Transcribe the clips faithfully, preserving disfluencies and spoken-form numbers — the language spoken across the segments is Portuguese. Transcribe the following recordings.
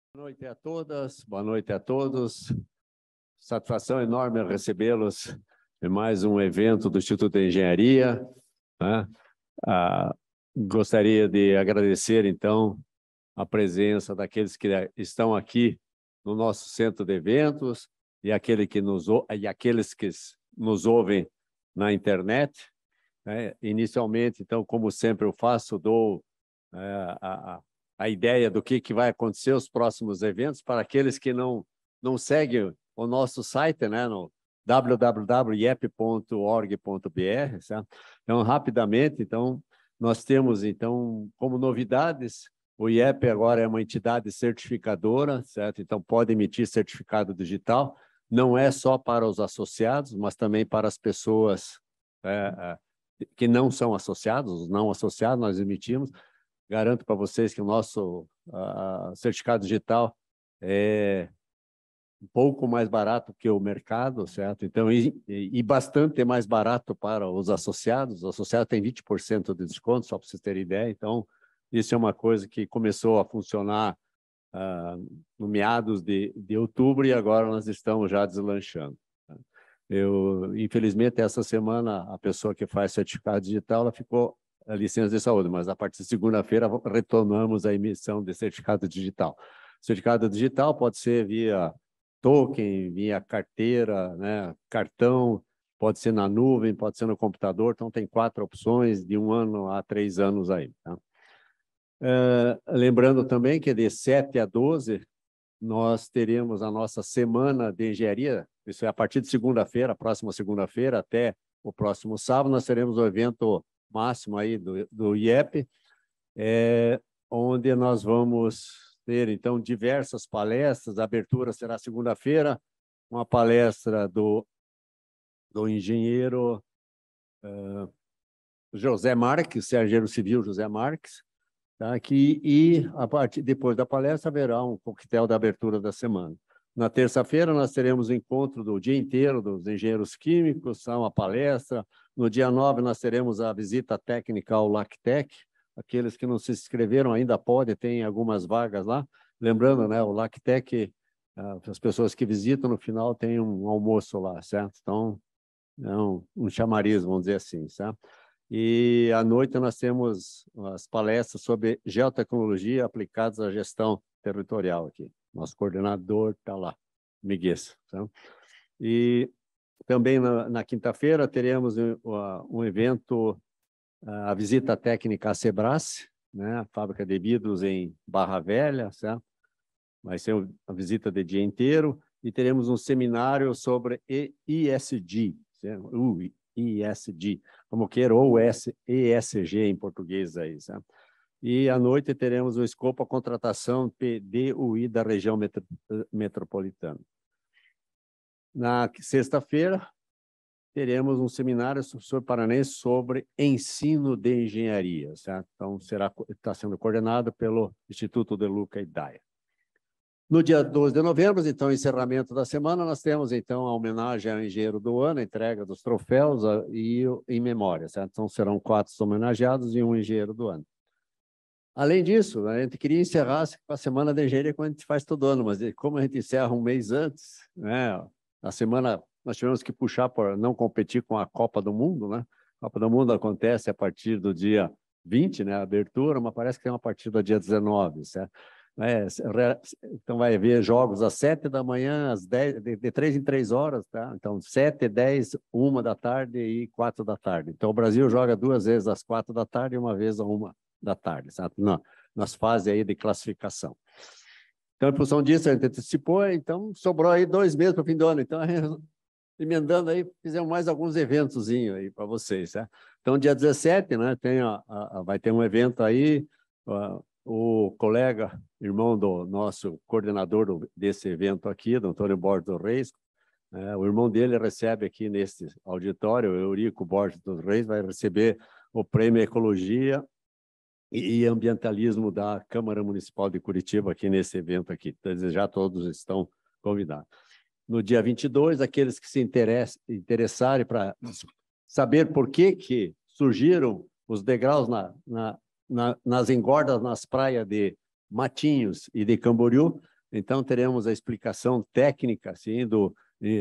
Boa noite a todas, boa noite a todos. Satisfação enorme recebê-los em mais um evento do Instituto de Engenharia, né? Ah, gostaria de agradecer, então, a presença daqueles que estão aqui no nosso centro de eventos e, aquele que nos, e aqueles que nos ouvem na internet, né? Inicialmente, então, como sempre eu faço, dou é, a, a a ideia do que, que vai acontecer os próximos eventos para aqueles que não, não seguem o nosso site, né, no w w w ponto i e p ponto org ponto b r, certo? Então, rapidamente, então, nós temos, então, como novidades, o I E P agora é uma entidade certificadora, certo? Então, pode emitir certificado digital, não é só para os associados, mas também para as pessoas é, que não são associados, os não associados, nós emitimos. Garanto para vocês que o nosso uh, certificado digital é um pouco mais barato que o mercado, certo? Então, e, e bastante mais barato para os associados. Os associados têm vinte por cento de desconto, só para vocês terem ideia. Então, isso é uma coisa que começou a funcionar uh, no meados de, de outubro e agora nós estamos já deslanchando. Eu, infelizmente, essa semana, a pessoa que faz certificado digital, ela ficou a licença de saúde, mas a partir de segunda-feira retomamos a emissão de certificado digital. Certificado digital pode ser via token, via carteira, né, cartão, pode ser na nuvem, pode ser no computador, então tem quatro opções de um ano a três anos aí. Tá? É, lembrando também que de sete a doze, nós teremos a nossa semana de engenharia, isso é a partir de segunda-feira, próxima segunda-feira, até o próximo sábado, nós teremos o evento máximo aí do, do I E P, é, onde nós vamos ter, então, diversas palestras. A abertura será segunda-feira, uma palestra do, do engenheiro uh, José Marques, engenheiro civil José Marques, tá? Aqui, e a partir, depois da palestra haverá um coquetel da abertura da semana. Na terça-feira, nós teremos o encontro do dia inteiro dos engenheiros químicos, uma palestra. No dia nove, nós teremos a visita técnica ao LACTEC. Aqueles que não se inscreveram ainda podem, tem algumas vagas lá. Lembrando, né, o LACTEC, as pessoas que visitam, no final, tem um almoço lá, certo? Então, é um, um chamariz, vamos dizer assim, certo? E à noite nós temos as palestras sobre geotecnologia aplicadas à gestão territorial aqui. Nosso coordenador está lá, Miguel. Tá? E também na, na quinta-feira teremos uh, um evento, uh, a visita técnica à Sebras, né? A fábrica de vidros em Barra Velha, certo? Vai ser a visita de dia inteiro. E teremos um seminário sobre E S G, certo? Uh, E S G, como queira, ou E S G em português aí, sabe? E à noite teremos o escopo a contratação P D U I da região metro, metropolitana. Na sexta-feira, teremos um seminário sobre Paranense sobre ensino de engenharia, certo? Então, será, está sendo coordenado pelo Instituto de Luca e Daia. No dia doze de novembro, então, encerramento da semana, nós temos, então, a homenagem ao engenheiro do ano, a entrega dos troféus a, e em memória, certo? Então, serão quatro homenageados e um engenheiro do ano. Além disso, a gente queria encerrar a semana de engenharia como a gente faz todo ano, mas como a gente encerra um mês antes, né? A semana nós tivemos que puxar para não competir com a Copa do Mundo, né? A Copa do Mundo acontece a partir do dia vinte, né? A abertura, mas parece que tem uma partida do dia dezenove, certo? É, então vai haver jogos às sete da manhã, às dez, de, de três em três horas, tá? Então, sete, dez, uma da tarde e quatro da tarde. Então, o Brasil joga duas vezes às quatro da tarde e uma vez às uma da tarde, certo? Não, nas fases aí de classificação. Então, em função disso, a gente antecipou, então sobrou aí dois meses para o fim do ano. Então, emendando aí, fizemos mais alguns eventos aí para vocês, certo? Então, dia dezessete, né, tem a, a, vai ter um evento aí, a, o colega, irmão do nosso coordenador do, desse evento aqui, do Antônio Borges dos Reis, é, o irmão dele recebe aqui nesse auditório, o Eurico Borges dos Reis, vai receber o Prêmio Ecologia e Ambientalismo da Câmara Municipal de Curitiba aqui nesse evento aqui. Então, já todos estão convidados. No dia vinte e dois, aqueles que se interessarem para saber por que, que surgiram os degraus na, na, na, nas engordas nas praias de Matinhos e de Camboriú, Então, teremos a explicação técnica assim, do,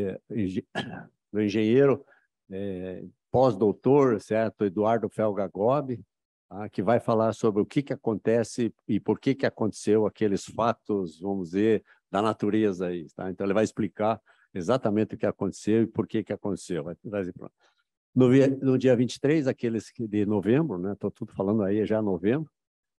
do engenheiro é, pós-doutor, certo? Eduardo Felga Gobi, tá? Que vai falar sobre o que, que acontece e por que, que aconteceu aqueles fatos, vamos dizer, da natureza aí. Tá? Então, ele vai explicar exatamente o que aconteceu e por que, que aconteceu. Vai, vai, no, no dia vinte e três, aqueles de novembro, né? Estou tudo falando aí já novembro,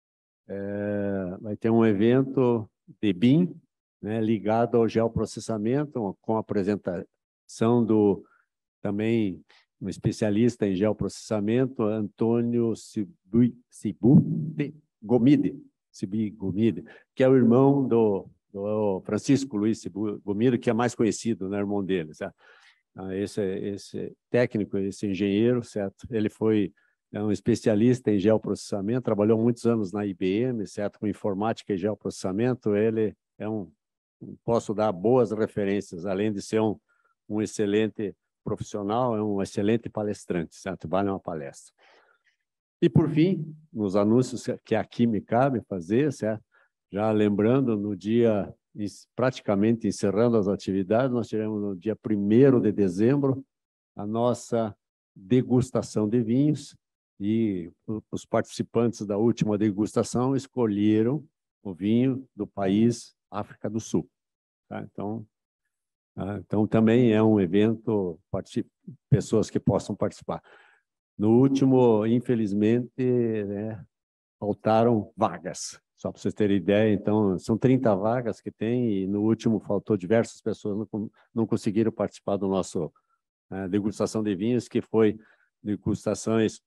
é, vai ter um evento de B I M, né, ligado ao geoprocessamento, com a apresentação do também um especialista em geoprocessamento, Antônio Sibu, Sibu Gomide, Sibu Gomide, que é o irmão do, do Francisco Luiz Sibu Gomide, que é mais conhecido, né, irmão dele, certo? Esse, esse técnico, esse engenheiro, certo? Ele foi é um especialista em geoprocessamento, trabalhou muitos anos na I B M, certo? Com informática e geoprocessamento. Ele é um, posso dar boas referências, além de ser um, um excelente profissional, é um excelente palestrante, certo? Vale uma palestra. E, por fim, nos anúncios que aqui me cabe fazer, certo? Já lembrando, no dia, praticamente encerrando as atividades, nós teremos no dia primeiro de dezembro a nossa degustação de vinhos, e os participantes da última degustação escolheram o vinho do país África do Sul. Tá? Então, ah, então, também é um evento, pessoas que possam participar. No último, infelizmente, né, faltaram vagas, só para vocês terem ideia. Então, são trinta vagas que tem, e no último faltou diversas pessoas, não, não conseguiram participar do nosso uh, degustação de vinhos, que foi degustações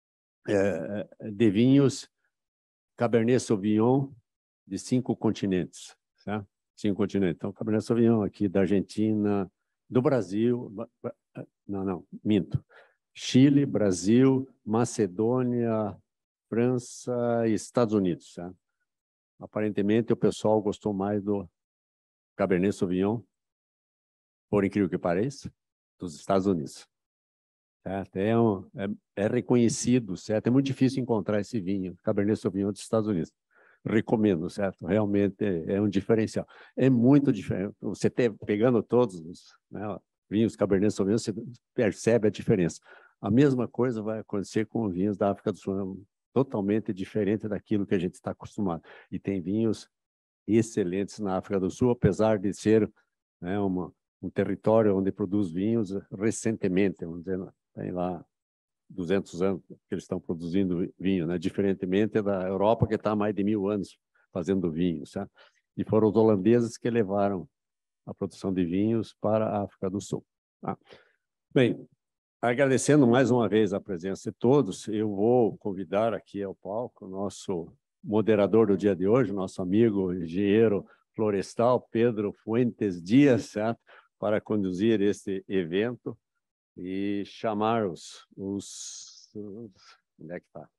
uh, de vinhos Cabernet Sauvignon de cinco continentes, certo? Cinco continentes. Então, Cabernet Sauvignon aqui da Argentina, do Brasil, não, não, minto. Chile, Brasil, Macedônia, França e Estados Unidos. Certo? Aparentemente, o pessoal gostou mais do Cabernet Sauvignon, por incrível que pareça, dos Estados Unidos. Certo? É, um, é, é reconhecido, certo? É muito difícil encontrar esse vinho, Cabernet Sauvignon dos Estados Unidos. Recomendo, certo? Realmente é, é um diferencial. É muito diferente. Você ter, pegando todos os né, vinhos Cabernet Sauvignon, você percebe a diferença. A mesma coisa vai acontecer com vinhos da África do Sul, totalmente diferente daquilo que a gente está acostumado. E tem vinhos excelentes na África do Sul, apesar de ser né, uma, um território onde produz vinhos recentemente, vamos dizer, tem lá duzentos anos que eles estão produzindo vinho, né? Diferentemente da Europa, que está há mais de mil anos fazendo vinho. Certo? E foram os holandeses que levaram a produção de vinhos para a África do Sul. Tá? Bem, agradecendo mais uma vez a presença de todos, eu vou convidar aqui ao palco o nosso moderador do dia de hoje, nosso amigo engenheiro florestal, Pedro Fuentes Dias, certo? Para conduzir este evento e chamar os, os, os... Onde é que está?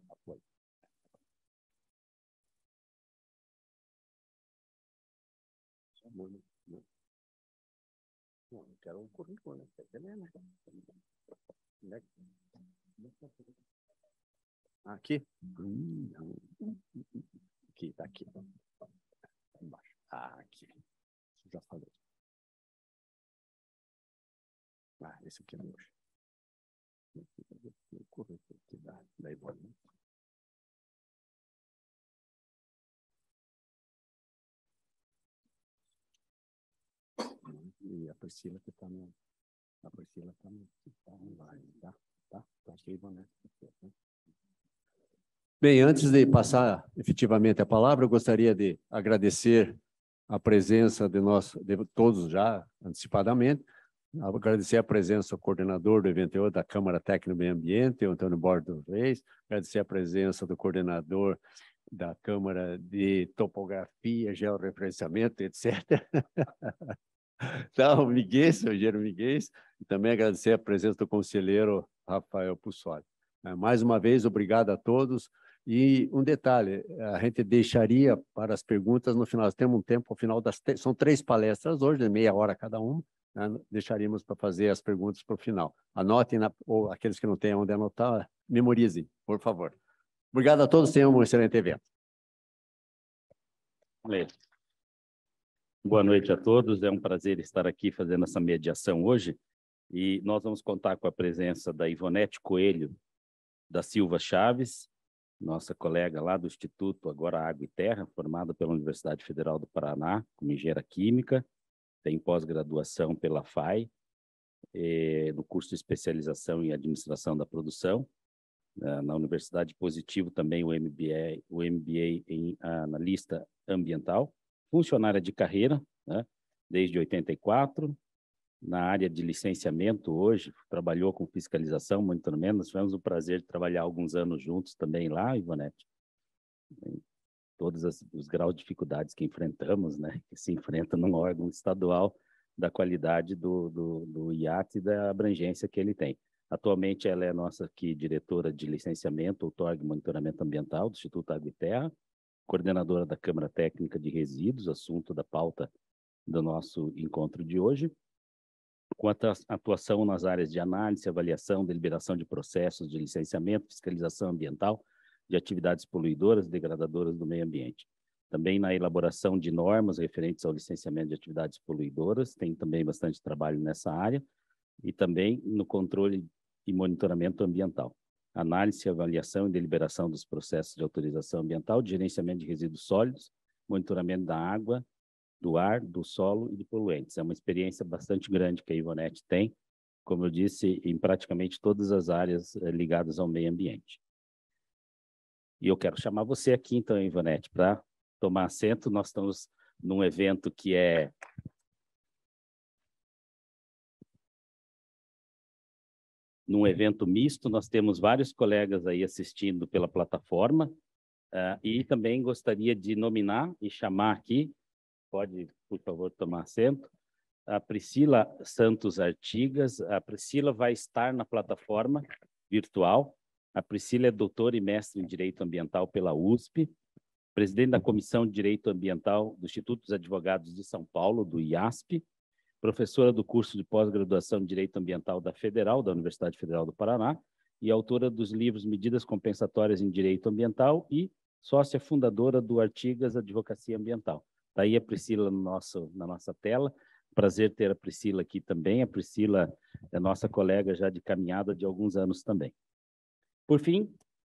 Não, eu quero um currículo, né? Aqui? Aqui, está aqui. Embaixo. Ah, aqui. Já falei. Ah, esse aqui é meu. Currículo que dá. Daí pode. E a Priscila que está no... A Priscila está no... Tá online, tá? Tá? Tá aqui, né? Bem, antes de passar efetivamente a palavra, eu gostaria de agradecer a presença de nós, de todos já, antecipadamente, agradecer a presença do coordenador do evento da Câmara Técnica do Meio Ambiente, o Antônio Bordo Reis, agradecer a presença do coordenador da Câmara de Topografia, Georreferenciamento, etcétera Então, Miguel, o engenheiro Miguel, e também agradecer a presença do conselheiro Rafael Pussoli. Mais uma vez, obrigado a todos. E um detalhe, a gente deixaria para as perguntas no final, nós temos um tempo, ao final das... São três palestras hoje, de meia hora cada uma, né? Deixaríamos para fazer as perguntas para o final. Anotem, na... ou aqueles que não têm onde anotar, memorizem, por favor. Obrigado a todos, tenham um excelente evento. Valeu. Boa noite a todos, é um prazer estar aqui fazendo essa mediação hoje e nós vamos contar com a presença da Ivonete Coelho da Silva Chaves, nossa colega lá do Instituto Agora Água e Terra, formada pela Universidade Federal do Paraná, como engenheira química, tem pós-graduação pela F A I, eh, no curso de especialização em administração da produção, na Universidade Positivo também o M B A, o M B A em analista ambiental, funcionária de carreira, né, desde oitenta e quatro, na área de licenciamento hoje, trabalhou com fiscalização, monitoramento, nós tivemos o prazer de trabalhar alguns anos juntos também lá, Ivonete, todos as, os graus de dificuldades que enfrentamos, né, que se enfrenta num órgão estadual da qualidade do, do, do I A T e da abrangência que ele tem. Atualmente, ela é nossa aqui, diretora de licenciamento, outorga e monitoramento ambiental do Instituto Água e Terra, coordenadora da Câmara Técnica de Resíduos, assunto da pauta do nosso encontro de hoje, com atuação nas áreas de análise, avaliação, deliberação de processos de licenciamento, fiscalização ambiental, de atividades poluidoras e degradadoras do meio ambiente. Também na elaboração de normas referentes ao licenciamento de atividades poluidoras, tem também bastante trabalho nessa área, e também no controle e monitoramento ambiental. Análise, avaliação e deliberação dos processos de autorização ambiental, de gerenciamento de resíduos sólidos, monitoramento da água, do ar, do solo e de poluentes. É uma experiência bastante grande que a Ivonete tem, como eu disse, em praticamente todas as áreas eh, ligadas ao meio ambiente. E eu quero chamar você aqui, então, Ivonete, para tomar assento. Nós estamos num evento que é num evento misto, nós temos vários colegas aí assistindo pela plataforma, uh, e também gostaria de nominar e chamar aqui, pode, por favor, tomar assento, a Priscila Santos Artigas. A Priscila vai estar na plataforma virtual. A Priscila é doutora e mestre em Direito Ambiental pela U S P, presidente da Comissão de Direito Ambiental do Instituto dos Advogados de São Paulo, do I A S P, professora do curso de pós-graduação em Direito Ambiental da Federal, da Universidade Federal do Paraná, e autora dos livros Medidas Compensatórias em Direito Ambiental e sócia fundadora do Artigas Advocacia Ambiental. Está aí a Priscila no nosso, na nossa tela. Prazer ter a Priscila aqui também. A Priscila é nossa colega já de caminhada de alguns anos também. Por fim,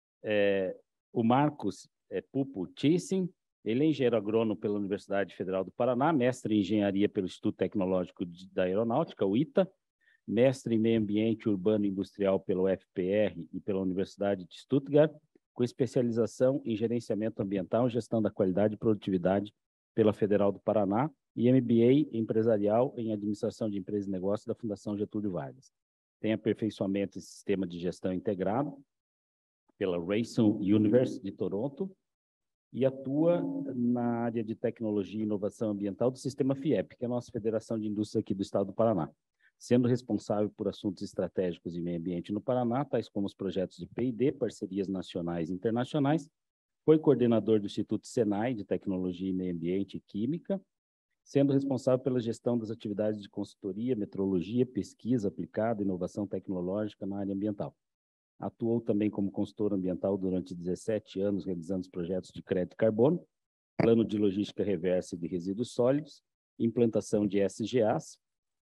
é, o Marcos é, Pupo Thyssen. Ele é engenheiro agrônomo pela Universidade Federal do Paraná, mestre em engenharia pelo Instituto Tecnológico da Aeronáutica, o ITA, mestre em meio ambiente urbano e industrial pelo U F P R e pela Universidade de Stuttgart, com especialização em gerenciamento ambiental, gestão da qualidade e produtividade pela Federal do Paraná e M B A empresarial em administração de empresas e negócios da Fundação Getúlio Vargas. Tem aperfeiçoamento em sistema de gestão integrado pela Rayson University de Toronto, e atua na área de tecnologia e inovação ambiental do Sistema FIEP, que é a nossa Federação de Indústria aqui do Estado do Paraná, sendo responsável por assuntos estratégicos e meio ambiente no Paraná, tais como os projetos de P e D, parcerias nacionais e internacionais. Foi coordenador do Instituto Senai de Tecnologia e Meio Ambiente e Química, sendo responsável pela gestão das atividades de consultoria, metrologia, pesquisa aplicada, inovação tecnológica na área ambiental. Atuou também como consultor ambiental durante dezessete anos, realizando os projetos de crédito carbono, plano de logística reversa de resíduos sólidos, implantação de S G As,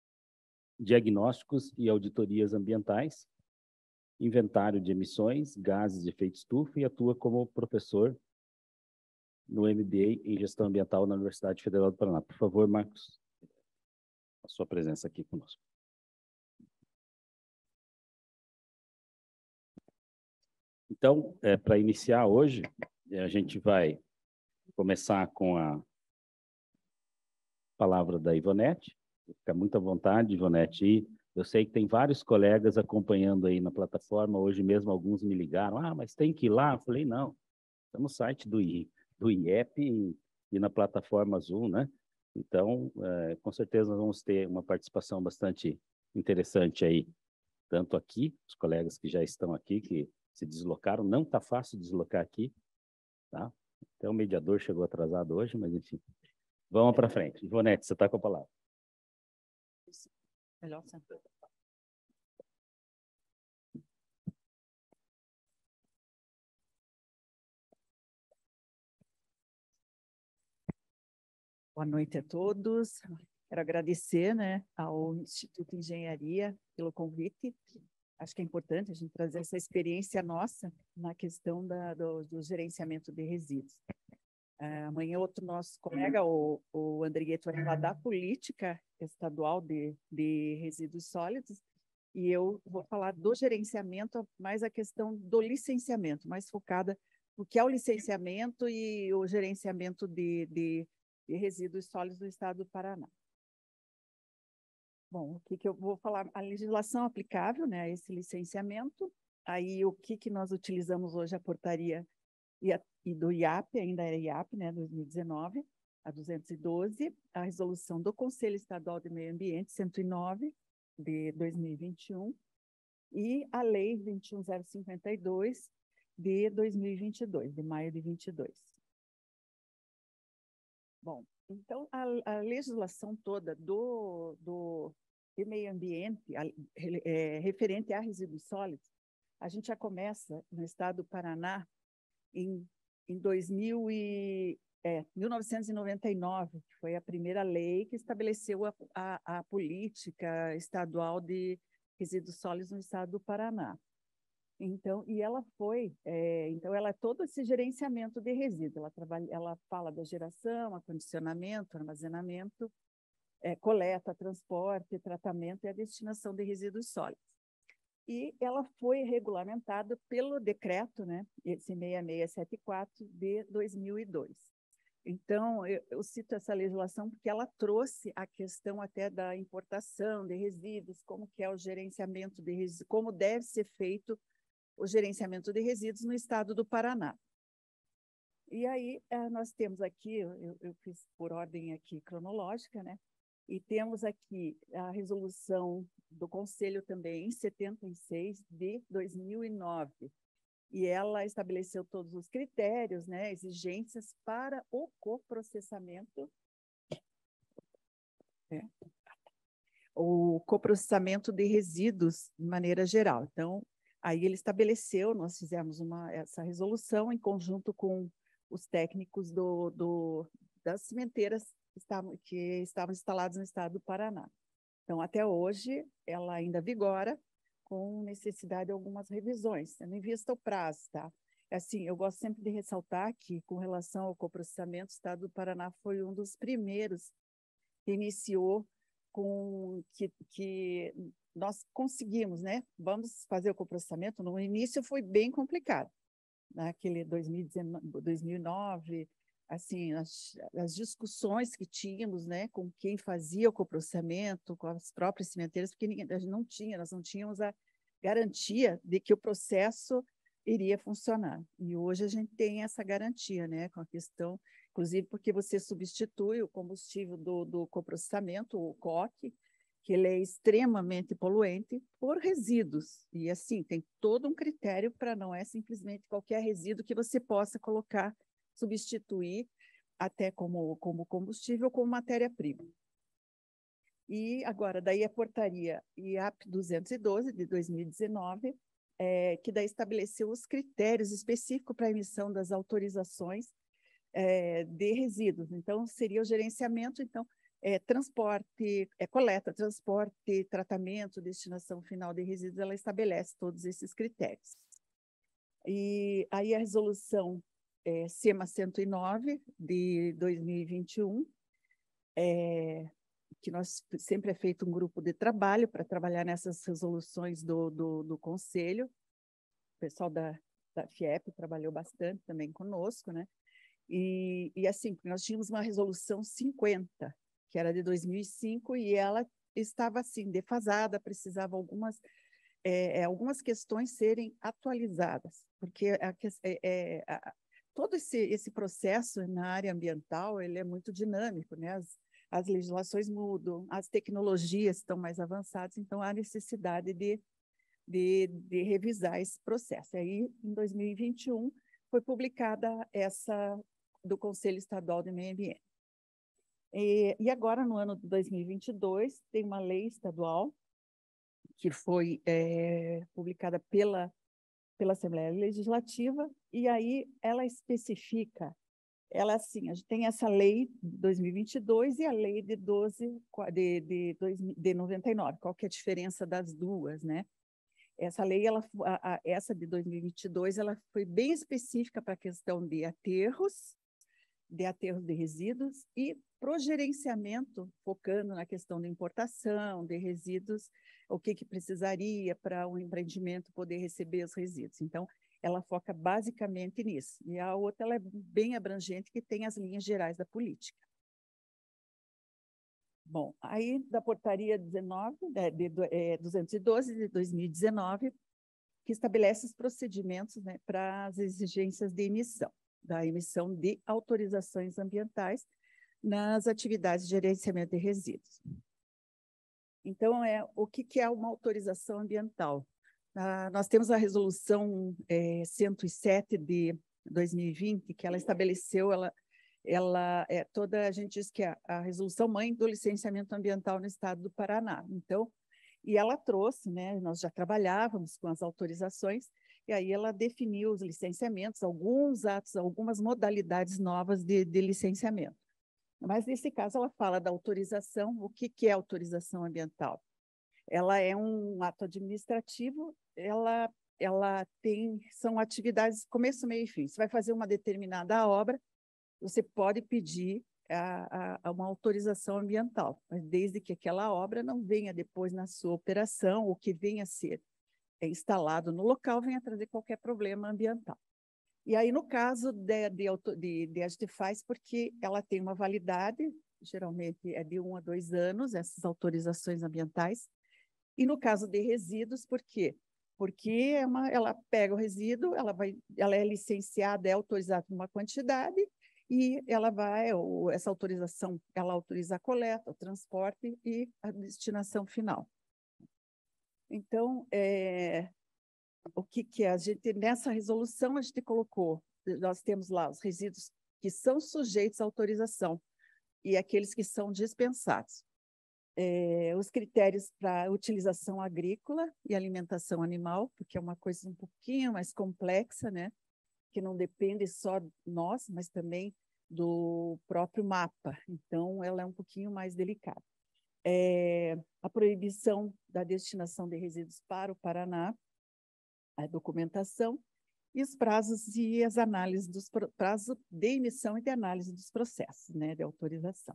diagnósticos e auditorias ambientais, inventário de emissões, gases de efeito estufa, e atua como professor no M B A em gestão ambiental na Universidade Federal do Paraná. Por favor, Marcos, a sua presença aqui conosco. Então, é, para iniciar hoje, a gente vai começar com a palavra da Ivonete. Fica muito à vontade, Ivonete. E eu sei que tem vários colegas acompanhando aí na plataforma. Hoje mesmo alguns me ligaram. Ah, mas tem que ir lá. Eu falei, não. Está no site do, I, do I E P e, e na plataforma Zoom, né? Então, é, com certeza nós vamos ter uma participação bastante interessante aí. Tanto aqui, os colegas que já estão aqui, que se deslocaram. Não está fácil deslocar aqui, tá? Até o mediador chegou atrasado hoje, mas enfim. Vamos para frente. Ivonete, você está com a palavra. Melhor sentar. Boa noite a todos. Quero agradecer, né, ao Instituto de Engenharia pelo convite. Acho que é importante a gente trazer essa experiência nossa na questão da, do, do gerenciamento de resíduos. Uh, amanhã outro nosso colega, o, o Andrigueto, vai falar da política estadual de, de resíduos sólidos, e eu vou falar do gerenciamento, mais a questão do licenciamento, mais focada no que é o licenciamento e o gerenciamento de, de, de resíduos sólidos do estado do Paraná. Bom, o que, que eu vou falar? A legislação aplicável, né, a esse licenciamento, aí o que, que nós utilizamos hoje, a portaria e, a, e do I A P, ainda era I A P, né, dois mil e dezenove, a duzentos e doze, a resolução do Conselho Estadual de Meio Ambiente, cento e nove, de dois mil e vinte e um, e a Lei vinte e um mil cinquenta e dois, de dois mil e vinte e dois, de maio de vinte e dois. Bom, então, a, a legislação toda do, do de meio ambiente, a, é, referente a resíduos sólidos, a gente já começa no estado do Paraná em, em dois mil e, é, mil novecentos e noventa e nove, que foi a primeira lei que estabeleceu a, a, a política estadual de resíduos sólidos no estado do Paraná. Então, e ela foi, é, então ela é todo esse gerenciamento de resíduos, ela, trabalha, ela fala da geração, acondicionamento, armazenamento, é, coleta, transporte, tratamento e a destinação de resíduos sólidos. E ela foi regulamentada pelo decreto, né, esse seis mil seiscentos e setenta e quatro de dois mil e dois. Então, eu, eu cito essa legislação porque ela trouxe a questão até da importação de resíduos, como que é o gerenciamento de resíduos, como deve ser feito o gerenciamento de resíduos no estado do Paraná. E aí, nós temos aqui, eu, eu fiz por ordem aqui cronológica, né? E temos aqui a resolução do Conselho também, em setenta e seis, de dois mil e nove. E ela estabeleceu todos os critérios, né, exigências para o coprocessamento, é, o coprocessamento de resíduos de maneira geral. Então, aí ele estabeleceu, nós fizemos uma, essa resolução em conjunto com os técnicos do, do, das cimenteiras que estavam, que estavam instaladas no estado do Paraná. Então, até hoje, ela ainda vigora, com necessidade de algumas revisões, tendo em vista o prazo, tá? Assim, eu gosto sempre de ressaltar que, com relação ao coprocessamento, o estado do Paraná foi um dos primeiros que iniciou com que, que nós conseguimos, né? Vamos fazer o coprocessamento. No início foi bem complicado, naquele dois mil e dezenove, dois mil e nove, assim, as, as discussões que tínhamos, né, com quem fazia o coprocessamento, com as próprias cimenteiras, porque ninguém, a gente não tinha, nós não tínhamos a garantia de que o processo iria funcionar. E hoje a gente tem essa garantia, né, com a questão, inclusive porque você substitui o combustível do, do coprocessamento, o coque, que ele é extremamente poluente, por resíduos. E assim, tem todo um critério para não é simplesmente qualquer resíduo que você possa colocar, substituir até como, como combustível, como matéria-prima. E agora, daí a portaria I A P duzentos e doze, de dois mil e dezenove, é, que daí estabeleceu os critérios específicos para a emissão das autorizações é, de resíduos. Então, seria o gerenciamento, então, é, transporte, é, coleta, transporte, tratamento, destinação final de resíduos, ela estabelece todos esses critérios. E aí a resolução é, SEMA cento e nove, de dois mil e vinte e um, é, que nós sempre é feito um grupo de trabalho para trabalhar nessas resoluções do, do, do Conselho. O pessoal da, da FIEP trabalhou bastante também conosco, né? E, e assim, nós tínhamos uma resolução cinquenta, que era de dois mil e cinco, e ela estava assim, defasada, precisava algumas, é, algumas questões serem atualizadas, porque a, é, a, todo esse, esse processo na área ambiental, ele é muito dinâmico, né? As, as legislações mudam, as tecnologias estão mais avançadas, então há necessidade de, de, de revisar esse processo. Aí, em dois mil e vinte e um, foi publicada essa do Conselho Estadual de Meio Ambiente. E, e agora, no ano de dois mil e vinte e dois, tem uma lei estadual que foi é, publicada pela, pela Assembleia Legislativa, e aí ela especifica ela, assim, a gente tem essa lei de dois mil e vinte e dois e a lei de, doze, de, de, de noventa e nove. Qual que é a diferença das duas, né? Essa lei, ela, a, a, essa de dois mil e vinte e dois, ela foi bem específica para a questão de aterros, de aterros de resíduos e para o gerenciamento, focando na questão de importação, de resíduos, o que, que precisaria para o empreendimento poder receber os resíduos. Então, ela foca basicamente nisso. E a outra ela é bem abrangente, que tem as linhas gerais da política. Bom, aí da portaria dezenove, de, de, é, duzentos e doze de dois mil e dezenove, que estabelece os procedimentos, né, para as exigências de emissão, da emissão de autorizações ambientais nas atividades de gerenciamento de resíduos. Então, é, o que, que é uma autorização ambiental? Ah, nós temos a resolução é, cento e sete de dois mil e vinte, que ela estabeleceu, ela, ela é toda, a gente diz que é a resolução mãe do licenciamento ambiental no estado do Paraná. Então, e ela trouxe, né, nós já trabalhávamos com as autorizações, e aí ela definiu os licenciamentos, alguns atos, algumas modalidades novas de, de licenciamento. Mas, nesse caso, ela fala da autorização. O que, que é autorização ambiental? Ela é um ato administrativo, ela, ela tem, são atividades começo, meio e fim. Você vai fazer uma determinada obra, você pode pedir a, a, a uma autorização ambiental, mas desde que aquela obra não venha depois na sua operação, ou que venha a ser instalado no local, venha trazer qualquer problema ambiental. E aí, no caso de, de, de, de a gente faz porque ela tem uma validade, geralmente é de um a dois anos, essas autorizações ambientais. E no caso de resíduos, por quê? Porque é uma, ela pega o resíduo, ela, vai, ela é licenciada, é autorizada uma quantidade, e ela vai, ou essa autorização, ela autoriza a coleta, o transporte e a destinação final. Então, é, o que, que é? A gente, nessa resolução, a gente colocou, nós temos lá os resíduos que são sujeitos à autorização e aqueles que são dispensados. É, os critérios para utilização agrícola e alimentação animal, porque é uma coisa um pouquinho mais complexa, né? Que não depende só de nós, mas também do próprio mapa. Então, ela é um pouquinho mais delicada. É, a proibição da destinação de resíduos para o Paraná, a documentação e os prazos e as análises dos prazos de emissão e de análise dos processos, né, de autorização.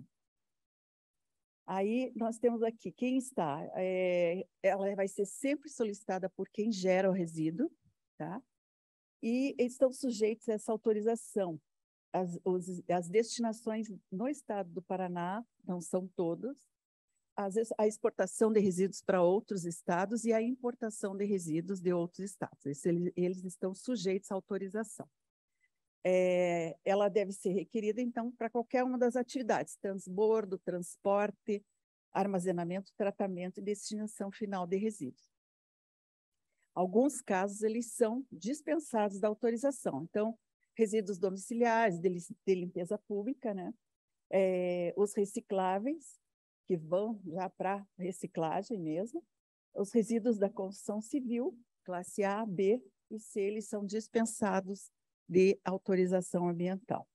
Aí nós temos aqui quem está, é, ela vai ser sempre solicitada por quem gera o resíduo, tá? E estão sujeitos a essa autorização. As, os, as destinações no estado do Paraná não são todos, às vezes a exportação de resíduos para outros estados e a importação de resíduos de outros estados. Esse, eles, eles estão sujeitos à autorização. É, ela deve ser requerida, então, para qualquer uma das atividades, transbordo, transporte, armazenamento, tratamento e destinação final de resíduos. Alguns casos, eles são dispensados da autorização. Então, resíduos domiciliares, de, de limpeza pública, né? É, os recicláveis, que vão já para reciclagem mesmo, os resíduos da construção civil, classe A, B e C, eles são dispensados de autorização ambiental.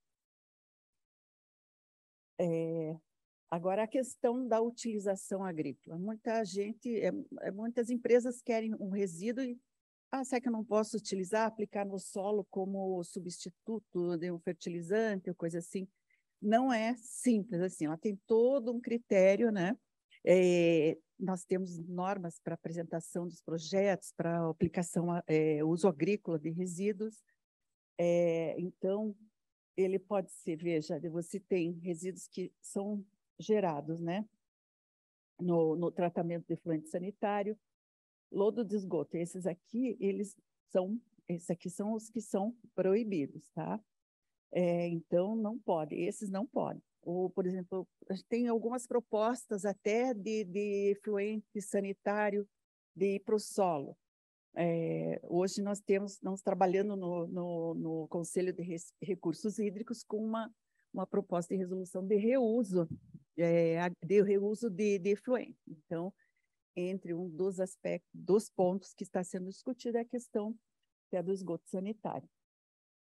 É, agora, a questão da utilização agrícola. Muita gente, é, é, muitas empresas querem um resíduo e, ah, será que eu não posso utilizar, aplicar no solo como substituto de um fertilizante ou coisa assim? Não é simples assim, ela tem todo um critério, né? É, nós temos normas para apresentação dos projetos, para aplicação, é, uso agrícola de resíduos. É, então, ele pode ser, veja, você tem resíduos que são gerados, né? No, no tratamento de efluente sanitário, lodo de esgoto. Esses aqui, eles são, esses aqui são os que são proibidos, tá? É, então, não pode, esses não podem. Ou, por exemplo, tem algumas propostas até de, de efluente sanitário de ir para o solo. É, hoje nós temos, nós trabalhando no, no, no Conselho de Recursos Hídricos com uma, uma proposta de resolução de reuso, é, de reuso de, de efluente. Então, entre um dos aspectos, dos pontos que está sendo discutido é a questão que é do esgoto sanitário.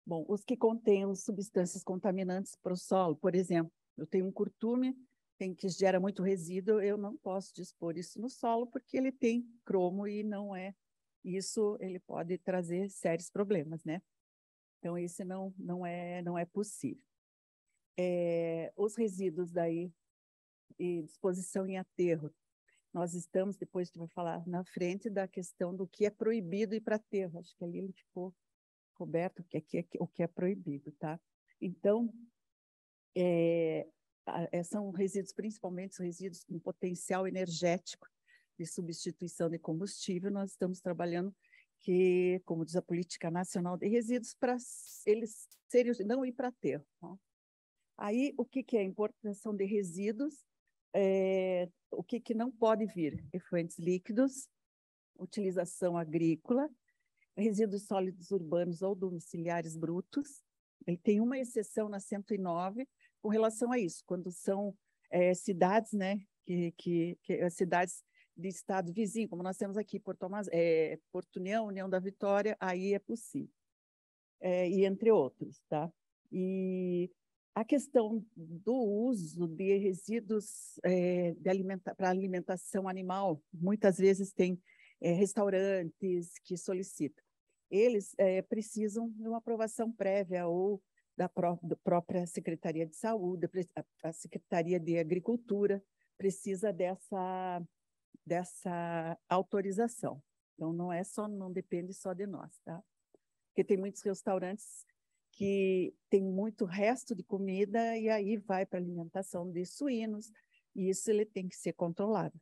Bom, os que contêm substâncias contaminantes para o solo, por exemplo, eu tenho um curtume tem, que gera muito resíduo, eu não posso dispor isso no solo porque ele tem cromo e não é isso, ele pode trazer sérios problemas, né? Então, isso não, não, é, não é possível. É, os resíduos daí, e disposição em aterro, nós estamos, depois tu vai falar na frente, da questão do que é proibido ir para aterro. Acho que ali ele ficou coberto, que aqui é o que é proibido, tá? Então, é, são resíduos, principalmente os resíduos com potencial energético de substituição de combustível. Nós estamos trabalhando que, como diz a Política Nacional de Resíduos, para eles serem, não ir para aterro. Tá? Aí, o que, que é importação de resíduos? É, o que, que não pode vir? Efluentes líquidos, utilização agrícola, resíduos sólidos urbanos ou domiciliares brutos. Ele tem uma exceção na cento e nove com relação a isso, quando são é, cidades, né, que, que, que cidades de estado vizinho, como nós temos aqui, Porto, Amaz... é, Porto União, União da Vitória, aí é possível. É, e entre outros, tá? E a questão do uso de resíduos é, de alimenta... para alimentação animal, muitas vezes tem é, restaurantes que solicitam. Eles é, precisam de uma aprovação prévia ou da, pró da própria Secretaria de Saúde, a, a Secretaria de Agricultura precisa dessa, dessa autorização. Então, não é só, não depende só de nós, tá? Porque tem muitos restaurantes que tem muito resto de comida e aí vai para alimentação de suínos, e isso ele tem que ser controlado.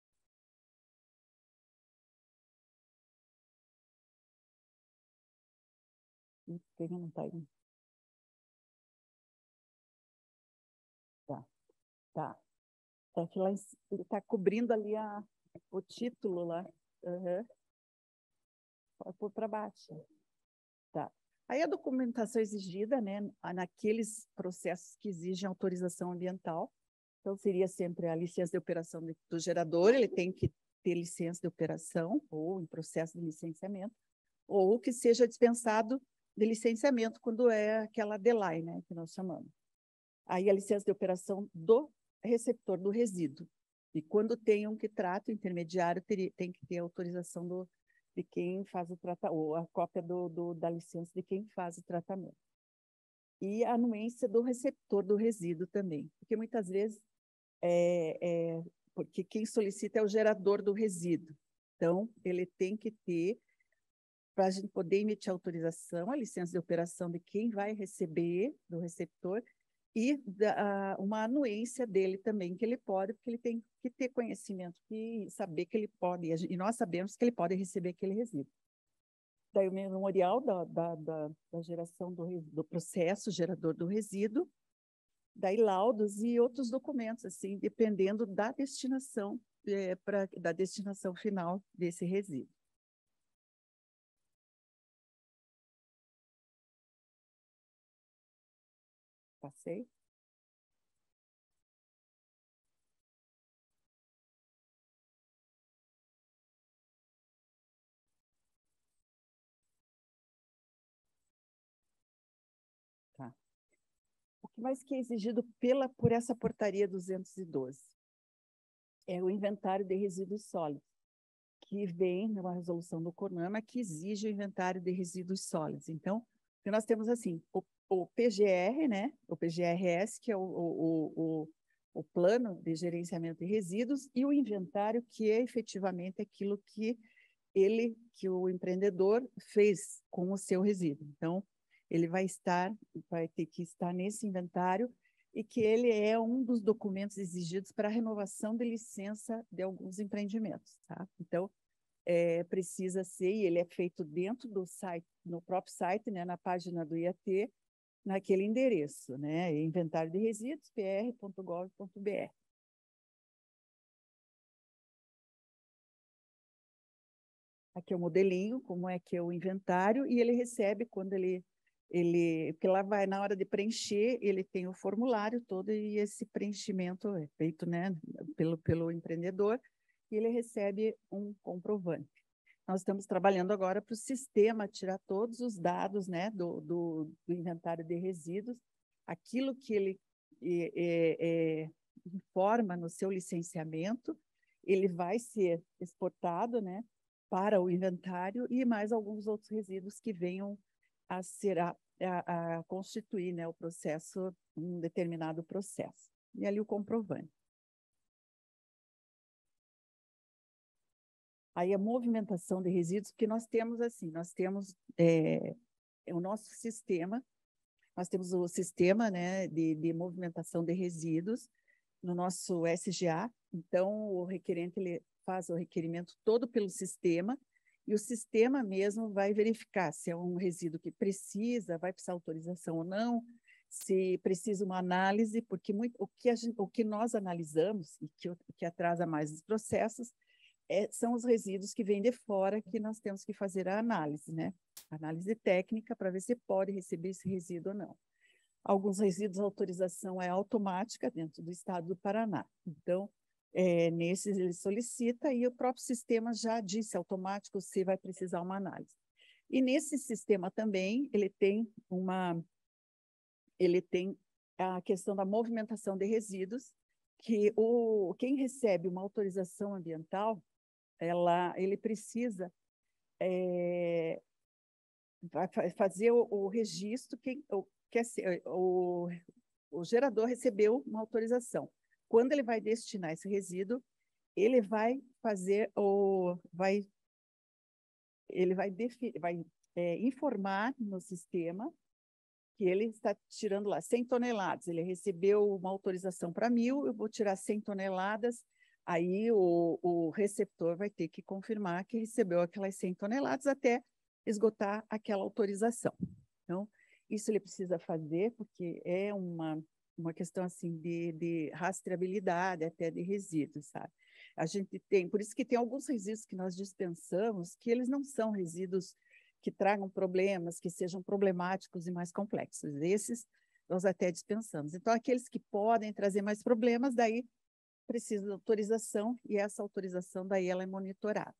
Quem não está aí? Tá, tá. É que lá ele está cobrindo ali a, o título lá. Uhum. Pode pôr para baixo. Tá. Aí a documentação exigida, né, naqueles processos que exigem autorização ambiental, então seria sempre a licença de operação do gerador, ele tem que ter licença de operação ou em processo de licenciamento, ou que seja dispensado de licenciamento quando é aquela D E L A I, né, que nós chamamos. Aí a licença de operação do receptor do resíduo. E quando tem um que trata, o intermediário teria, tem que ter autorização do, de quem faz o tratamento, ou a cópia do, do, da licença de quem faz o tratamento. E a anuência do receptor do resíduo também, porque muitas vezes, é, é, porque quem solicita é o gerador do resíduo. Então, ele tem que ter, para a gente poder emitir autorização, a licença de operação de quem vai receber, do receptor, e da, uma anuência dele também, que ele pode, porque ele tem que ter conhecimento e saber que ele pode, e nós sabemos que ele pode receber aquele resíduo. Daí o memorial da, da, da, da geração do, do processo gerador do resíduo, daí laudos e outros documentos, assim, dependendo da destinação, é, pra, da destinação final desse resíduo. Passei? Tá. O que mais que é exigido pela, por essa portaria duzentos e doze? É o inventário de resíduos sólidos, que vem numa resolução do CONAMA que exige o inventário de resíduos sólidos. Então, nós temos assim, o, o P G R, né? O P G R S, que é o, o, o, o plano de gerenciamento de resíduos, e o inventário, que é efetivamente aquilo que ele, que o empreendedor fez com o seu resíduo. Então, ele vai estar, vai ter que estar nesse inventário, e que ele é um dos documentos exigidos para a renovação de licença de alguns empreendimentos, tá? Então, é, precisa ser, e ele é feito dentro do site, no próprio site, né, na página do I A T, naquele endereço, né, inventário de resíduos, p r ponto gov ponto b r. Aqui é o modelinho, como é que é o inventário, e ele recebe quando ele Ele, porque lá vai, na hora de preencher, ele tem o formulário todo e esse preenchimento é feito, né, pelo, pelo empreendedor, e ele recebe um comprovante. nós estamos trabalhando agora para o sistema tirar todos os dados, né, do, do, do inventário de resíduos, aquilo que ele é, é, é, informa no seu licenciamento, ele vai ser exportado, né, para o inventário e mais alguns outros resíduos que venham a ser a, a, a constituir, né, o processo, um determinado processo. E ali o comprovante. Aí a movimentação de resíduos, porque nós temos assim, nós temos é, o nosso sistema, nós temos o sistema, né, de, de movimentação de resíduos no nosso S G A, então o requerente ele faz o requerimento todo pelo sistema, e o sistema mesmo vai verificar se é um resíduo que precisa, vai precisar autorização ou não, se precisa uma análise, porque muito, o, que a gente, o que nós analisamos, e que, que atrasa mais os processos, É, são os resíduos que vêm de fora que nós temos que fazer a análise, né? Análise técnica para ver se pode receber esse resíduo ou não. Alguns resíduos a autorização é automática dentro do estado do Paraná. Então, é, nesses ele solicita e o próprio sistema já disse automático se vai precisar uma análise. E nesse sistema também ele tem uma, ele tem a questão da movimentação de resíduos, que o, quem recebe uma autorização ambiental ela, ele precisa é, vai fazer o, o registro, que, o, que o, o gerador recebeu uma autorização. Quando ele vai destinar esse resíduo, ele vai fazer o, vai, ele vai, defi, vai é, informar no sistema que ele está tirando lá cem toneladas, ele recebeu uma autorização para mil, eu vou tirar cem toneladas, aí o, o receptor vai ter que confirmar que recebeu aquelas cem toneladas até esgotar aquela autorização. Então, isso ele precisa fazer, porque é uma, uma questão assim de, de rastreabilidade até de resíduos, sabe? A gente tem, por isso que tem alguns resíduos que nós dispensamos, que eles não são resíduos que tragam problemas, que sejam problemáticos e mais complexos. Esses nós até dispensamos. Então, aqueles que podem trazer mais problemas, daí precisa de autorização, e essa autorização daí ela é monitorada.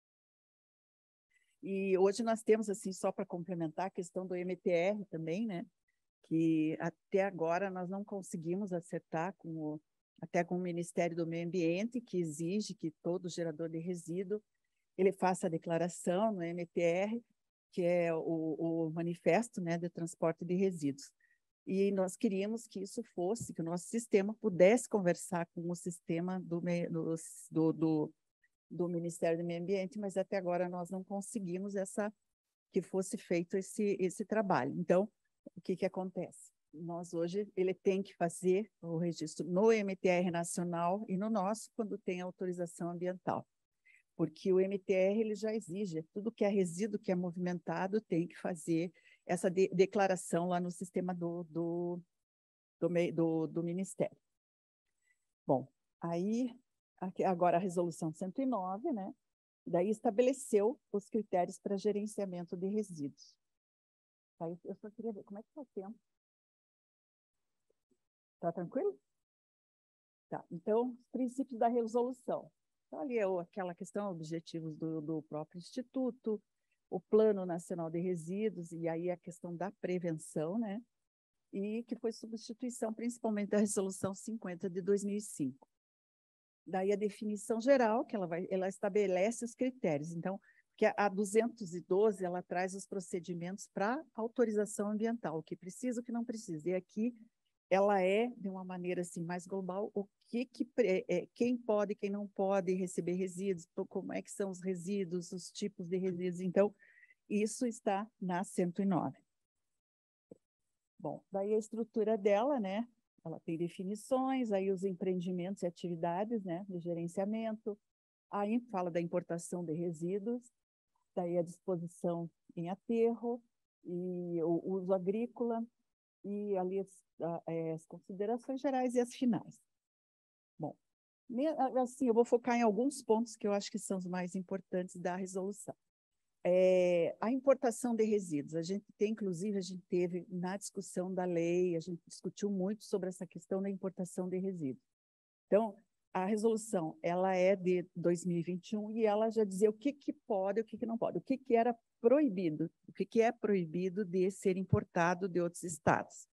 E hoje nós temos, assim, só para complementar, a questão do M T R também, né? Que até agora nós não conseguimos acertar com o, até com o Ministério do Meio Ambiente, que exige que todo gerador de resíduo ele faça a declaração no M T R, que é o, o manifesto, né, de transporte de resíduos. E nós queríamos que isso fosse, que o nosso sistema pudesse conversar com o sistema do, do, do, do Ministério do Meio Ambiente, mas até agora nós não conseguimos essa, que fosse feito esse, esse trabalho. Então, o que, que acontece? Nós hoje, ele tem que fazer o registro no M T R nacional e no nosso, quando tem autorização ambiental. Porque o M T R ele já exige, tudo que é resíduo que é movimentado tem que fazer essa de, declaração lá no sistema do, do, do, do, do Ministério. Bom, aí, aqui, agora a resolução cento e nove, né? Daí estabeleceu os critérios para gerenciamento de resíduos. Aí eu só queria ver, como é que está o tempo? Está tranquilo? Tá, então, os princípios da resolução. Então, ali é aquela questão, objetivos do, do próprio Instituto, o Plano Nacional de Resíduos, e aí a questão da prevenção, né? E que foi substituição, principalmente, da Resolução cinquenta de dois mil e cinco. Daí a definição geral, que ela, vai, ela estabelece os critérios. Então, que a duzentos e doze, ela traz os procedimentos para autorização ambiental, o que precisa, o que não precisa. E aqui, ela é, de uma maneira assim, mais global, o que, que é, quem pode, quem não pode receber resíduos, como é que são os resíduos, os tipos de resíduos. Então, isso está na cento e nove. Bom, daí a estrutura dela, né? Ela tem definições, aí os empreendimentos e atividades, né, de gerenciamento, aí fala da importação de resíduos, daí a disposição em aterro e o uso agrícola, e ali as, as considerações gerais e as finais. Bom, assim, eu vou focar em alguns pontos que eu acho que são os mais importantes da resolução. É, a importação de resíduos, a gente tem, inclusive, a gente teve na discussão da lei, a gente discutiu muito sobre essa questão da importação de resíduos. Então, a resolução, ela é de dois mil e vinte e um e ela já dizia o que, que pode e o que, que não pode, o que, que era proibido, o que, que é proibido de ser importado de outros estados.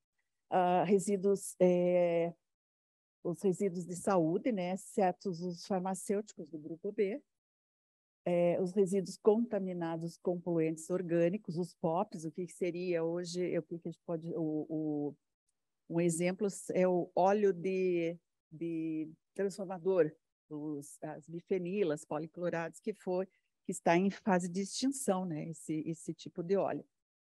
Uh, resíduos, é, os resíduos de saúde, né, exceto os farmacêuticos do grupo B, é, os resíduos contaminados com poluentes orgânicos, os P O Ps, o que, que seria hoje, o que, que a gente pode, o, o, um exemplo é o óleo de, de transformador, os, as bifenilas, policlorados, que foi, que está em fase de extinção, né, esse, esse tipo de óleo.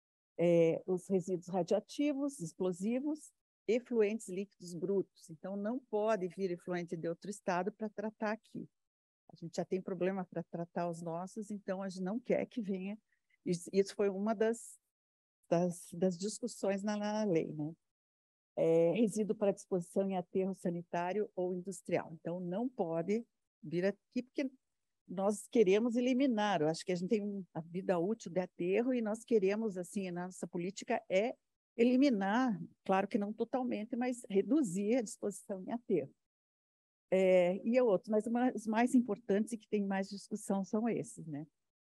É, os resíduos radioativos, explosivos, efluentes líquidos brutos. Então, não pode vir efluente de outro estado para tratar aqui. A gente já tem problema para tratar os nossos, então a gente não quer que venha. Isso, isso foi uma das, das, das discussões na, na lei, né? É, resíduo para disposição em aterro sanitário ou industrial. Então, não pode vir aqui, porque nós queremos eliminar. Eu acho que a gente tem a vida útil de aterro e nós queremos, assim, a nossa política é eliminar, claro que não totalmente, mas reduzir a disposição em aterro. É, e é outro, mas os mais importantes e que tem mais discussão são esses, né?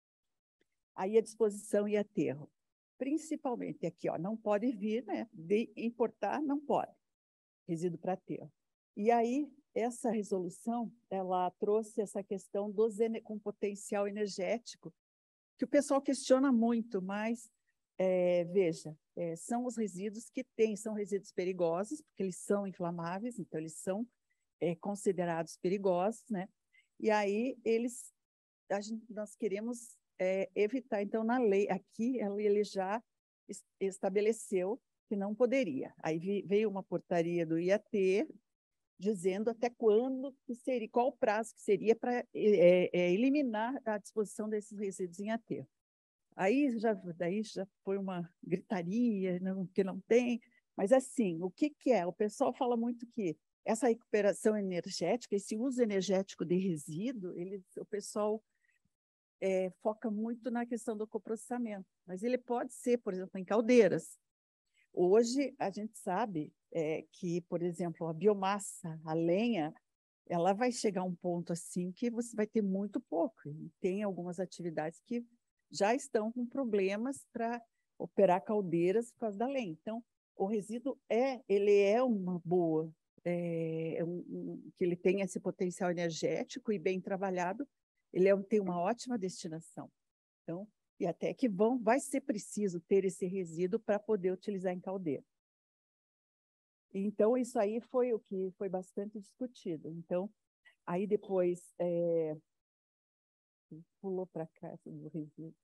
Aí a disposição e aterro. Principalmente aqui, ó, não pode vir, né? De importar, não pode. Resíduo para aterro. E aí, essa resolução, ela trouxe essa questão dos com potencial energético, que o pessoal questiona muito, mas, é, veja, é, são os resíduos que têm, são resíduos perigosos, porque eles são inflamáveis, então eles são é, considerados perigosos, né? E aí, eles, a gente, nós queremos é, evitar, então, na lei, aqui, ele já estabeleceu que não poderia. Aí veio uma portaria do I A T, dizendo até quando que seria, qual o prazo que seria para é, é, eliminar a disposição desses resíduos em aterro. Aí já, daí já foi uma gritaria, não, que não tem, mas assim, o que, que é? O pessoal fala muito que essa recuperação energética, esse uso energético de resíduo, ele, o pessoal é, foca muito na questão do coprocessamento, mas ele pode ser, por exemplo, em caldeiras. Hoje, a gente sabe é, que, por exemplo, a biomassa, a lenha, ela vai chegar a um ponto assim que você vai ter muito pouco. E tem algumas atividades que já estão com problemas para operar caldeiras por causa da lenha. Então, o resíduo é, ele é uma boa, é, um, um, que ele tem esse potencial energético e bem trabalhado, ele é, tem uma ótima destinação. Então, e até que vão, vai ser preciso ter esse resíduo para poder utilizar em caldeira. Então, isso aí foi o que foi bastante discutido. Então, aí depois, é... pulou para cá do resíduo.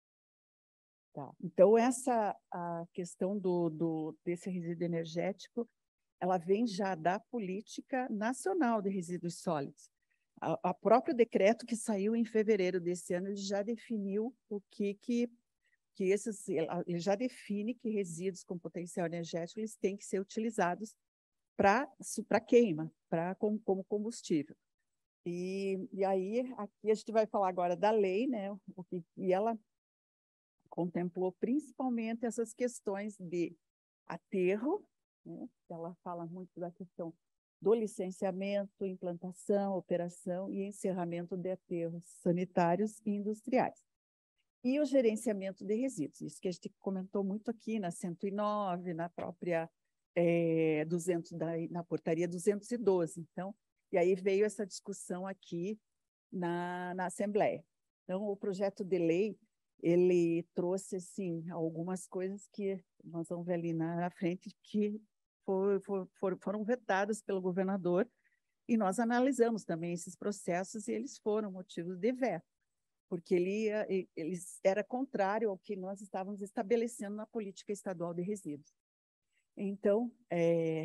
Tá. Então, essa a questão do, do, desse resíduo energético, ela vem já da política nacional de resíduos sólidos. O próprio decreto que saiu em fevereiro desse ano já definiu o que, que, que esses, ele já define que resíduos com potencial energético eles têm que ser utilizados para queima, para como, como combustível. E, e aí, aqui a gente vai falar agora da lei, né? O que, e ela contemplou principalmente essas questões de aterro, né? Ela fala muito da questão do licenciamento, implantação, operação e encerramento de aterros sanitários e industriais. E o gerenciamento de resíduos, isso que a gente comentou muito aqui na cento e nove, na própria é, duzentos, da, na portaria duzentos e doze. Então, e aí veio essa discussão aqui na, na Assembleia. Então, o projeto de lei, ele trouxe, assim, algumas coisas que nós vamos ver ali na, na frente, que For, for, for, foram vetadas pelo governador e nós analisamos também esses processos e eles foram motivos de veto, porque ele, ele era contrário ao que nós estávamos estabelecendo na política estadual de resíduos. Então, é,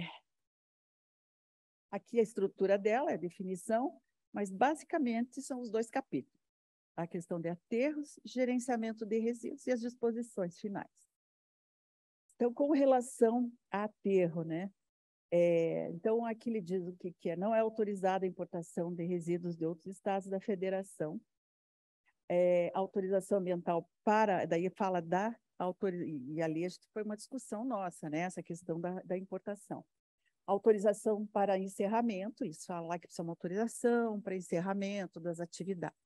aqui a estrutura dela é a definição, mas basicamente são os dois capítulos, a questão de aterros, gerenciamento de resíduos e as disposições finais. Então, com relação a aterro, né? É, então, aqui ele diz o que, que é. Não é autorizada a importação de resíduos de outros estados da federação. É, autorização ambiental para... Daí fala da autorização... E ali foi uma discussão nossa, né? Essa questão da, da importação. autorização para encerramento, eles falam lá que precisa de uma autorização para encerramento das atividades.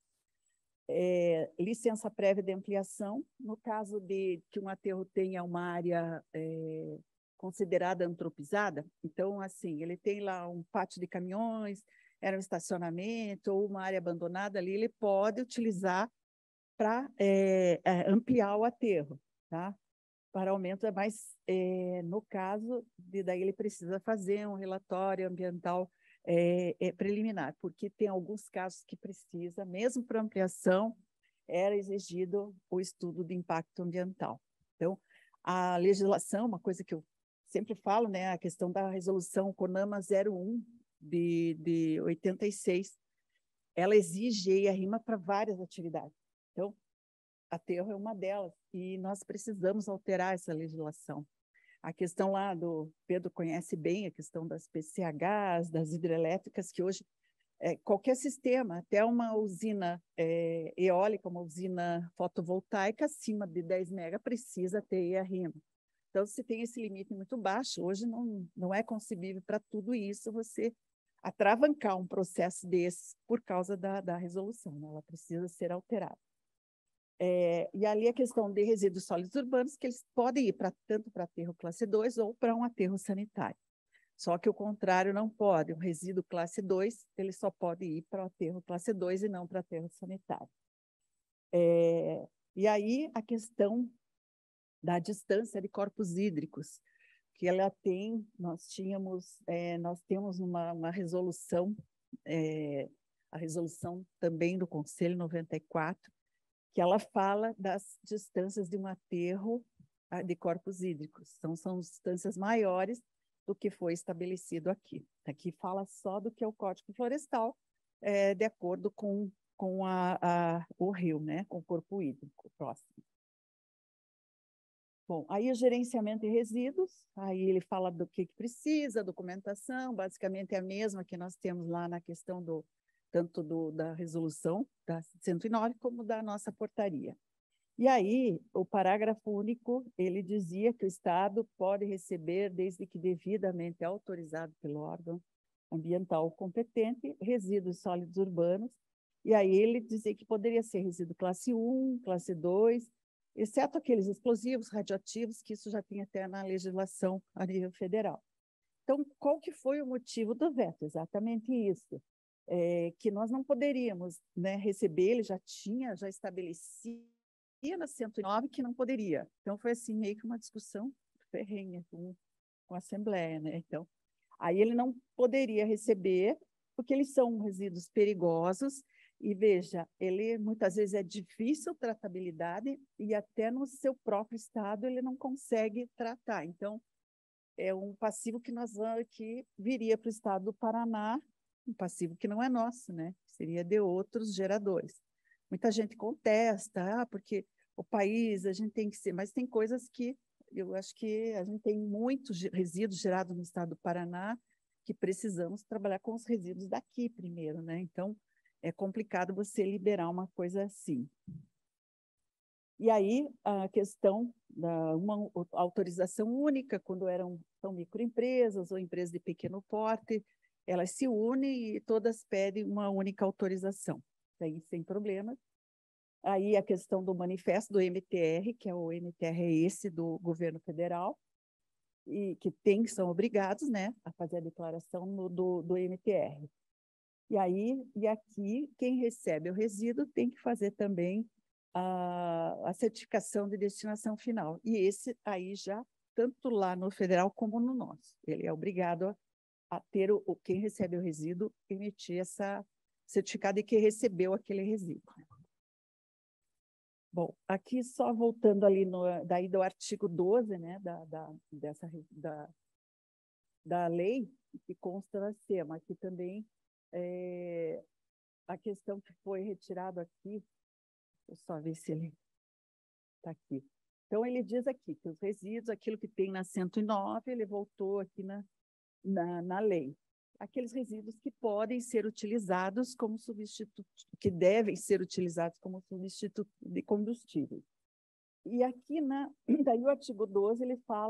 É, licença prévia de ampliação, no caso de que um aterro tenha uma área é, considerada antropizada, então, assim, ele tem lá um pátio de caminhões, era um estacionamento ou uma área abandonada ali, ele pode utilizar para é, é, ampliar o aterro, tá? Para aumento é mais, é, no caso, de daí ele precisa fazer um relatório ambiental é, é, preliminar, porque tem alguns casos que precisa, mesmo para ampliação, era exigido o estudo de impacto ambiental. Então, a legislação, uma coisa que eu sempre falo, né, a questão da resolução CONAMA zero um de, de oitenta e seis, ela exige E I A RIMA para várias atividades. Então, aterro é uma delas, e nós precisamos alterar essa legislação. A questão lá do Pedro conhece bem a questão das P C Hs, das hidrelétricas, que hoje é, qualquer sistema, até uma usina é, eólica, uma usina fotovoltaica acima de dez mega precisa ter E I A RIMA. Então, se tem esse limite muito baixo, hoje não, não é concebível para tudo isso você atravancar um processo desse por causa da, da resolução, né? Ela precisa ser alterada. É, e ali a questão de resíduos sólidos urbanos, que eles podem ir pra, tanto para aterro classe dois ou para um aterro sanitário. Só que o contrário não pode. O resíduo classe dois, ele só pode ir para o aterro classe dois e não para aterro sanitário. É, e aí a questão da distância de corpos hídricos, que ela tem, nós tínhamos, é, nós temos uma, uma resolução, é, a resolução também do Conselho noventa e quatro, que ela fala das distâncias de um aterro de corpos hídricos. Então, são distâncias maiores do que foi estabelecido aqui. Aqui fala só do que é o Código Florestal, é, de acordo com, com a, a, o rio, né? Com o corpo hídrico próximo. Bom, aí o gerenciamento de resíduos, aí ele fala do que, que precisa, documentação, basicamente é a mesma que nós temos lá na questão do tanto do, da resolução da cento e nove como da nossa portaria. E aí, o parágrafo único, ele dizia que o Estado pode receber, desde que devidamente autorizado pelo órgão ambiental competente, resíduos sólidos urbanos, e aí ele dizia que poderia ser resíduo classe um, classe dois, exceto aqueles explosivos, radioativos, que isso já tem até na legislação a nível federal. Então, qual que foi o motivo do veto? Exatamente isso. É, que nós não poderíamos, né, receber, ele já tinha, já estabelecia na cento e nove que não poderia. Então, foi assim, meio que uma discussão ferrenha com, com a Assembleia, né? Então, aí ele não poderia receber, porque eles são resíduos perigosos, e veja, ele muitas vezes é difícil tratabilidade, e até no seu próprio estado ele não consegue tratar. Então, é um passivo que nós vamos, que viria para o estado do Paraná, um passivo que não é nosso, né? Seria de outros geradores. Muita gente contesta, ah, porque o país, a gente tem que ser, mas tem coisas que eu acho que a gente tem muitos resíduos gerados no estado do Paraná que precisamos trabalhar com os resíduos daqui primeiro, né? Então, é complicado você liberar uma coisa assim. E aí, a questão da uma autorização única, quando eram são microempresas ou empresas de pequeno porte, elas se unem e todas pedem uma única autorização, daí sem problemas. Aí a questão do manifesto do M T R, que é o M T R é esse do governo federal, e que tem, são obrigados, né, a fazer a declaração no, do, do M T R. E aí, e aqui, quem recebe o resíduo tem que fazer também a, a certificação de destinação final. E esse aí já, tanto lá no federal como no nosso, ele é obrigado a a ter o, quem recebe o resíduo, emitir essa certificado de que recebeu aquele resíduo. Bom, aqui só voltando ali no, daí do artigo doze, né, da, da, dessa, da, da lei, que consta na SEMA, aqui também é, a questão que foi retirado aqui, deixa eu só ver se ele está aqui. Então, ele diz aqui que os resíduos, aquilo que tem na cento e nove, ele voltou aqui na Na, na lei, aqueles resíduos que podem ser utilizados como substituto, que devem ser utilizados como substituto de combustível. E aqui, na, daí o artigo doze, ele fala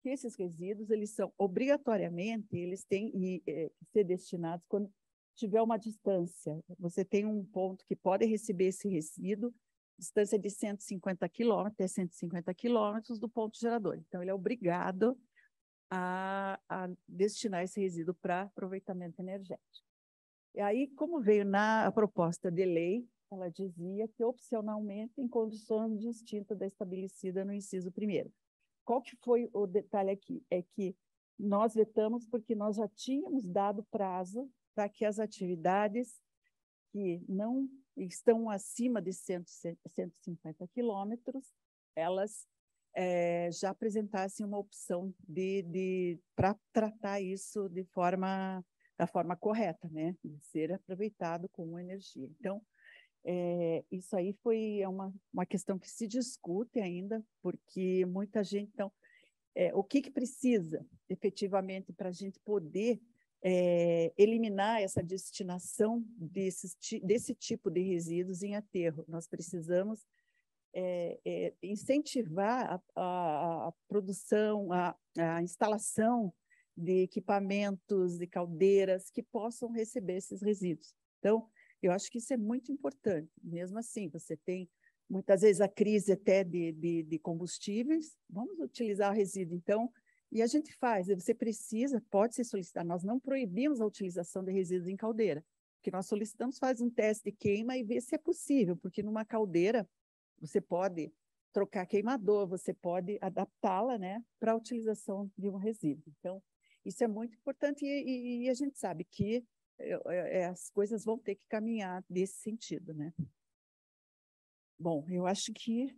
que esses resíduos, eles são obrigatoriamente, eles têm que é, ser destinados quando tiver uma distância. Você tem um ponto que pode receber esse resíduo, distância de cento e cinquenta quilômetros, até cento e cinquenta quilômetros do ponto gerador. Então, ele é obrigado a, a destinar esse resíduo para aproveitamento energético. E aí, como veio na a proposta de lei, ela dizia que, opcionalmente, em condições distintas da estabelecida no inciso primeiro. Qual que foi o detalhe aqui? É que nós vetamos porque nós já tínhamos dado prazo para que as atividades que não estão acima de cento, cento e cinquenta quilômetros, elas é, já apresentassem uma opção de, de, para tratar isso de forma, da forma correta, né? De ser aproveitado como energia. Então, É, isso aí foi é uma, uma questão que se discute ainda, porque muita gente... Então, é, o que, que precisa, efetivamente, para a gente poder é, eliminar essa destinação desses, desse tipo de resíduos em aterro? Nós precisamos é, é, incentivar a, a, a produção, a, a instalação de equipamentos, de caldeiras que possam receber esses resíduos. Então, eu acho que isso é muito importante. Mesmo assim, você tem, muitas vezes, a crise até de, de, de combustíveis, vamos utilizar o resíduo, então, e a gente faz, você precisa, pode ser solicitado, nós não proibimos a utilização de resíduos em caldeira, o que nós solicitamos faz um teste de queima e ver se é possível, porque numa caldeira você pode trocar queimador, você pode adaptá-la, né, para a utilização de um resíduo. Então, isso é muito importante e, e, e a gente sabe que É, as coisas vão ter que caminhar nesse sentido, né? Bom, eu acho que...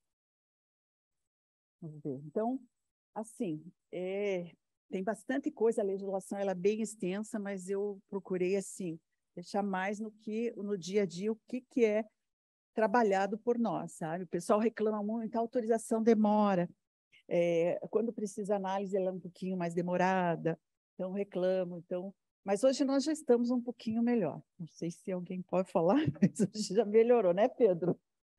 Vamos ver. Então, assim, é, tem bastante coisa, a legislação ela é bem extensa, mas eu procurei, assim, deixar mais no que, no dia a dia, o que, que é trabalhado por nós, sabe? O pessoal reclama muito, a autorização demora, é, quando precisa análise, ela é um pouquinho mais demorada, então reclamo, então... Mas hoje nós já estamos um pouquinho melhor. Não sei se alguém pode falar, mas hoje já melhorou, né, Pedro?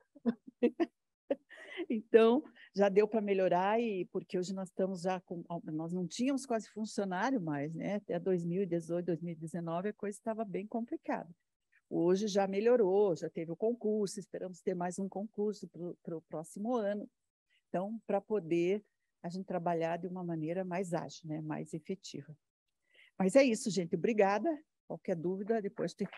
Então, já deu para melhorar, e porque hoje nós estamos já com... Nós não tínhamos quase funcionário mais, né? Até dois mil e dezoito, dois mil e dezenove, a coisa estava bem complicada. Hoje já melhorou, já teve o concurso, esperamos ter mais um concurso para o próximo ano. Então, para poder a gente trabalhar de uma maneira mais ágil, né? Mais efetiva. Mas é isso, gente. Obrigada. Qualquer dúvida, depois tem...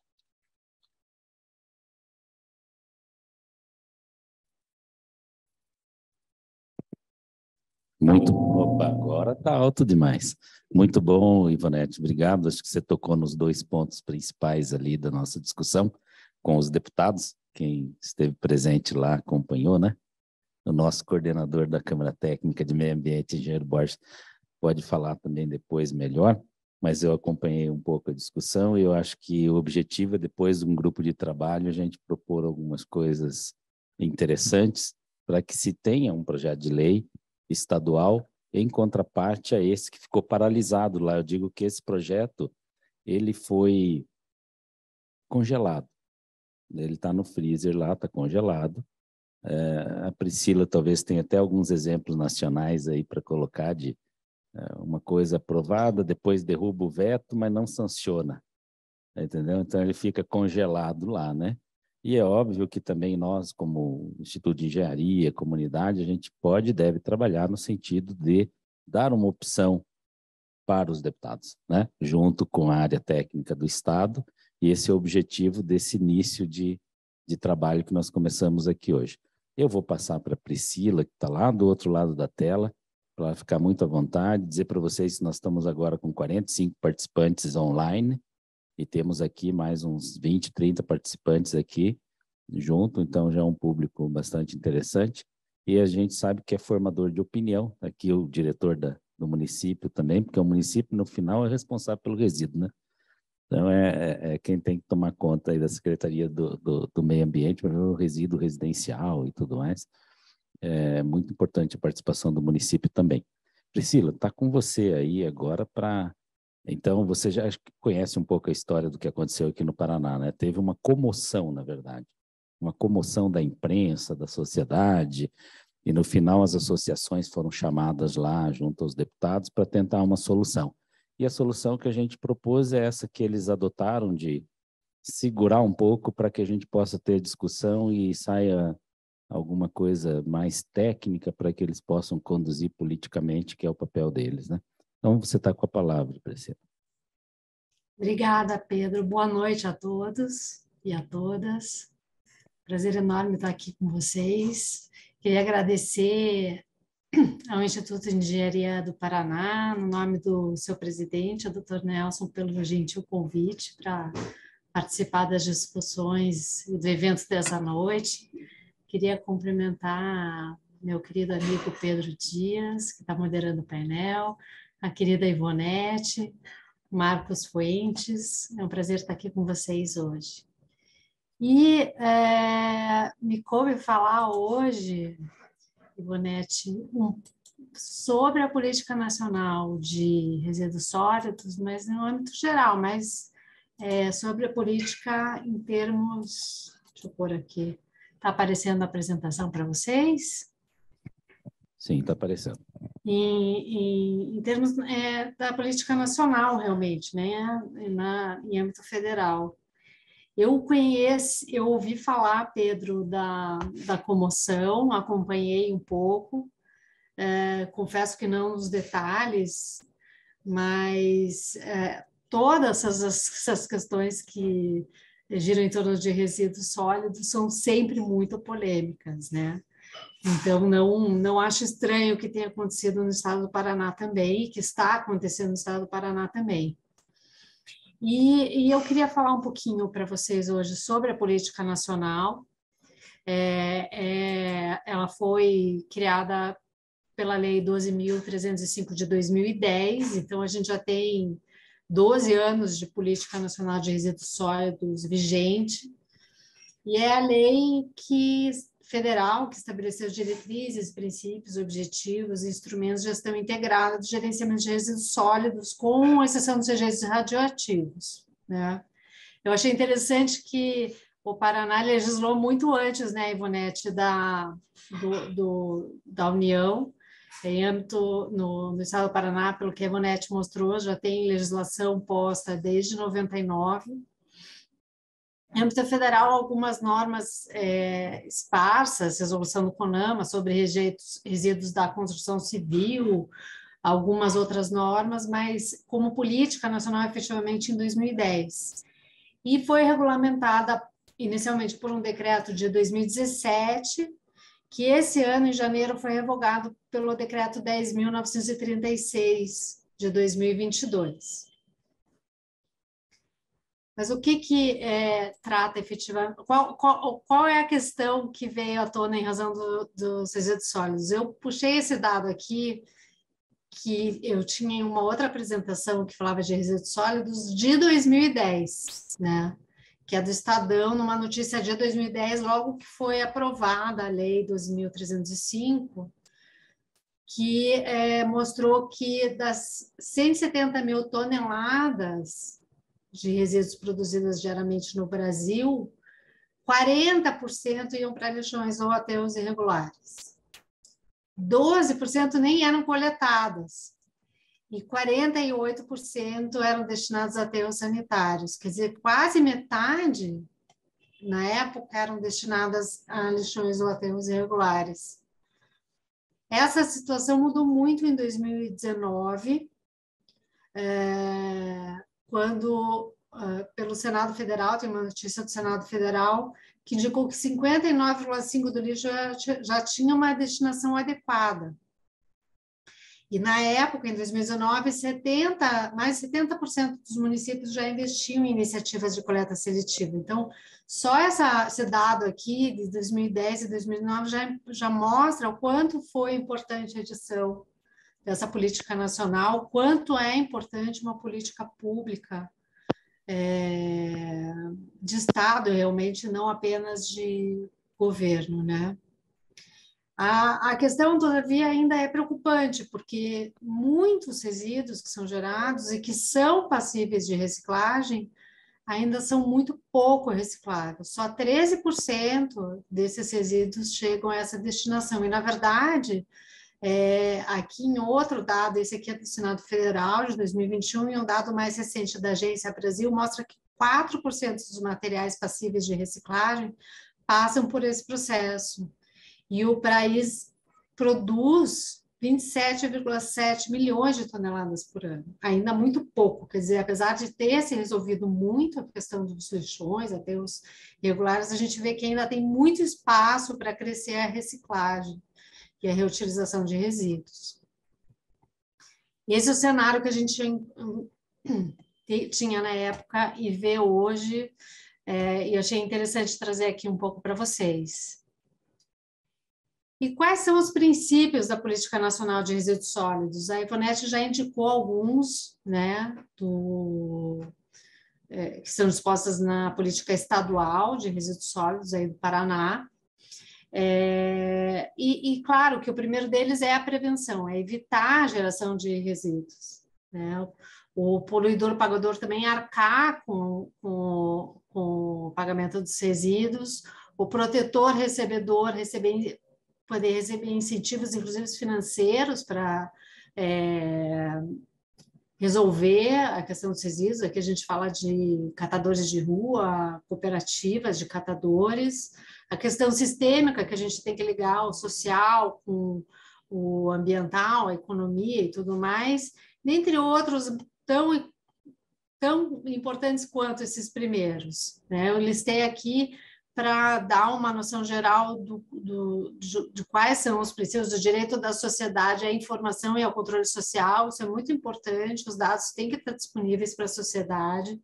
Muito bom. Opa, agora está alto demais. Muito bom, Ivonete. Obrigado. Acho que você tocou nos dois pontos principais ali da nossa discussão com os deputados. Quem esteve presente lá acompanhou, né? O nosso coordenador da Câmara Técnica de Meio Ambiente, engenheiro Borges, pode falar também depois melhor, mas eu acompanhei um pouco a discussão e eu acho que o objetivo é, depois de um grupo de trabalho, a gente propor algumas coisas interessantes para que se tenha um projeto de lei estadual em contraparte a esse que ficou paralisado lá. Eu digo que esse projeto, ele foi congelado. Ele está no freezer lá, está congelado. É, a Priscila talvez tenha até alguns exemplos nacionais aí para colocar de é, uma coisa aprovada, depois derruba o veto, mas não sanciona. Entendeu? Então ele fica congelado lá, né? E é óbvio que também nós, como Instituto de Engenharia, comunidade, a gente pode e deve trabalhar no sentido de dar uma opção para os deputados, né? Junto com a área técnica do Estado, e esse é o objetivo desse início de, de trabalho que nós começamos aqui hoje. Eu vou passar para a Priscila, que está lá do outro lado da tela, para ela ficar muito à vontade, dizer para vocês que nós estamos agora com quarenta e cinco participantes online, e temos aqui mais uns vinte, trinta participantes aqui junto, então já é um público bastante interessante. E a gente sabe que é formador de opinião, aqui o diretor da, do município também, porque o município, no final, é responsável pelo resíduo, né? Então, é, é, é quem tem que tomar conta aí da Secretaria do, do, do Meio Ambiente para ver o resíduo residencial e tudo mais. É muito importante a participação do município também. Priscila, está com você aí agora para... Então, você já conhece um pouco a história do que aconteceu aqui no Paraná, né? Teve uma comoção, na verdade, uma comoção da imprensa, da sociedade, E no final as associações foram chamadas lá junto aos deputados para tentar uma solução. E a solução que a gente propôs é essa que eles adotaram, de segurar um pouco para que a gente possa ter discussão e saia alguma coisa mais técnica para que eles possam conduzir politicamente, que é o papel deles, né? Então, você está com a palavra, Priscila. Obrigada, Pedro. Boa noite a todos e a todas. Prazer enorme estar aqui com vocês. Queria agradecer ao Instituto de Engenharia do Paraná, no nome do seu presidente, o doutor Nelson, pelo gentil convite para participar das discussões e do evento dessa noite. Queria cumprimentar meu querido amigo Pedro Dias, que está moderando o painel, a querida Ivonete, Marcos Fuentes. É um prazer estar aqui com vocês hoje. E é, me coube falar hoje, Ivonete, um, sobre a política nacional de resíduos sólidos, mas no âmbito geral, mas é, sobre a política em termos... Deixa eu pôr aqui. Está aparecendo a apresentação para vocês? Sim, está aparecendo. Em, em, em termos é, da política nacional, realmente, né? Na, em âmbito federal. Eu conheço, eu ouvi falar, Pedro, da, da comoção, acompanhei um pouco, é, confesso que não nos detalhes, mas é, todas essas, essas questões que giram em torno de resíduos sólidos são sempre muito polêmicas, né? Então, não, não acho estranho o que tenha acontecido no estado do Paraná também, e que está acontecendo no estado do Paraná também. E, e eu queria falar um pouquinho para vocês hoje sobre a política nacional. É, é, ela foi criada pela Lei doze mil trezentos e cinco de dois mil e dez, então a gente já tem doze anos de política nacional de resíduos sólidos vigente, e é a lei que, federal que estabeleceu diretrizes, princípios, objetivos e instrumentos de gestão integrada do gerenciamento de resíduos sólidos, com exceção dos resíduos radioativos, né? Eu achei interessante que o Paraná legislou muito antes, né, Ivonete, da, do, do, da União, em âmbito, no, no estado do Paraná, pelo que a Ivonete mostrou, já tem legislação posta desde noventa e nove. Em âmbito federal, algumas normas é, esparsas, resolução do CONAMA sobre rejeitos, resíduos da construção civil, algumas outras normas, mas como política nacional efetivamente em dois mil e dez. E foi regulamentada inicialmente por um decreto de dois mil e dezessete, que esse ano, em janeiro, foi revogado pelo decreto dez mil novecentos e trinta e seis de dois mil e vinte e dois. Mas o que que é, trata efetivamente? Qual, qual, qual é a questão que veio à tona em razão do, dos resíduos sólidos? Eu puxei esse dado aqui, que eu tinha em uma outra apresentação que falava de resíduos sólidos de dois mil e dez, né? Que é do Estadão, numa notícia de dois mil e dez, logo que foi aprovada a Lei doze mil trezentos e cinco, que é, mostrou que das cento e setenta mil toneladas de resíduos produzidos diariamente no Brasil, quarenta por cento iam para lixões ou aterros irregulares. doze por cento nem eram coletadas. E quarenta e oito por cento eram destinados a aterros sanitários. Quer dizer, quase metade, na época, eram destinadas a lixões ou aterros irregulares. Essa situação mudou muito em dois mil e dezenove, é, quando, uh, pelo Senado Federal, tem uma notícia do Senado Federal, que indicou que cinquenta e nove vírgula cinco por cento do lixo já, já tinha uma destinação adequada. E, na época, em dois mil e dezenove, setenta, mais de setenta por cento dos municípios já investiam em iniciativas de coleta seletiva. Então, só essa, esse dado aqui, de dois mil e dez e dois mil e nove, já, já mostra o quanto foi importante a edição dessa política nacional, quanto é importante uma política pública é, de Estado, realmente, não apenas de governo, né? A, a questão, todavia, ainda é preocupante, porque muitos resíduos que são gerados e que são passíveis de reciclagem ainda são muito pouco recicláveis. Só treze por cento desses resíduos chegam a essa destinação. E, na verdade, é, aqui em outro dado, esse aqui é do Senado Federal, de dois mil e vinte e um, e um dado mais recente da Agência Brasil, mostra que quatro por cento dos materiais passíveis de reciclagem passam por esse processo. E o país produz vinte e sete vírgula sete milhões de toneladas por ano. Ainda muito pouco, quer dizer, apesar de ter se resolvido muito a questão dos lixões, até os regulares, a gente vê que ainda tem muito espaço para crescer a reciclagem e a reutilização de resíduos. E esse é o cenário que a gente tinha na época e vê hoje, é, e eu achei interessante trazer aqui um pouco para vocês. E quais são os princípios da Política Nacional de Resíduos Sólidos? A Ivonete já indicou alguns, né, do, é, que são dispostas na Política Estadual de Resíduos Sólidos aí do Paraná. É, e, e, claro, que o primeiro deles é a prevenção, é evitar a geração de resíduos, né? O poluidor pagador também arcar com, com, com o pagamento dos resíduos, o protetor recebedor receber, poder receber incentivos, inclusive financeiros, para é, resolver a questão dos resíduos. Aqui a gente fala de catadores de rua, cooperativas de catadores, a questão sistêmica, que a gente tem que ligar o social com o ambiental, a economia e tudo mais, dentre outros tão, tão importantes quanto esses primeiros, né? Eu listei aqui para dar uma noção geral do, do, de, de quais são os princípios do direito da sociedade à informação e ao controle social. Isso é muito importante, os dados têm que estar disponíveis para a sociedade.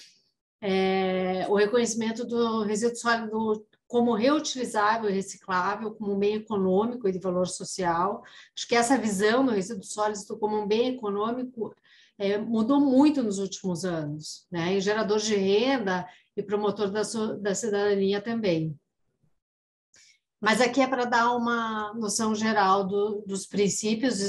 É, o reconhecimento do resíduo sólido como reutilizável e reciclável, como um bem econômico e de valor social. Acho que essa visão do resíduo sólido como um bem econômico é, mudou muito nos últimos anos, né? E gerador de renda e promotor da, da cidadania também. Mas aqui é para dar uma noção geral do, dos princípios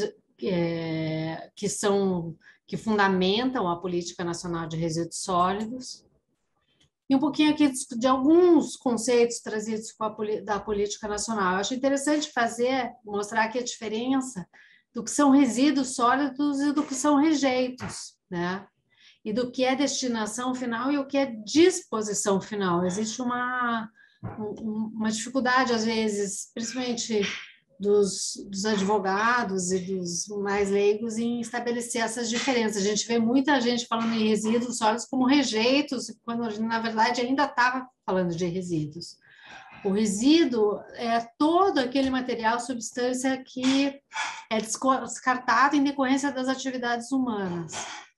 é, que são, que fundamentam a Política Nacional de Resíduos Sólidos, e um pouquinho aqui de alguns conceitos trazidos com a, da política nacional. Eu acho interessante fazer, mostrar aqui a diferença do que são resíduos sólidos e do que são rejeitos, né? E do que é destinação final e o que é disposição final. Existe uma, uma dificuldade, às vezes, principalmente dos, dos advogados e dos mais leigos, em estabelecer essas diferenças. A gente vê muita gente falando em resíduos sólidos como rejeitos, quando, na verdade, ainda estava falando de resíduos. O resíduo é todo aquele material, substância que é descartado em decorrência das atividades humanas.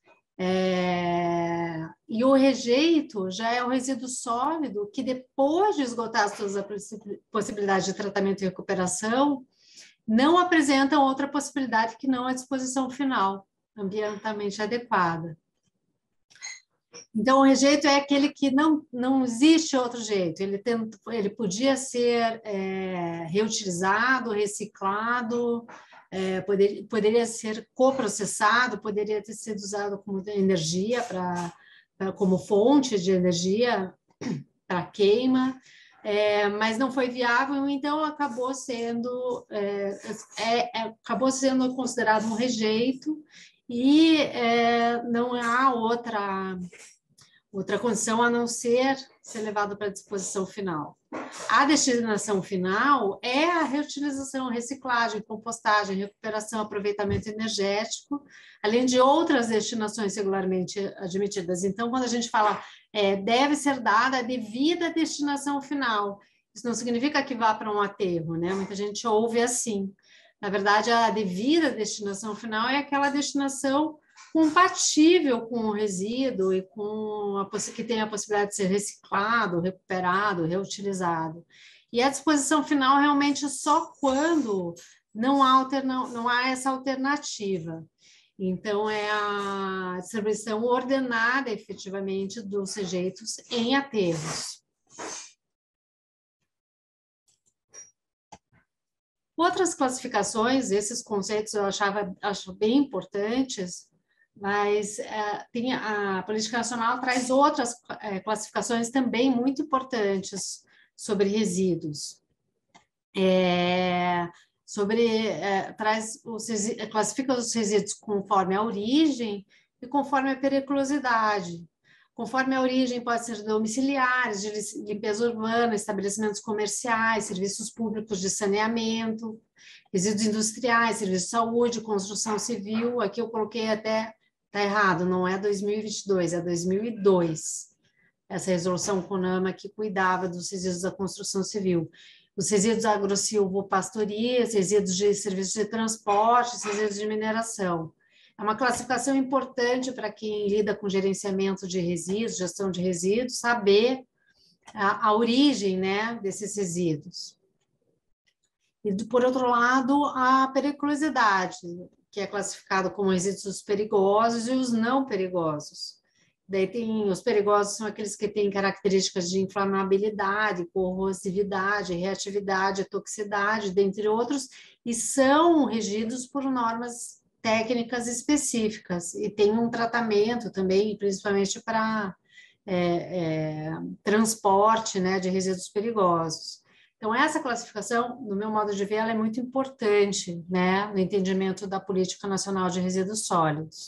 É, e o rejeito já é o resíduo sólido que, depois de esgotar todas as possibilidades de tratamento e recuperação, não apresentam outra possibilidade que não a disposição final, ambientalmente adequada. Então, o rejeito é aquele que não, não existe outro jeito, ele, tem, ele podia ser é, reutilizado, reciclado, é, poder, poderia ser coprocessado, poderia ter sido usado como energia, pra, pra, como fonte de energia para queima, é, mas não foi viável, então acabou sendo, é, é, é, acabou sendo considerado um rejeito e é, não há outra... outra condição a não ser ser levado para a disposição final. A destinação final é a reutilização, reciclagem, compostagem, recuperação, aproveitamento energético, além de outras destinações regularmente admitidas. Então, quando a gente fala é, deve ser dada a devida destinação final, isso não significa que vá para um aterro, né? Muita gente ouve assim. Na verdade, a devida destinação final é aquela destinação compatível com o resíduo e com a, que tem a possibilidade de ser reciclado, recuperado, reutilizado. E a disposição final realmente só quando não há, alterna, não há essa alternativa. Então, é a distribuição ordenada, efetivamente, dos rejeitos em aterros. Outras classificações, esses conceitos eu achava, acho bem importantes, mas é, tem, a política nacional traz outras é, classificações também muito importantes sobre resíduos. É, sobre, é, traz os, classifica os resíduos conforme a origem e conforme a periculosidade. Conforme a origem, pode ser domiciliares, de limpeza urbana, estabelecimentos comerciais, serviços públicos de saneamento, resíduos industriais, serviços de saúde, construção civil. Aqui eu coloquei até, está errado, não é dois mil e vinte e dois, é dois mil e dois. Essa resolução CONAMA que cuidava dos resíduos da construção civil. Os resíduos agro-silvopastorias, resíduos de serviços de transporte, resíduos de mineração. É uma classificação importante para quem lida com gerenciamento de resíduos, gestão de resíduos, saber a, a origem, né, desses resíduos. E, por outro lado, a periculosidade, que é classificado como resíduos perigosos e os não perigosos. Daí tem os perigosos, são aqueles que têm características de inflamabilidade, corrosividade, reatividade, toxicidade, dentre outros, e são regidos por normas técnicas específicas, e tem um tratamento também, principalmente para é, é, transporte, né, de resíduos perigosos. Então, essa classificação, no meu modo de ver, ela é muito importante, né, no entendimento da Política Nacional de Resíduos Sólidos.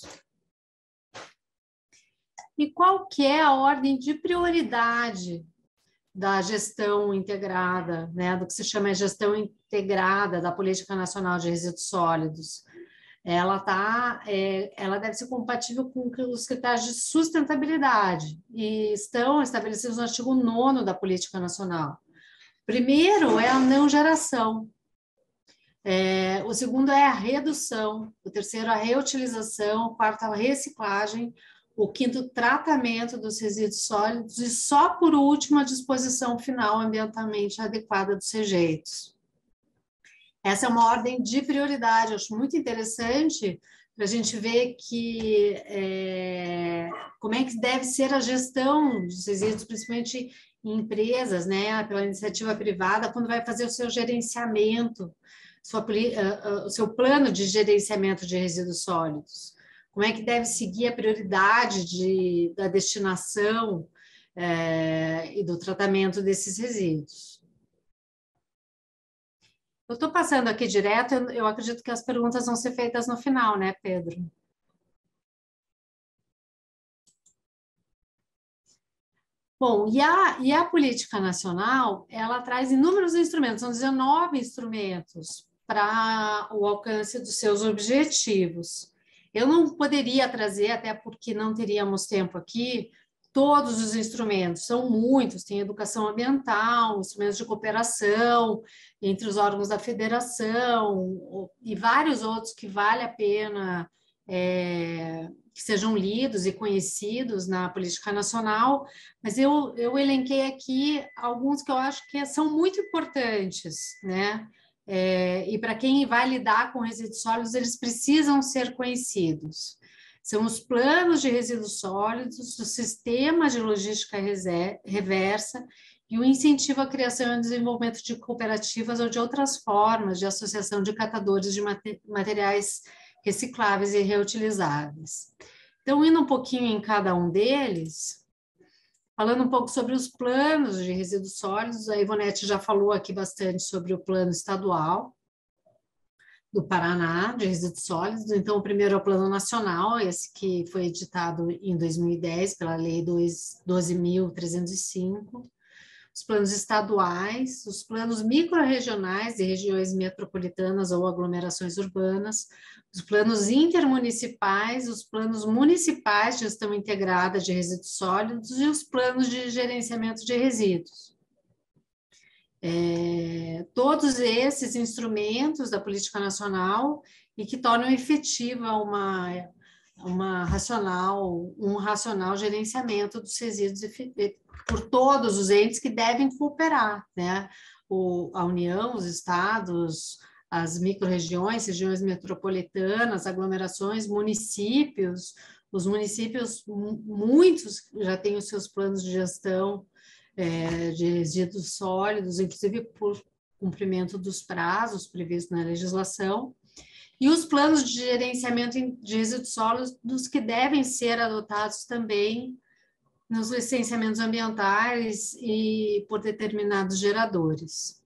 E qual que é a ordem de prioridade da gestão integrada, né, do que se chama de gestão integrada da Política Nacional de Resíduos Sólidos? Ela, tá, é, ela deve ser compatível com os critérios de sustentabilidade e estão estabelecidos no artigo nono da Política Nacional. Primeiro é a não geração, é, o segundo é a redução, o terceiro a reutilização, o quarto a reciclagem, o quinto tratamento dos resíduos sólidos e só por último a disposição final ambientalmente adequada dos rejeitos. Essa é uma ordem de prioridade, eu acho muito interessante para a gente ver que, é, como é que deve ser a gestão dos resíduos, principalmente em empresas, né, pela iniciativa privada, quando vai fazer o seu gerenciamento, sua, uh, uh, o seu plano de gerenciamento de resíduos sólidos. Como é que deve seguir a prioridade de, da destinação é, e do tratamento desses resíduos. Eu estou passando aqui direto, eu, eu acredito que as perguntas vão ser feitas no final, né, Pedro? Bom, e a, e a política nacional, ela traz inúmeros instrumentos, são dezenove instrumentos para o alcance dos seus objetivos. Eu não poderia trazer, até porque não teríamos tempo aqui, todos os instrumentos, são muitos, tem educação ambiental, instrumentos de cooperação entre os órgãos da federação e vários outros que vale a pena é, que sejam lidos e conhecidos na política nacional, mas eu, eu elenquei aqui alguns que eu acho que são muito importantes, né? É, e para quem vai lidar com resíduos sólidos, eles precisam ser conhecidos. São os planos de resíduos sólidos, o sistema de logística reversa e o incentivo à criação e desenvolvimento de cooperativas ou de outras formas de associação de catadores de materiais recicláveis e reutilizáveis. Então, indo um pouquinho em cada um deles, falando um pouco sobre os planos de resíduos sólidos, a Ivonete já falou aqui bastante sobre o plano estadual do Paraná, de resíduos sólidos. Então, o primeiro é o Plano Nacional, esse que foi editado em dois mil e dez pela Lei doze mil trezentos e cinco. Os planos estaduais, os planos microrregionais de regiões metropolitanas ou aglomerações urbanas, os planos intermunicipais, os planos municipais de gestão integrada de resíduos sólidos e os planos de gerenciamento de resíduos. É, todos esses instrumentos da política nacional e que tornam efetiva uma, uma racional, um racional gerenciamento dos resíduos por todos os entes que devem cooperar, né? O, a União, os estados, as micro-regiões, regiões metropolitanas, aglomerações, municípios. Os municípios, muitos já têm os seus planos de gestão É, de resíduos sólidos, inclusive por cumprimento dos prazos previstos na legislação, E os planos de gerenciamento de resíduos sólidos que devem ser adotados também nos licenciamentos ambientais e por determinados geradores.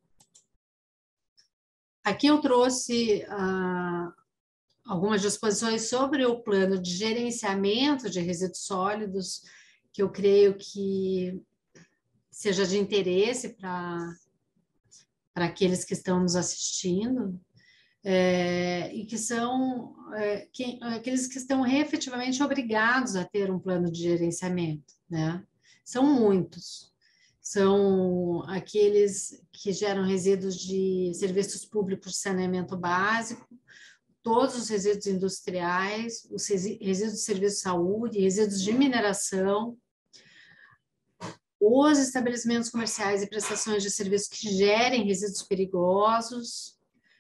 Aqui eu trouxe ah, algumas disposições sobre o plano de gerenciamento de resíduos sólidos, que eu creio que seja de interesse para para aqueles que estão nos assistindo, é, e que são é, que, aqueles que estão efetivamente obrigados a ter um plano de gerenciamento, né? São muitos. São aqueles que geram resíduos de serviços públicos de saneamento básico, todos os resíduos industriais, os resíduos de serviço de saúde, resíduos de mineração, os estabelecimentos comerciais e prestações de serviços que gerem resíduos perigosos,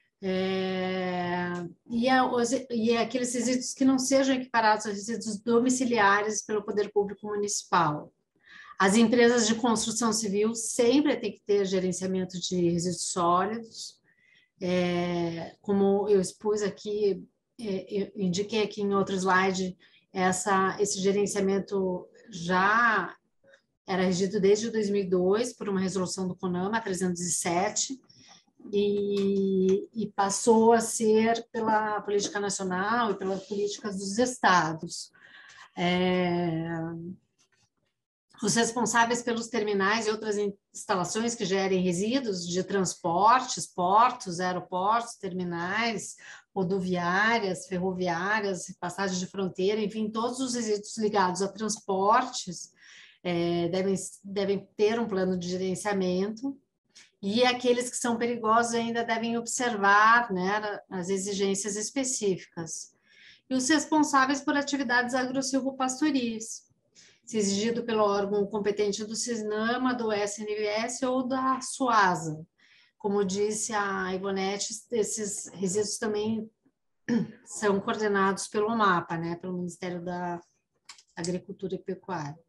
é, e, a, os, e aqueles resíduos que não sejam equiparados a resíduos domiciliares pelo poder público municipal. As empresas de construção civil sempre têm que ter gerenciamento de resíduos sólidos, é, como eu expus aqui, é, eu indiquei aqui em outro slide, essa, esse gerenciamento já era regido desde dois mil e dois por uma resolução do CONAMA trezentos e sete, e, e passou a ser pela política nacional e pelas políticas dos estados. É, os responsáveis pelos terminais e outras instalações que gerem resíduos de transportes, portos, aeroportos, terminais, rodoviárias, ferroviárias, passagens de fronteira, enfim, todos os resíduos ligados a transportes é, devem, devem ter um plano de gerenciamento, e aqueles que são perigosos ainda devem observar, né, as exigências específicas. E os responsáveis por atividades agro-silvopastoris, se exigido pelo órgão competente do CISNAMA, do S N V S ou da SUASA. Como disse a Ivonete, esses resíduos também são coordenados pelo MAPA, né, pelo Ministério da Agricultura e Pecuária.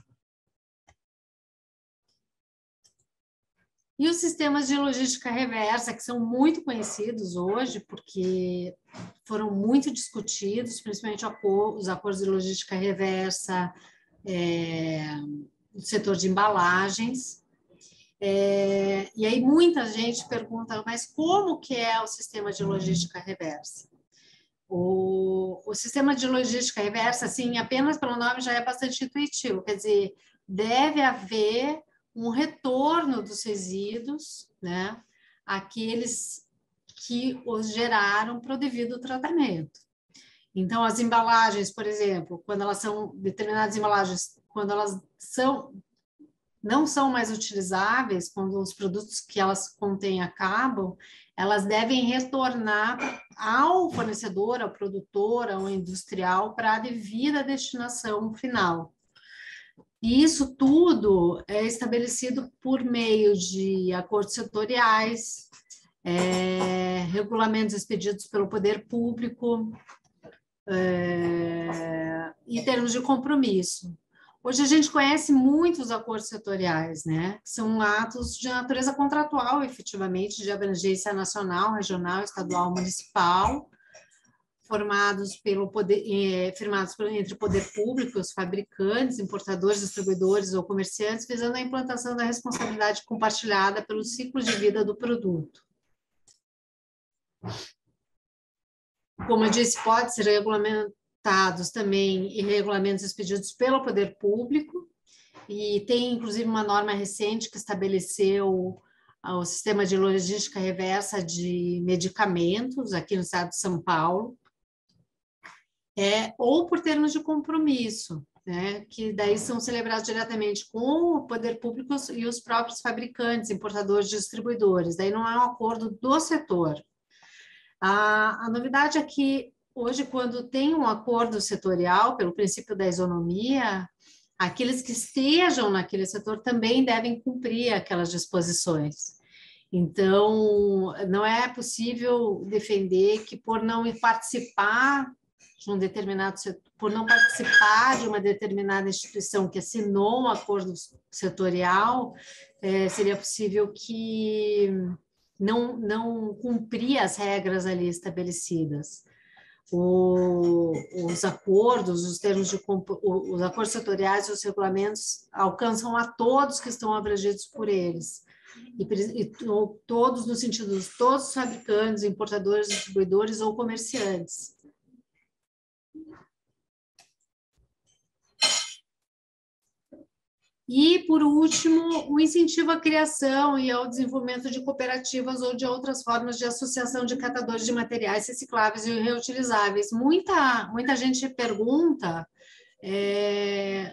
E os sistemas de logística reversa, que são muito conhecidos hoje, porque foram muito discutidos, principalmente os acordos de logística reversa é, do setor de embalagens. É, e aí muita gente pergunta, mas como que é o sistema de logística reversa? O, o sistema de logística reversa, assim, apenas pelo nome já é bastante intuitivo, quer dizer, deve haver um retorno dos resíduos, né, aqueles que os geraram para o devido tratamento. Então, as embalagens, por exemplo, quando elas são, determinadas embalagens, quando elas são, não são mais utilizáveis, quando os produtos que elas contêm acabam, elas devem retornar ao fornecedor, ao produtor, ao industrial, para a devida destinação final. E isso tudo é estabelecido por meio de acordos setoriais, é, regulamentos expedidos pelo poder público é, e termos de compromisso. Hoje a gente conhece muitos acordos setoriais, né? Que são atos de natureza contratual, efetivamente, de abrangência nacional, regional, estadual, municipal, formados pelo poder, eh, firmados entre o poder público, os fabricantes, importadores, distribuidores ou comerciantes, visando a implantação da responsabilidade compartilhada pelo ciclo de vida do produto. Como eu disse, pode ser regulamentados também em regulamentos expedidos pelo poder público, e tem inclusive uma norma recente que estabeleceu o sistema de logística reversa de medicamentos aqui no estado de São Paulo. É, ou por termos de compromisso, né, que daí são celebrados diretamente com o poder público e os próprios fabricantes, importadores, distribuidores. Daí não é um acordo do setor. A, a novidade é que hoje, quando tem um acordo setorial, pelo princípio da isonomia, aqueles que estejam naquele setor também devem cumprir aquelas disposições. Então, não é possível defender que por não participar de um determinado setor, por não participar de uma determinada instituição que assinou um acordo setorial, é, seria possível que não, não cumprir as regras ali estabelecidas. O, os acordos, os termos de os acordos setoriais e os regulamentos alcançam a todos que estão abrangidos por eles. E, e todos no sentido de todos os fabricantes, importadores, distribuidores ou comerciantes. E, por último, o incentivo à criação e ao desenvolvimento de cooperativas ou de outras formas de associação de catadores de materiais recicláveis e reutilizáveis. Muita, muita gente pergunta é,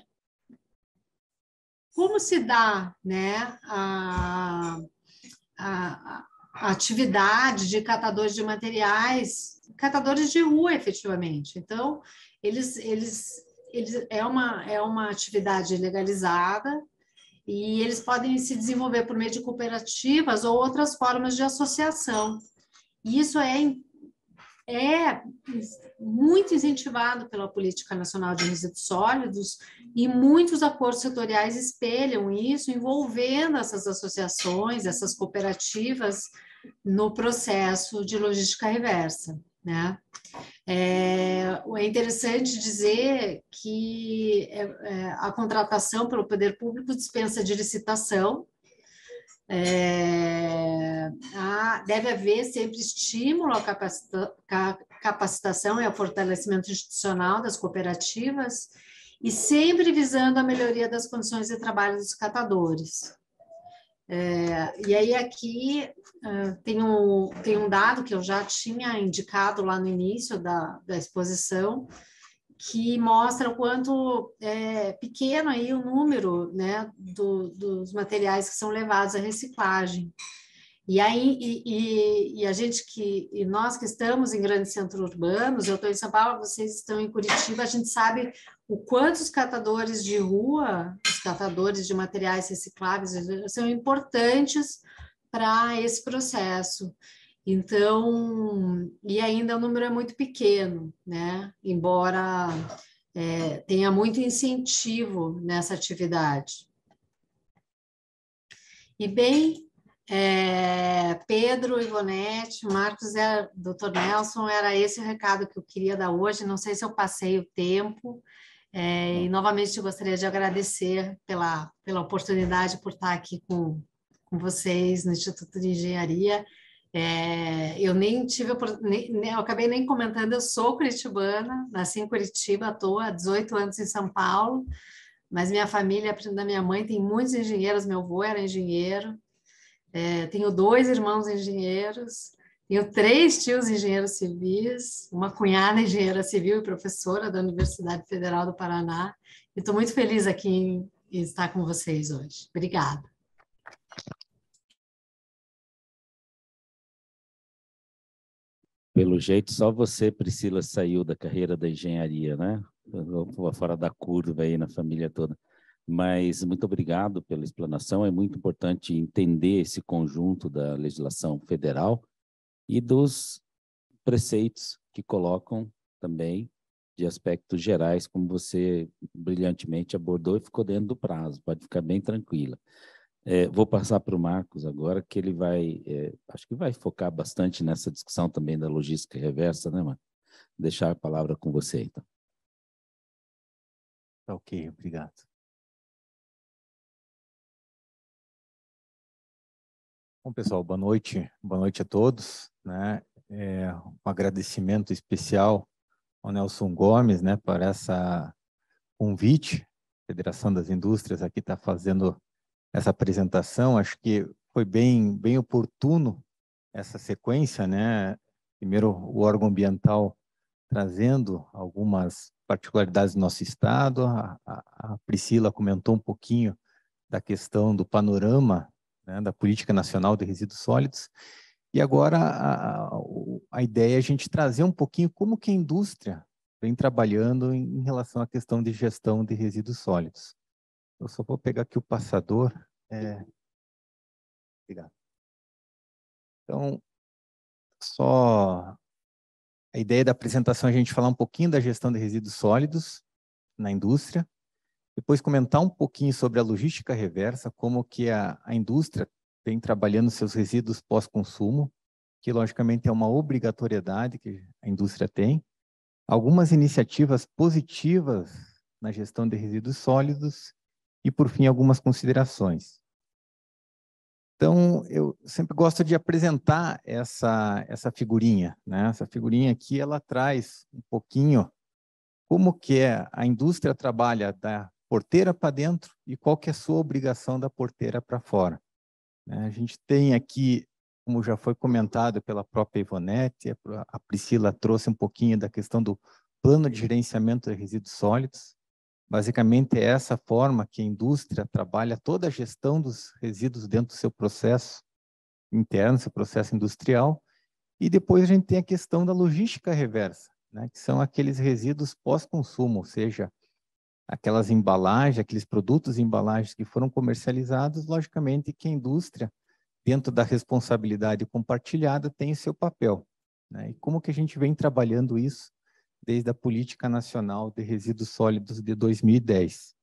como se dá, né, a, a, a atividade de catadores de materiais, catadores de rua, efetivamente. Então, eles... eles Eles, é, uma, é uma atividade legalizada e eles podem se desenvolver por meio de cooperativas ou outras formas de associação. E isso é, é muito incentivado pela Política Nacional de Resíduos Sólidos e muitos acordos setoriais espelham isso, envolvendo essas associações, essas cooperativas no processo de logística reversa, né? É, é interessante dizer que a contratação pelo poder público dispensa de licitação, é, a, deve haver sempre estímulo à capacita, capacitação e ao fortalecimento institucional das cooperativas e sempre visando a melhoria das condições de trabalho dos catadores. É, e aí aqui uh, tem, um, tem um dado que eu já tinha indicado lá no início da, da exposição, que mostra o quanto é pequeno aí o número, né, do, dos materiais que são levados à reciclagem. E aí, e, e, e a gente que, e nós que estamos em grandes centros urbanos, eu estou em São Paulo, vocês estão em Curitiba, a gente sabe o quanto os catadores de rua, os catadores de materiais recicláveis são importantes para esse processo. Então, e ainda o número é muito pequeno, né? Embora é, tenha muito incentivo nessa atividade. E bem, É, Pedro, Ivonete, Marcos, é, doutor Nelson, era esse o recado que eu queria dar hoje. Não sei se eu passei o tempo, é, e novamente eu gostaria de agradecer pela, pela oportunidade por estar aqui com, com vocês no Instituto de Engenharia. É, eu nem tive, nem, eu acabei nem comentando, eu sou curitibana, nasci em Curitiba, estou há dezoito anos em São Paulo, mas minha família, da minha mãe, tem muitos engenheiros, meu avô era engenheiro. É, tenho dois irmãos engenheiros, tenho três tios engenheiros civis, uma cunhada engenheira civil e professora da Universidade Federal do Paraná. E estou muito feliz aqui em, em estar com vocês hoje. Obrigada. Pelo jeito, só você, Priscila, saiu da carreira da engenharia, né? Fora da curva aí na família toda. Mas muito obrigado pela explanação. É muito importante entender esse conjunto da legislação federal e dos preceitos que colocam também de aspectos gerais, como você brilhantemente abordou e ficou dentro do prazo. Pode ficar bem tranquila. É, vou passar para o Marcos agora, que ele vai, é, acho que vai focar bastante nessa discussão também da logística reversa, né, Marcos? Deixar a palavra com você, então. Ok, obrigado. Bom, pessoal, boa noite, boa noite a todos, né? É, um agradecimento especial ao Nelson Gomes, né, por essa convite. A Federação das Indústrias aqui está fazendo essa apresentação. Acho que foi bem, bem oportuno essa sequência, né? Primeiro, o órgão ambiental trazendo algumas particularidades do nosso estado. A, a, a Priscila comentou um pouquinho da questão do panorama, né, da Política Nacional de Resíduos Sólidos, e agora a, a ideia é a gente trazer um pouquinho como que a indústria vem trabalhando em, em relação à questão de gestão de resíduos sólidos. Eu só vou pegar aqui o passador. É... Obrigado. Então, só a ideia da apresentação é a gente falar um pouquinho da gestão de resíduos sólidos na indústria, depois comentar um pouquinho sobre a logística reversa, como que a, a indústria vem trabalhando seus resíduos pós-consumo, que logicamente é uma obrigatoriedade que a indústria tem. Algumas iniciativas positivas na gestão de resíduos sólidos e, por fim, algumas considerações. Então, eu sempre gosto de apresentar essa, essa figurinha, né? Essa figurinha aqui, ela traz um pouquinho como que é, a indústria trabalha da porteira para dentro e qual que é a sua obrigação da porteira para fora. A gente tem aqui, como já foi comentado pela própria Ivonete, a Priscila trouxe um pouquinho da questão do plano de gerenciamento de resíduos sólidos. Basicamente, é essa forma que a indústria trabalha toda a gestão dos resíduos dentro do seu processo interno, seu processo industrial. E depois a gente tem a questão da logística reversa, né, que são aqueles resíduos pós-consumo, ou seja, aquelas embalagens, aqueles produtos e embalagens que foram comercializados, logicamente que a indústria, dentro da responsabilidade compartilhada, tem o seu papel, né? E como que a gente vem trabalhando isso desde a Política Nacional de Resíduos Sólidos de dois mil e dez.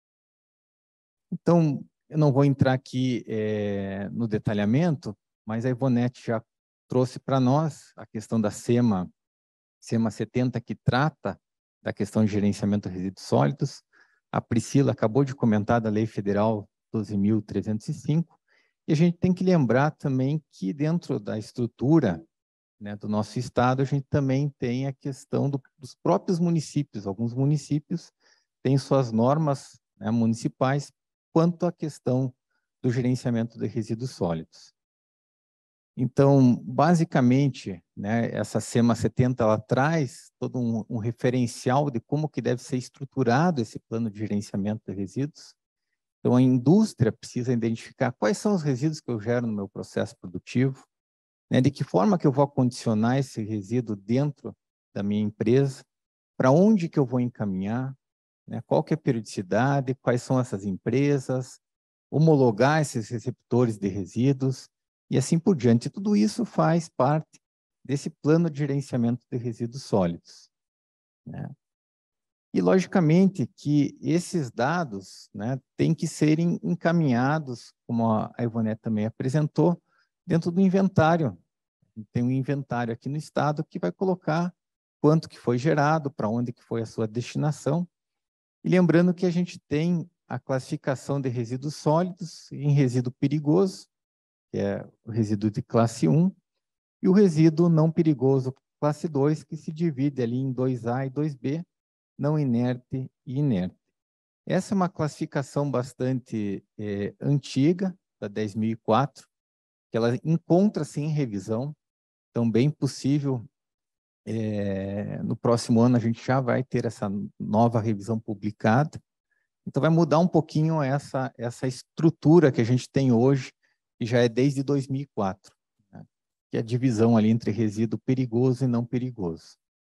Então, eu não vou entrar aqui é, no detalhamento, mas a Ivonete já trouxe para nós a questão da SEMA, SEMA setenta, que trata da questão de gerenciamento de resíduos sólidos. A Priscila acabou de comentar da Lei Federal doze mil trezentos e cinco, e a gente tem que lembrar também que dentro da estrutura, né, do nosso estado, a gente também tem a questão do, dos próprios municípios. Alguns municípios têm suas normas, né, municipais quanto à questão do gerenciamento de resíduos sólidos. Então, basicamente, né, essa SEMA setenta, ela traz todo um, um referencial de como que deve ser estruturado esse plano de gerenciamento de resíduos. Então, a indústria precisa identificar quais são os resíduos que eu gero no meu processo produtivo, né, de que forma que eu vou acondicionar esse resíduo dentro da minha empresa, para onde que eu vou encaminhar, né, qual que é a periodicidade, quais são essas empresas, homologar esses receptores de resíduos, e assim por diante. Tudo isso faz parte desse plano de gerenciamento de resíduos sólidos, né? E, logicamente, que esses dados, né, têm que serem encaminhados, como a Ivonete também apresentou, dentro do inventário. Tem um inventário aqui no estado que vai colocar quanto que foi gerado, para onde que foi a sua destinação. E lembrando que a gente tem a classificação de resíduos sólidos em resíduo perigoso, que é o resíduo de classe um, e o resíduo não perigoso, classe dois, que se divide ali em dois A e dois B, não inerte e inerte. Essa é uma classificação bastante é, antiga, da dez mil e quatro, que ela encontra-se em revisão, então bem possível, é, no próximo ano a gente já vai ter essa nova revisão publicada, então vai mudar um pouquinho essa, essa estrutura que a gente tem hoje, que já é desde dois mil e quatro, né? Que é a divisão ali entre resíduo perigoso e não perigoso.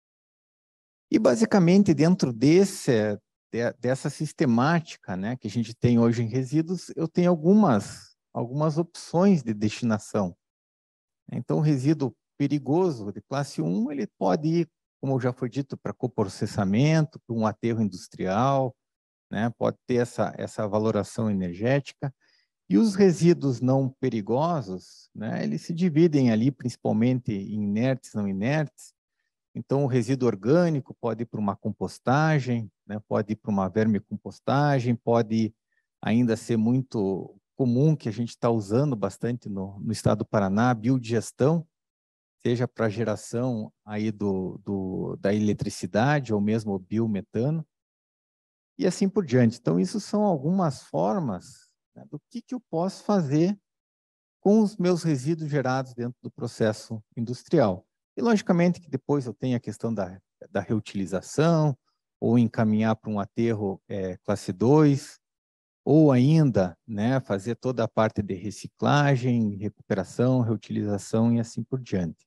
E, basicamente, dentro desse, de, dessa sistemática, né, que a gente tem hoje em resíduos, eu tenho algumas, algumas opções de destinação. Então, o resíduo perigoso de classe um, ele pode ir, como já foi dito, para coprocessamento, para um aterro industrial, né, pode ter essa, essa valoração energética. E os resíduos não perigosos, né, eles se dividem ali principalmente em inertes e não inertes. Então, o resíduo orgânico pode ir para uma compostagem, né, pode ir para uma vermicompostagem, pode ainda ser muito comum, que a gente está usando bastante no, no estado do Paraná, a biodigestão, seja para geração aí do, do, da eletricidade ou mesmo o biometano, e assim por diante. Então, isso são algumas formas, né, do que, que eu posso fazer com os meus resíduos gerados dentro do processo industrial. E, logicamente, que depois eu tenho a questão da, da reutilização, ou encaminhar para um aterro é, classe dois, ou ainda, né, fazer toda a parte de reciclagem, recuperação, reutilização e assim por diante.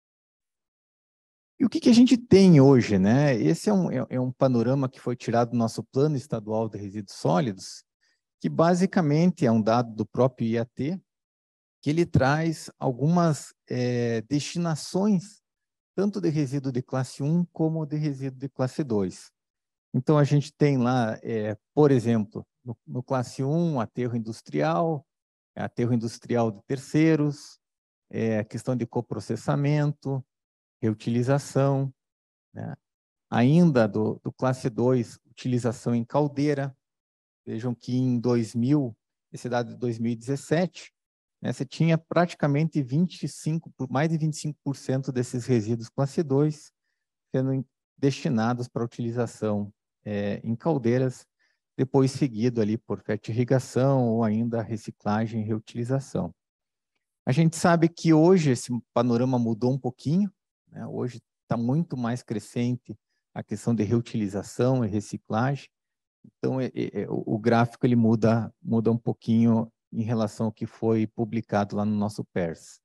E o que, que a gente tem hoje, né? Esse é um, é, é um panorama que foi tirado do nosso Plano Estadual de Resíduos Sólidos, que basicamente é um dado do próprio I A T, que ele traz algumas é, destinações, tanto de resíduo de classe um como de resíduo de classe dois. Então, a gente tem lá, é, por exemplo, no, no classe um, aterro industrial, aterro industrial de terceiros, é, a questão de coprocessamento, reutilização, né? Ainda do, do classe dois, utilização em caldeira. Vejam que em dois mil, esse dado de dois mil e dezessete, né, você tinha praticamente vinte e cinco, mais de vinte e cinco por cento desses resíduos classe dois sendo destinados para utilização é, em caldeiras, depois seguido ali por fertirrigação ou ainda reciclagem e reutilização. A gente sabe que hoje esse panorama mudou um pouquinho, né? Hoje está muito mais crescente a questão de reutilização e reciclagem. Então, é, é, o, o gráfico ele muda, muda um pouquinho em relação ao que foi publicado lá no nosso P E R S.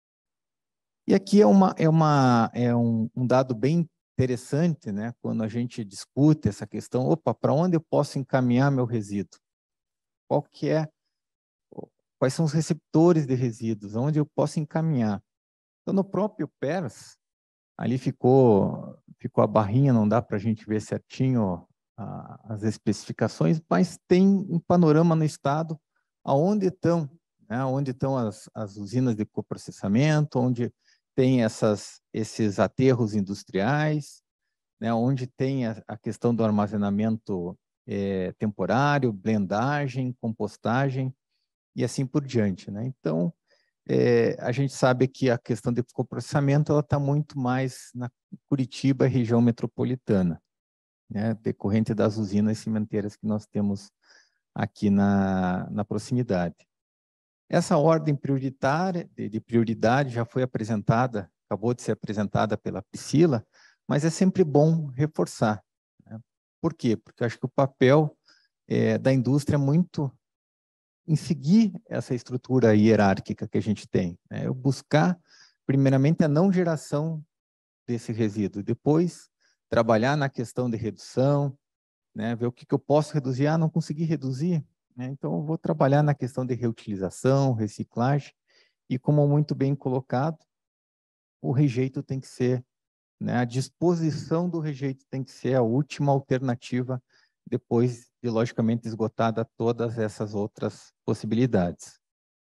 E aqui é, uma, é, uma, é um, um dado bem interessante, né? Quando a gente discute essa questão, opa, para onde eu posso encaminhar meu resíduo? Qual que é, quais são os receptores de resíduos? Onde eu posso encaminhar? Então, no próprio P E R S, ali ficou, ficou a barrinha, não dá para a gente ver certinho a, as especificações, mas tem um panorama no estado aonde estão, né, onde estão as, as usinas de coprocessamento, onde tem essas, esses aterros industriais, né, onde tem a, a questão do armazenamento é, temporário, blendagem, compostagem e assim por diante, né? Então, é, a gente sabe que a questão de coprocessamento ela está muito mais na Curitiba, região metropolitana, né, decorrente das usinas cimenteiras que nós temos aqui na, na proximidade. Essa ordem prioritária, de, de prioridade já foi apresentada, acabou de ser apresentada pela Priscila, mas é sempre bom reforçar, né? Por quê? Porque eu acho que o papel é, da indústria é muito em seguir essa estrutura hierárquica que a gente tem, né? Eu buscar, primeiramente, a não geração desse resíduo, depois trabalhar na questão de redução, né? Ver o que, que eu posso reduzir, ah, não consegui reduzir, né? Então eu vou trabalhar na questão de reutilização, reciclagem, e como muito bem colocado, o rejeito tem que ser, né, a disposição do rejeito tem que ser a última alternativa depois de, logicamente, esgotada todas essas outras possibilidades.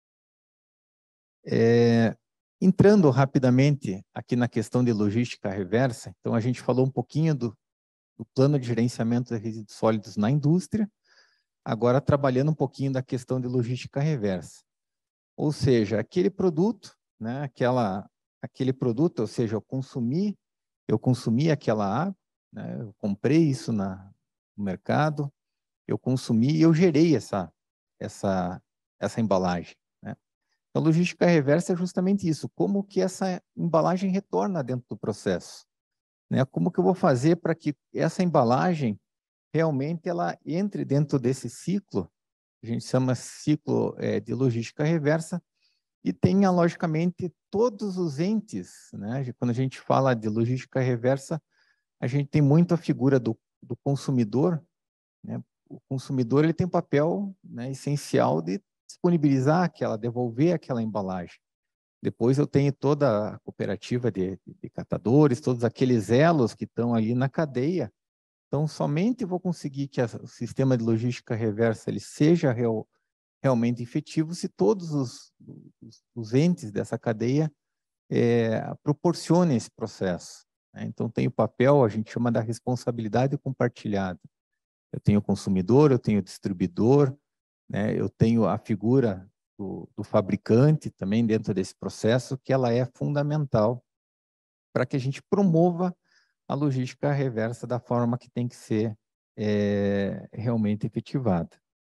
É, entrando rapidamente aqui na questão de logística reversa, então a gente falou um pouquinho do, do plano de gerenciamento de resíduos sólidos na indústria, agora trabalhando um pouquinho da questão de logística reversa. Ou seja, aquele produto, né, aquela, aquele produto, ou seja, eu consumi, eu consumi aquela água, né, eu comprei isso na, no mercado, eu consumi e eu gerei essa, essa, essa embalagem, né? Então, logística reversa é justamente isso, como que essa embalagem retorna dentro do processo, né? Como que eu vou fazer para que essa embalagem realmente ela entre dentro desse ciclo, a gente chama ciclo é, de logística reversa, e tenha, logicamente, todos os entes, né? Quando a gente fala de logística reversa, a gente tem muito a figura do, do consumidor, né? O consumidor ele tem um papel, né, essencial de disponibilizar aquela, devolver aquela embalagem. Depois eu tenho toda a cooperativa de, de catadores, todos aqueles elos que estão ali na cadeia. Então, somente vou conseguir que a, o sistema de logística reversa ele seja real, realmente efetivo se todos os, os, os entes dessa cadeia é, proporcionem esse processo, né? Então, tem o papel, a gente chama da responsabilidade compartilhada. Eu tenho o consumidor, eu tenho o distribuidor, né? Eu tenho a figura do, do fabricante também dentro desse processo, que ela é fundamental para que a gente promova a logística reversa da forma que tem que ser é, realmente efetivada.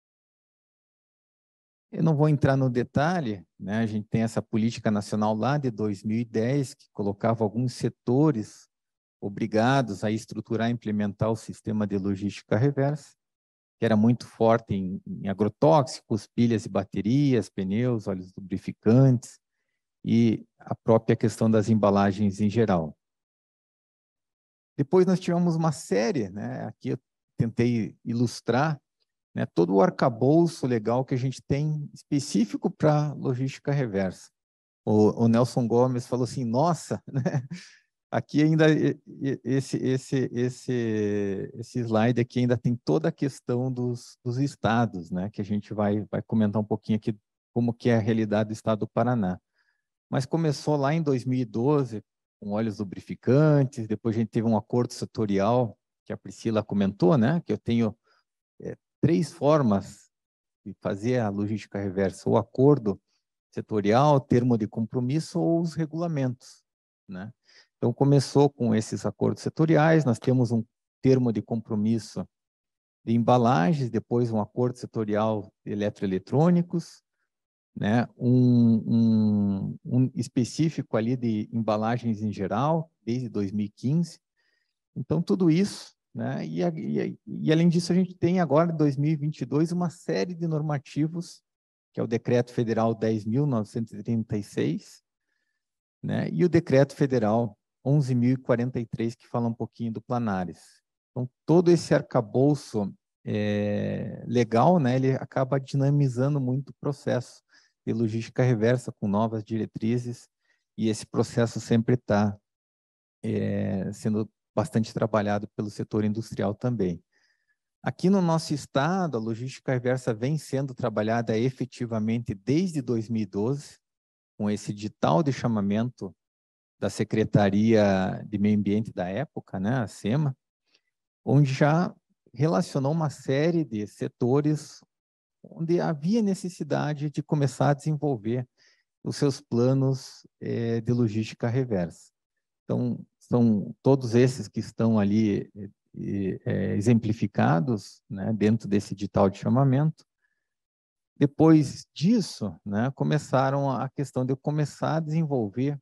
Eu não vou entrar no detalhe, né? A gente tem essa política nacional lá de dois mil e dez, que colocava alguns setores obrigados a estruturar e implementar o sistema de logística reversa, que era muito forte em, em agrotóxicos, pilhas e baterias, pneus, óleos lubrificantes e a própria questão das embalagens em geral. Depois nós tivemos uma série, né? Aqui eu tentei ilustrar, né, todo o arcabouço legal que a gente tem específico para logística reversa. O, o Nelson Gomes falou assim, nossa, né? Aqui ainda, esse, esse, esse, esse slide aqui ainda tem toda a questão dos, dos estados, né? Que a gente vai, vai comentar um pouquinho aqui como que é a realidade do estado do Paraná. Mas começou lá em dois mil e doze, com óleos lubrificantes, depois a gente teve um acordo setorial, que a Priscila comentou, né? Que eu tenho é, três formas de fazer a logística reversa: o acordo setorial, termo de compromisso ou os regulamentos, né? Então, começou com esses acordos setoriais, nós temos um termo de compromisso de embalagens, depois um acordo setorial de eletroeletrônicos, né? um, um, um específico ali de embalagens em geral, desde dois mil e quinze. Então, tudo isso, né? E, e, e além disso, a gente tem agora, em dois mil e vinte e dois, uma série de normativos, que é o Decreto Federal dez mil novecentos e trinta e seis, né? E o Decreto Federal onze mil e quarenta e três, que fala um pouquinho do Planares. Então, todo esse arcabouço é, legal, né, ele acaba dinamizando muito o processo de logística reversa com novas diretrizes, e esse processo sempre está é, sendo bastante trabalhado pelo setor industrial também. Aqui no nosso estado, a logística reversa vem sendo trabalhada efetivamente desde dois mil e doze, com esse edital de chamamento da Secretaria de Meio Ambiente da época, né, a SEMA, onde já relacionou uma série de setores onde havia necessidade de começar a desenvolver os seus planos eh, de logística reversa. Então, são todos esses que estão ali é, exemplificados, né, dentro desse edital de chamamento. Depois disso, né, começaram a questão de eu começar a desenvolver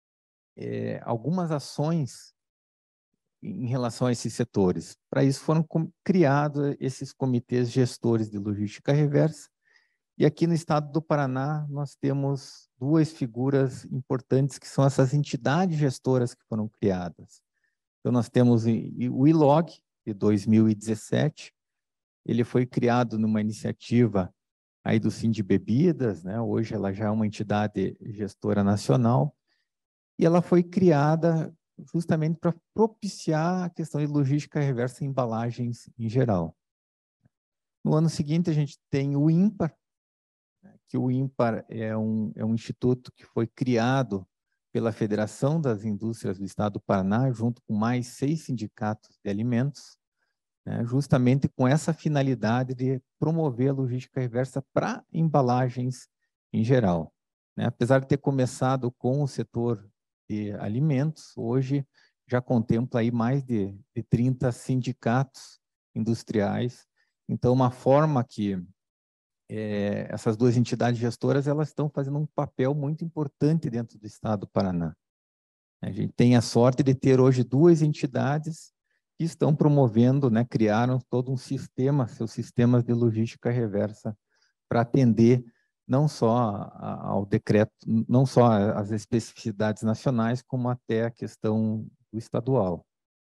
é, algumas ações em relação a esses setores. Para isso foram criados esses comitês gestores de logística reversa, e aqui no estado do Paraná nós temos duas figuras importantes, que são essas entidades gestoras que foram criadas. Então, nós temos o I L O G, de dois mil e dezessete, ele foi criado numa iniciativa aí do Sindibebidas, né? Hoje ela já é uma entidade gestora nacional, e ela foi criada justamente para propiciar a questão de logística reversa em embalagens em geral. No ano seguinte, a gente tem o INPAR, que o INPAR é um, é um instituto que foi criado pela Federação das Indústrias do Estado do Paraná, junto com mais seis sindicatos de alimentos, né, justamente com essa finalidade de promover a logística reversa para embalagens em geral. Né? Apesar de ter começado com o setor de alimentos, hoje já contempla aí mais de, de trinta sindicatos industriais. Então, uma forma que É, essas duas entidades gestoras, elas estão fazendo um papel muito importante dentro do estado do Paraná. A gente tem a sorte de ter hoje duas entidades que estão promovendo, né, criaram todo um sistema, seus sistemas de logística reversa, para atender não só a, ao decreto, não só as especificidades nacionais, como até a questão do estadual.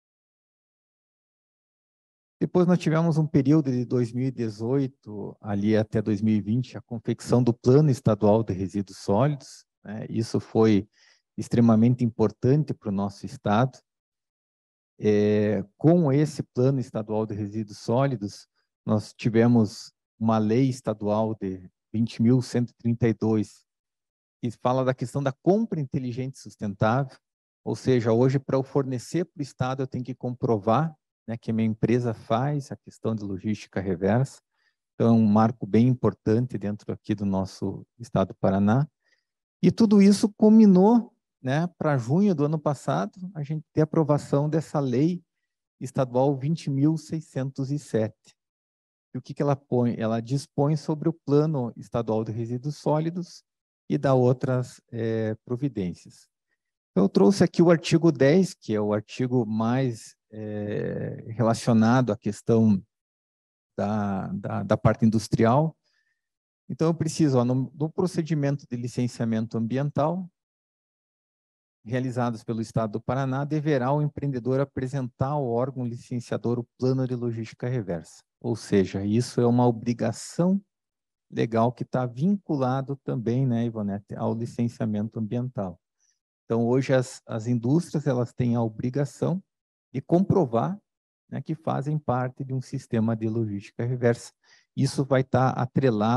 Depois nós tivemos um período de dois mil e dezoito, ali até dois mil e vinte, a confecção do Plano Estadual de Resíduos Sólidos, né? Isso foi extremamente importante para o nosso estado. É, com esse Plano Estadual de Resíduos Sólidos, nós tivemos uma lei estadual de vinte mil cento e trinta e dois, que fala da questão da compra inteligente e sustentável, ou seja, hoje, para eu fornecer para o estado, eu tenho que comprovar, né, que a minha empresa faz a questão de logística reversa. Então, é um marco bem importante dentro aqui do nosso estado do Paraná. E tudo isso culminou, né, para junho do ano passado, a gente ter a aprovação dessa lei estadual vinte mil seiscentos e sete. E o que, que ela põe? Ela dispõe sobre o Plano Estadual de Resíduos Sólidos e dá outras é, providências. Então, eu trouxe aqui o artigo dez, que é o artigo mais é, relacionado à questão da, da, da parte industrial. Então, eu preciso, ó, no, no procedimento de licenciamento ambiental, realizados pelo Estado do Paraná, deverá o empreendedor apresentar ao órgão licenciador o plano de logística reversa. Ou seja, isso é uma obrigação legal que está vinculado também, né, Ivonete, ao licenciamento ambiental. Então, hoje, as, as indústrias elas têm a obrigação de comprovar, né, que fazem parte de um sistema de logística reversa. Isso vai estar atrelado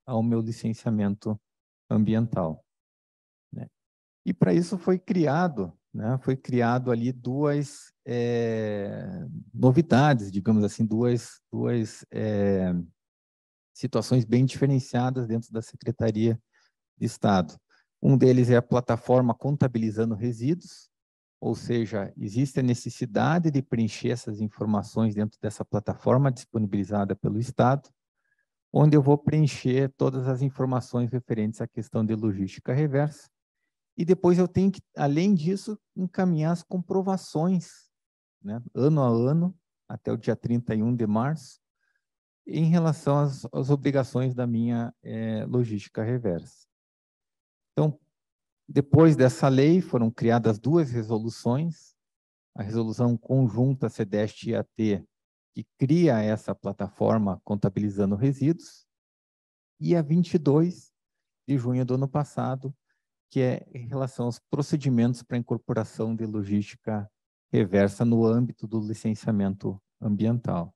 ao meu licenciamento ambiental, né? E para isso foi criado, né, foi criado ali duas é, novidades, digamos assim, duas, duas é, situações bem diferenciadas dentro da Secretaria de Estado. Um deles é a plataforma Contabilizando Resíduos, ou seja, existe a necessidade de preencher essas informações dentro dessa plataforma disponibilizada pelo Estado, onde eu vou preencher todas as informações referentes à questão de logística reversa. E depois eu tenho que, além disso, encaminhar as comprovações, né, ano a ano, até o dia trinta e um de março, em relação às, às obrigações da minha é, logística reversa. Então, depois dessa lei, foram criadas duas resoluções, a resolução conjunta SEDEST-I A T, que cria essa plataforma Contabilizando Resíduos, e a vinte e dois de junho do ano passado, que é em relação aos procedimentos para incorporação de logística reversa no âmbito do licenciamento ambiental.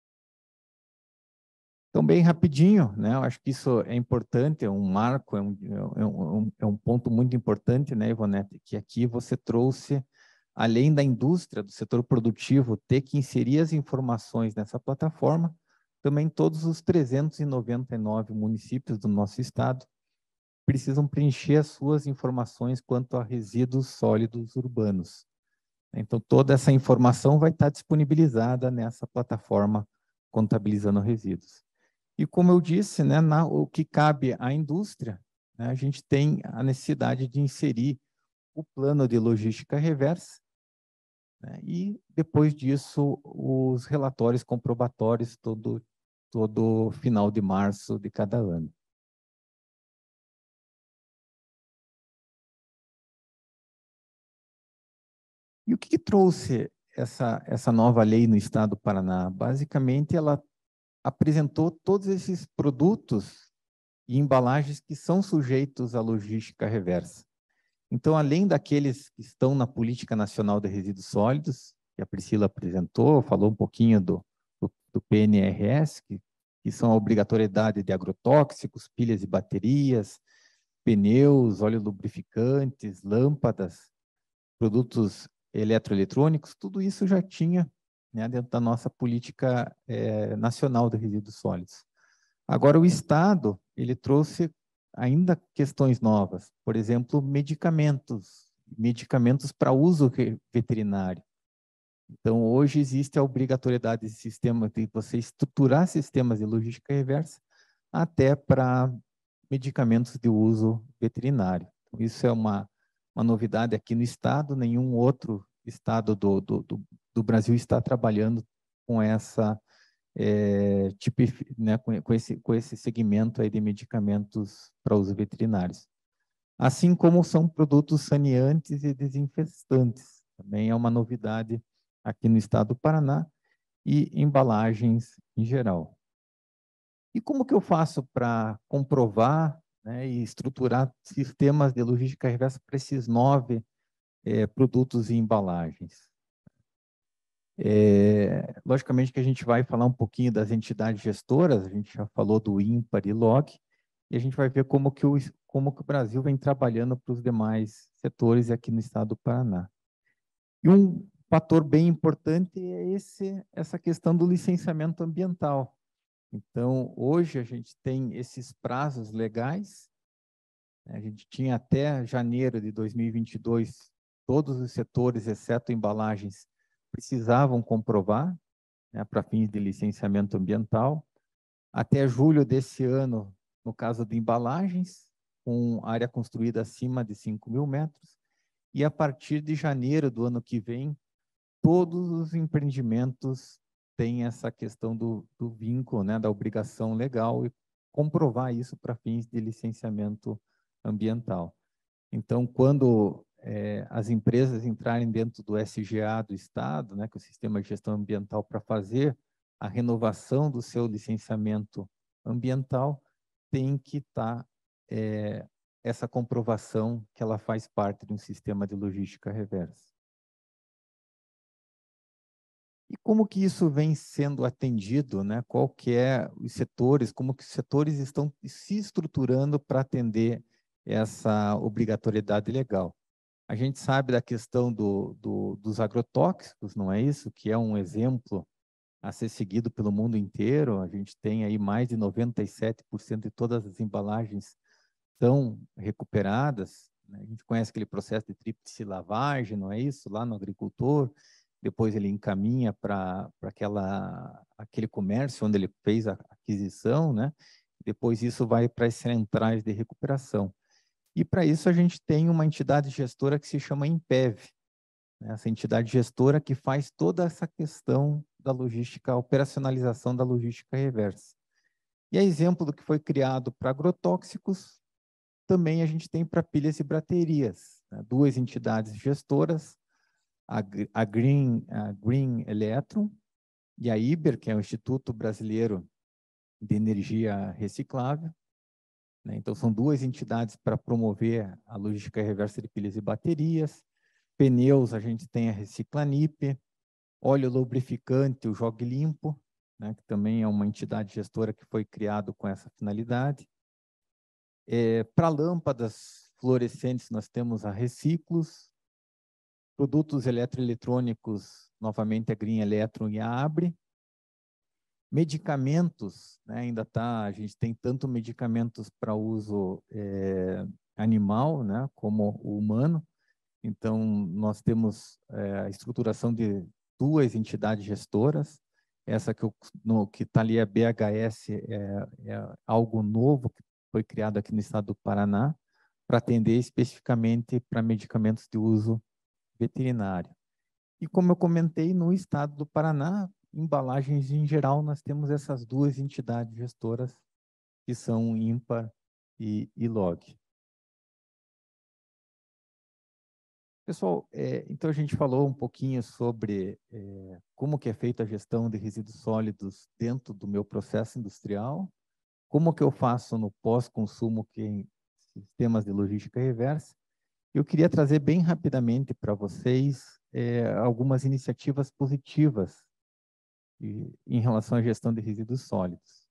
Então, bem rapidinho, né? Eu acho que isso é importante, é um marco, é um, é um, é um ponto muito importante, né, Ivonete, que aqui você trouxe, além da indústria, do setor produtivo, ter que inserir as informações nessa plataforma, também todos os trezentos e noventa e nove municípios do nosso estado precisam preencher as suas informações quanto a resíduos sólidos urbanos. Então, toda essa informação vai estar disponibilizada nessa plataforma Contabilizando Resíduos. E como eu disse, né, na, o que cabe à indústria, né, a gente tem a necessidade de inserir o plano de logística reversa, né, e depois disso os relatórios comprobatórios todo, todo final de março de cada ano. E o que, que trouxe essa, essa nova lei no estado do Paraná? Basicamente, ela apresentou todos esses produtos e embalagens que são sujeitos à logística reversa. Então, além daqueles que estão na Política Nacional de Resíduos Sólidos, que a Priscila apresentou, falou um pouquinho do, do, do P N R S, que, que são a obrigatoriedade de agrotóxicos, pilhas e baterias, pneus, óleo lubrificantes, lâmpadas, produtos eletroeletrônicos, tudo isso já tinha, né, dentro da nossa Política é, Nacional de Resíduos Sólidos. Agora, o Estado, ele trouxe ainda questões novas, por exemplo, medicamentos, medicamentos para uso veterinário. Então, hoje existe a obrigatoriedade de sistema de você estruturar sistemas de logística reversa até para medicamentos de uso veterinário. Então, isso é uma, uma novidade aqui no estado, nenhum outro estado do, do, do, do Brasil está trabalhando com essa É, tipo, né, com, com, esse, com esse segmento aí de medicamentos para uso veterinários. Assim como são produtos saneantes e desinfestantes. Também é uma novidade aqui no estado do Paraná e embalagens em geral. E como que eu faço para comprovar, né, e estruturar sistemas de logística reversa para esses nove é, produtos e embalagens? É, logicamente que a gente vai falar um pouquinho das entidades gestoras, a gente já falou do INPAR e LOG, e a gente vai ver como que o, como que o Brasil vem trabalhando para os demais setores aqui no estado do Paraná. E um fator bem importante é esse, essa questão do licenciamento ambiental. Então, hoje a gente tem esses prazos legais, né, a gente tinha até janeiro de dois mil e vinte e dois, todos os setores, exceto embalagens, precisavam comprovar, né, para fins de licenciamento ambiental. Até julho desse ano, no caso de embalagens, com área construída acima de cinco mil metros, e a partir de janeiro do ano que vem, todos os empreendimentos têm essa questão do, do vínculo, né, da obrigação legal e comprovar isso para fins de licenciamento ambiental. Então, quando é, as empresas entrarem dentro do S G A do Estado, né, que é o Sistema de Gestão Ambiental, para fazer a renovação do seu licenciamento ambiental, tem que estar é, essa comprovação que ela faz parte de um sistema de logística reversa. E como que isso vem sendo atendido, né? Qual que é os setores, como que os setores estão se estruturando para atender essa obrigatoriedade legal? A gente sabe da questão do, do, dos agrotóxicos, não é isso? Que é um exemplo a ser seguido pelo mundo inteiro. A gente tem aí mais de noventa e sete por cento de todas as embalagens são recuperadas, né? A gente conhece aquele processo de tríplice lavagem, não é isso? Lá no agricultor, depois ele encaminha para aquela aquele comércio onde ele fez a aquisição, né? Depois isso vai para as centrais de recuperação. E para isso a gente tem uma entidade gestora que se chama Impev, né? Essa entidade gestora que faz toda essa questão da logística, a operacionalização da logística reversa. E a exemplo do que foi criado para agrotóxicos, também a gente tem para pilhas e baterias, né? Duas entidades gestoras, a, a, Green, a Green Electron e a Iber, que é o Instituto Brasileiro de Energia Reciclável, né? Então, são duas entidades para promover a logística reversa de pilhas e baterias. Pneus, a gente tem a Reciclanip, óleo lubrificante, o Jogue Limpo, né? Que também é uma entidade gestora que foi criado com essa finalidade. É, para lâmpadas fluorescentes, nós temos a Reciclos. Produtos eletroeletrônicos, novamente a Green Electron e a Abre. Medicamentos, né, ainda tá, a gente tem tanto medicamentos para uso é, animal, né, como o humano. Então, nós temos é, a estruturação de duas entidades gestoras. Essa que está ali, a B H S, é, é algo novo que foi criado aqui no estado do Paraná, para atender especificamente para medicamentos de uso veterinário. E como eu comentei, no estado do Paraná, embalagens em geral, nós temos essas duas entidades gestoras, que são Ímpar e, e Log. Pessoal, é, então a gente falou um pouquinho sobre é, como que é feita a gestão de resíduos sólidos dentro do meu processo industrial, como que eu faço no pós-consumo, que em sistemas de logística reversa. Eu queria trazer bem rapidamente para vocês é, algumas iniciativas positivas e, em relação à gestão de resíduos sólidos.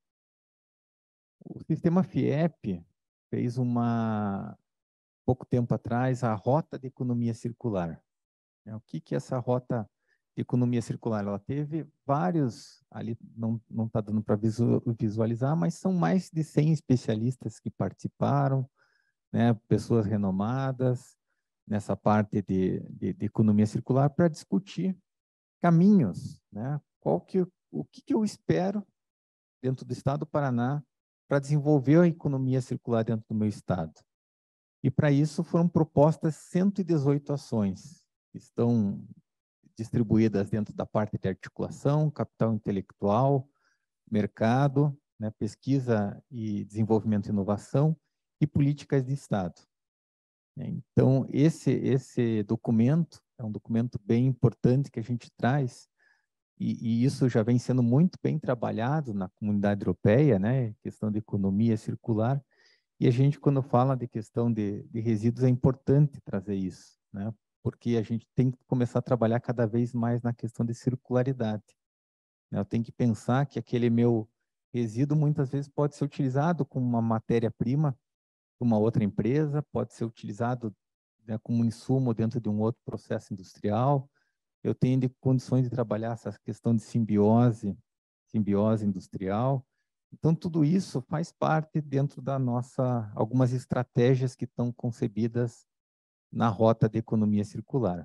O sistema FIEP fez uma, pouco tempo atrás, a Rota de Economia Circular. O que que é essa Rota de Economia Circular? Ela teve vários, ali não não está dando para visualizar, mas são mais de cem especialistas que participaram, né, pessoas renomadas nessa parte de, de, de economia circular, para discutir caminhos, né? Qual que, o que, que eu espero dentro do estado do Paraná para desenvolver a economia circular dentro do meu estado. E para isso foram propostas cento e dezoito ações, que estão distribuídas dentro da parte de articulação, capital intelectual, mercado, né, pesquisa e desenvolvimento e inovação e políticas de estado. Então, esse, esse documento é um documento bem importante que a gente traz, e, e isso já vem sendo muito bem trabalhado na comunidade europeia, né? Questão de economia circular, e a gente, quando fala de questão de, de resíduos, é importante trazer isso, né? Porque a gente tem que começar a trabalhar cada vez mais na questão de circularidade. Eu tenho que pensar que aquele meu resíduo, muitas vezes, pode ser utilizado como uma matéria-prima uma outra empresa, pode ser utilizado, né, como insumo dentro de um outro processo industrial. Eu tenho de condições de trabalhar essa questão de simbiose, simbiose industrial. Então, tudo isso faz parte dentro da nossa, algumas estratégias que estão concebidas na rota de economia circular.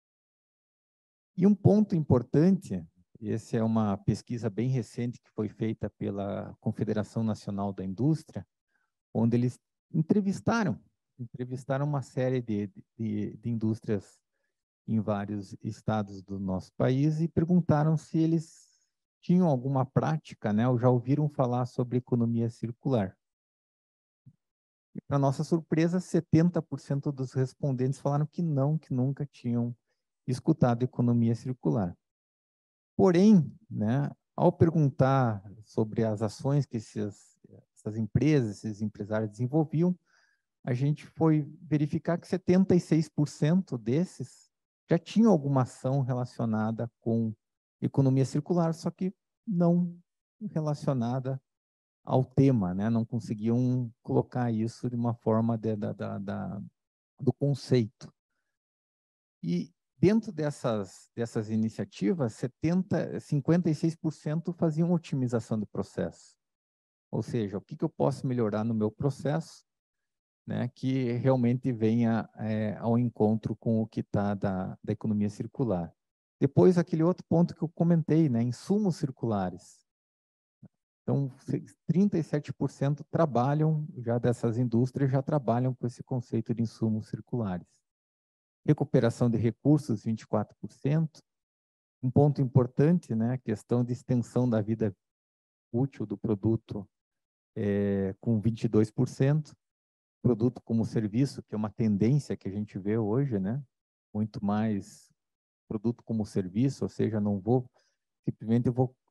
E um ponto importante, essa é uma pesquisa bem recente que foi feita pela Confederação Nacional da Indústria, onde eles entrevistaram, entrevistaram uma série de, de, de indústrias em vários estados do nosso país e perguntaram se eles tinham alguma prática, né, ou já ouviram falar sobre economia circular. E, para nossa surpresa, setenta por cento dos respondentes falaram que não, que nunca tinham escutado economia circular. Porém, né, ao perguntar sobre as ações que esses essas empresas, esses empresários desenvolviam, a gente foi verificar que setenta e seis por cento desses já tinham alguma ação relacionada com economia circular, só que não relacionada ao tema, né? Não conseguiam colocar isso de uma forma de, da, da, da, do conceito. E dentro dessas, dessas iniciativas, setenta, cinquenta e seis por cento faziam otimização do processo. Ou seja, o que, que eu posso melhorar no meu processo, né, que realmente venha é, ao encontro com o que está da, da economia circular. Depois, aquele outro ponto que eu comentei, né, insumos circulares. Então, trinta e sete por cento trabalham, já dessas indústrias, já trabalham com esse conceito de insumos circulares. Recuperação de recursos, vinte e quatro por cento. Um ponto importante, né, a questão de extensão da vida útil do produto, é, com vinte e dois por cento. Produto como serviço, que é uma tendência que a gente vê hoje, né? Muito mais produto como serviço, ou seja, não vou, simplesmente eu vou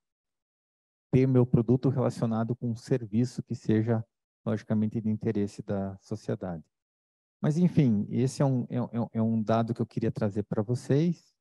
ter meu produto relacionado com um serviço que seja, logicamente, de interesse da sociedade. Mas, enfim, esse é um, é, é um dado que eu queria trazer para vocês.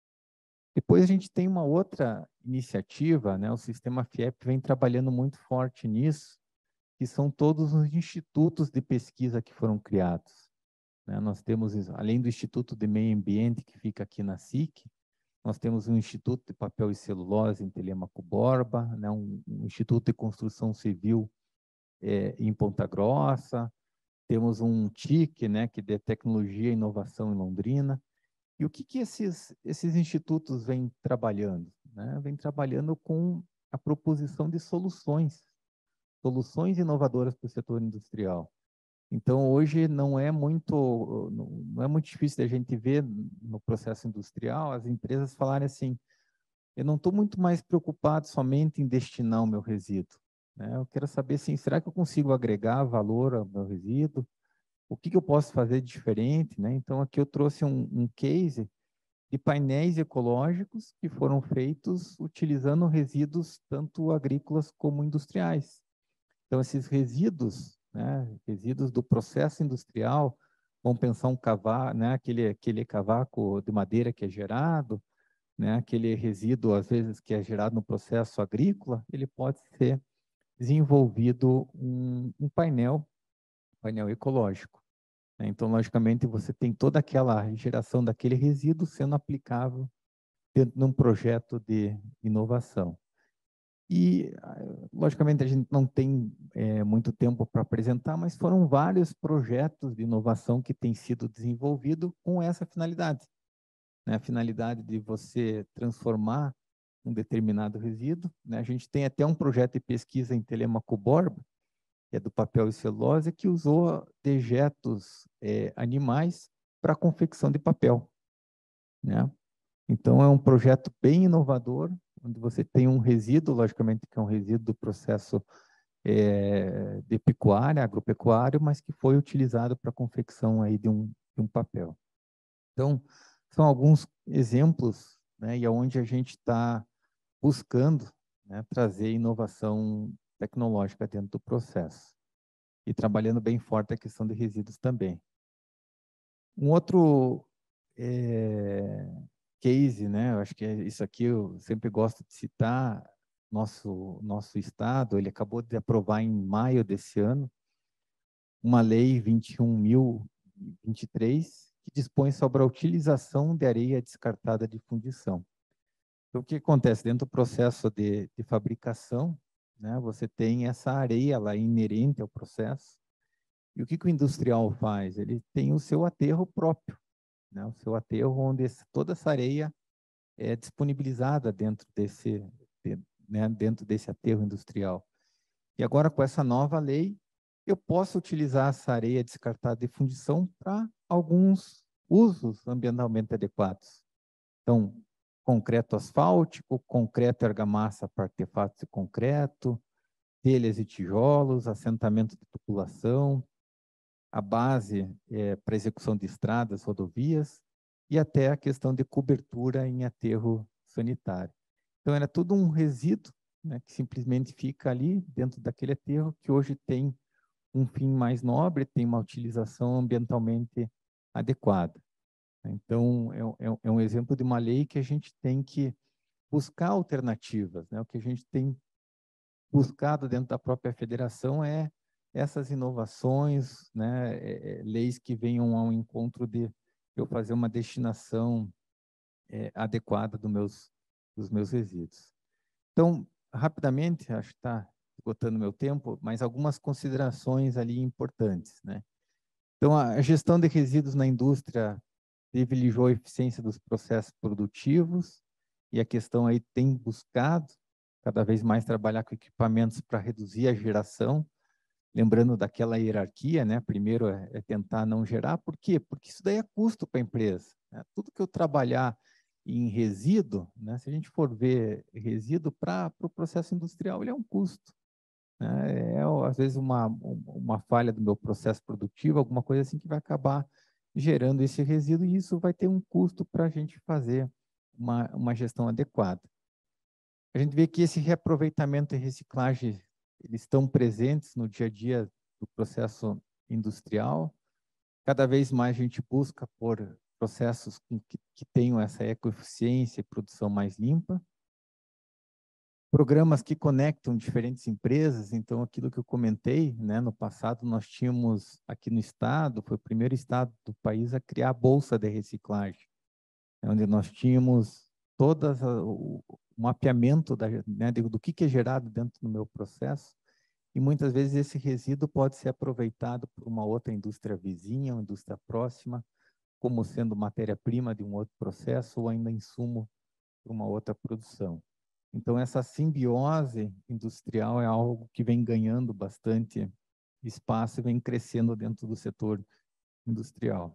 Depois a gente tem uma outra iniciativa, né? O Sistema FIEP vem trabalhando muito forte nisso, que são todos os institutos de pesquisa que foram criados, né? Nós temos, além do Instituto de Meio Ambiente, que fica aqui na S I C, nós temos um Instituto de Papel e Celulose em Telêmaco Borba, né? um, um Instituto de Construção Civil é, em Ponta Grossa, temos um T I C, né, que é de Tecnologia e Inovação em Londrina. E o que, que esses, esses institutos vêm trabalhando? Né? Vêm trabalhando com a proposição de soluções, soluções inovadoras para o setor industrial. Então, hoje não é muito, não é muito difícil da gente ver no processo industrial as empresas falarem assim, eu não estou muito mais preocupado somente em destinar o meu resíduo, né? Eu quero saber, assim, será que eu consigo agregar valor ao meu resíduo? O que, que eu posso fazer de diferente, né? Então, aqui eu trouxe um, um case de painéis ecológicos que foram feitos utilizando resíduos tanto agrícolas como industriais. Então, esses resíduos, né, resíduos do processo industrial, vamos pensar um cavaco, né, aquele, aquele cavaco de madeira que é gerado, né, aquele resíduo, às vezes, que é gerado no processo agrícola, ele pode ser desenvolvido um, um painel, painel ecológico. Né? Então, logicamente, você tem toda aquela geração daquele resíduo sendo aplicável dentro de um projeto de inovação. E, logicamente, a gente não tem é, muito tempo para apresentar, mas foram vários projetos de inovação que têm sido desenvolvidos com essa finalidade. Né? A finalidade de você transformar um determinado resíduo. Né? A gente tem até um projeto de pesquisa em Telêmaco Borba, que é do papel e celulose, que usou dejetos é, animais para a confecção de papel. Né? Então, é um projeto bem inovador, onde você tem um resíduo, logicamente, que é um resíduo do processo é, de pecuária, agropecuário, mas que foi utilizado para a confecção aí de, um, de um papel. Então, são alguns exemplos, né, e aonde a gente está buscando, né, trazer inovação tecnológica dentro do processo. E trabalhando bem forte a questão de resíduos também. Um outro é, case, né? Eu acho que isso aqui eu sempre gosto de citar. Nosso nosso estado, ele acabou de aprovar em maio desse ano uma lei vinte e um mil e vinte e três que dispõe sobre a utilização de areia descartada de fundição. Então, o que acontece dentro do processo de, de fabricação, né? Você tem essa areia lá inerente ao processo. E o que, que o industrial faz? Ele tem o seu aterro próprio, né? O seu aterro onde esse, toda essa areia é disponibilizada dentro desse, de, né, dentro desse aterro industrial. E agora, com essa nova lei, eu posso utilizar essa areia descartada de fundição para alguns usos ambientalmente adequados. Então, concreto asfáltico, concreto e argamassa para artefatos de concreto, telhas e tijolos, assentamento de população, a base é, para execução de estradas, rodovias, e até a questão de cobertura em aterro sanitário. Então, era tudo um resíduo, né, que simplesmente fica ali dentro daquele aterro, que hoje tem um fim mais nobre, tem uma utilização ambientalmente adequada. Então, é, é, é um exemplo de uma lei que a gente tem que buscar alternativas, né? O que a gente tem buscado dentro da própria federação é essas inovações, né? É, é, leis que venham ao encontro de eu fazer uma destinação é, adequada dos meus, dos meus resíduos. Então, rapidamente, acho que está esgotando meu tempo, mas algumas considerações ali importantes, né? Então, a gestão de resíduos na indústria privilegiou a eficiência dos processos produtivos e a questão aí tem buscado cada vez mais trabalhar com equipamentos para reduzir a geração, lembrando daquela hierarquia, né? Primeiro é, é tentar não gerar. Por quê? Porque isso daí é custo para a empresa, né? Tudo que eu trabalhar em resíduo, né? Se a gente for ver resíduo para o pro processo industrial, ele é um custo, né? É, às vezes, uma, uma falha do meu processo produtivo, alguma coisa assim que vai acabar gerando esse resíduo, e isso vai ter um custo para a gente fazer uma, uma gestão adequada. A gente vê que esse reaproveitamento e reciclagem eles estão presentes no dia a dia do processo industrial. Cada vez mais a gente busca por processos que, que tenham essa ecoeficiência e produção mais limpa. Programas que conectam diferentes empresas, então aquilo que eu comentei, né, no passado nós tínhamos aqui no estado, foi o primeiro estado do país a criar a Bolsa de Reciclagem, onde nós tínhamos todas a, o, o mapeamento da, né, do que, que é gerado dentro do meu processo, e muitas vezes esse resíduo pode ser aproveitado por uma outra indústria vizinha, uma indústria próxima, como sendo matéria-prima de um outro processo ou ainda insumo para uma outra produção. Então, essa simbiose industrial é algo que vem ganhando bastante espaço e vem crescendo dentro do setor industrial.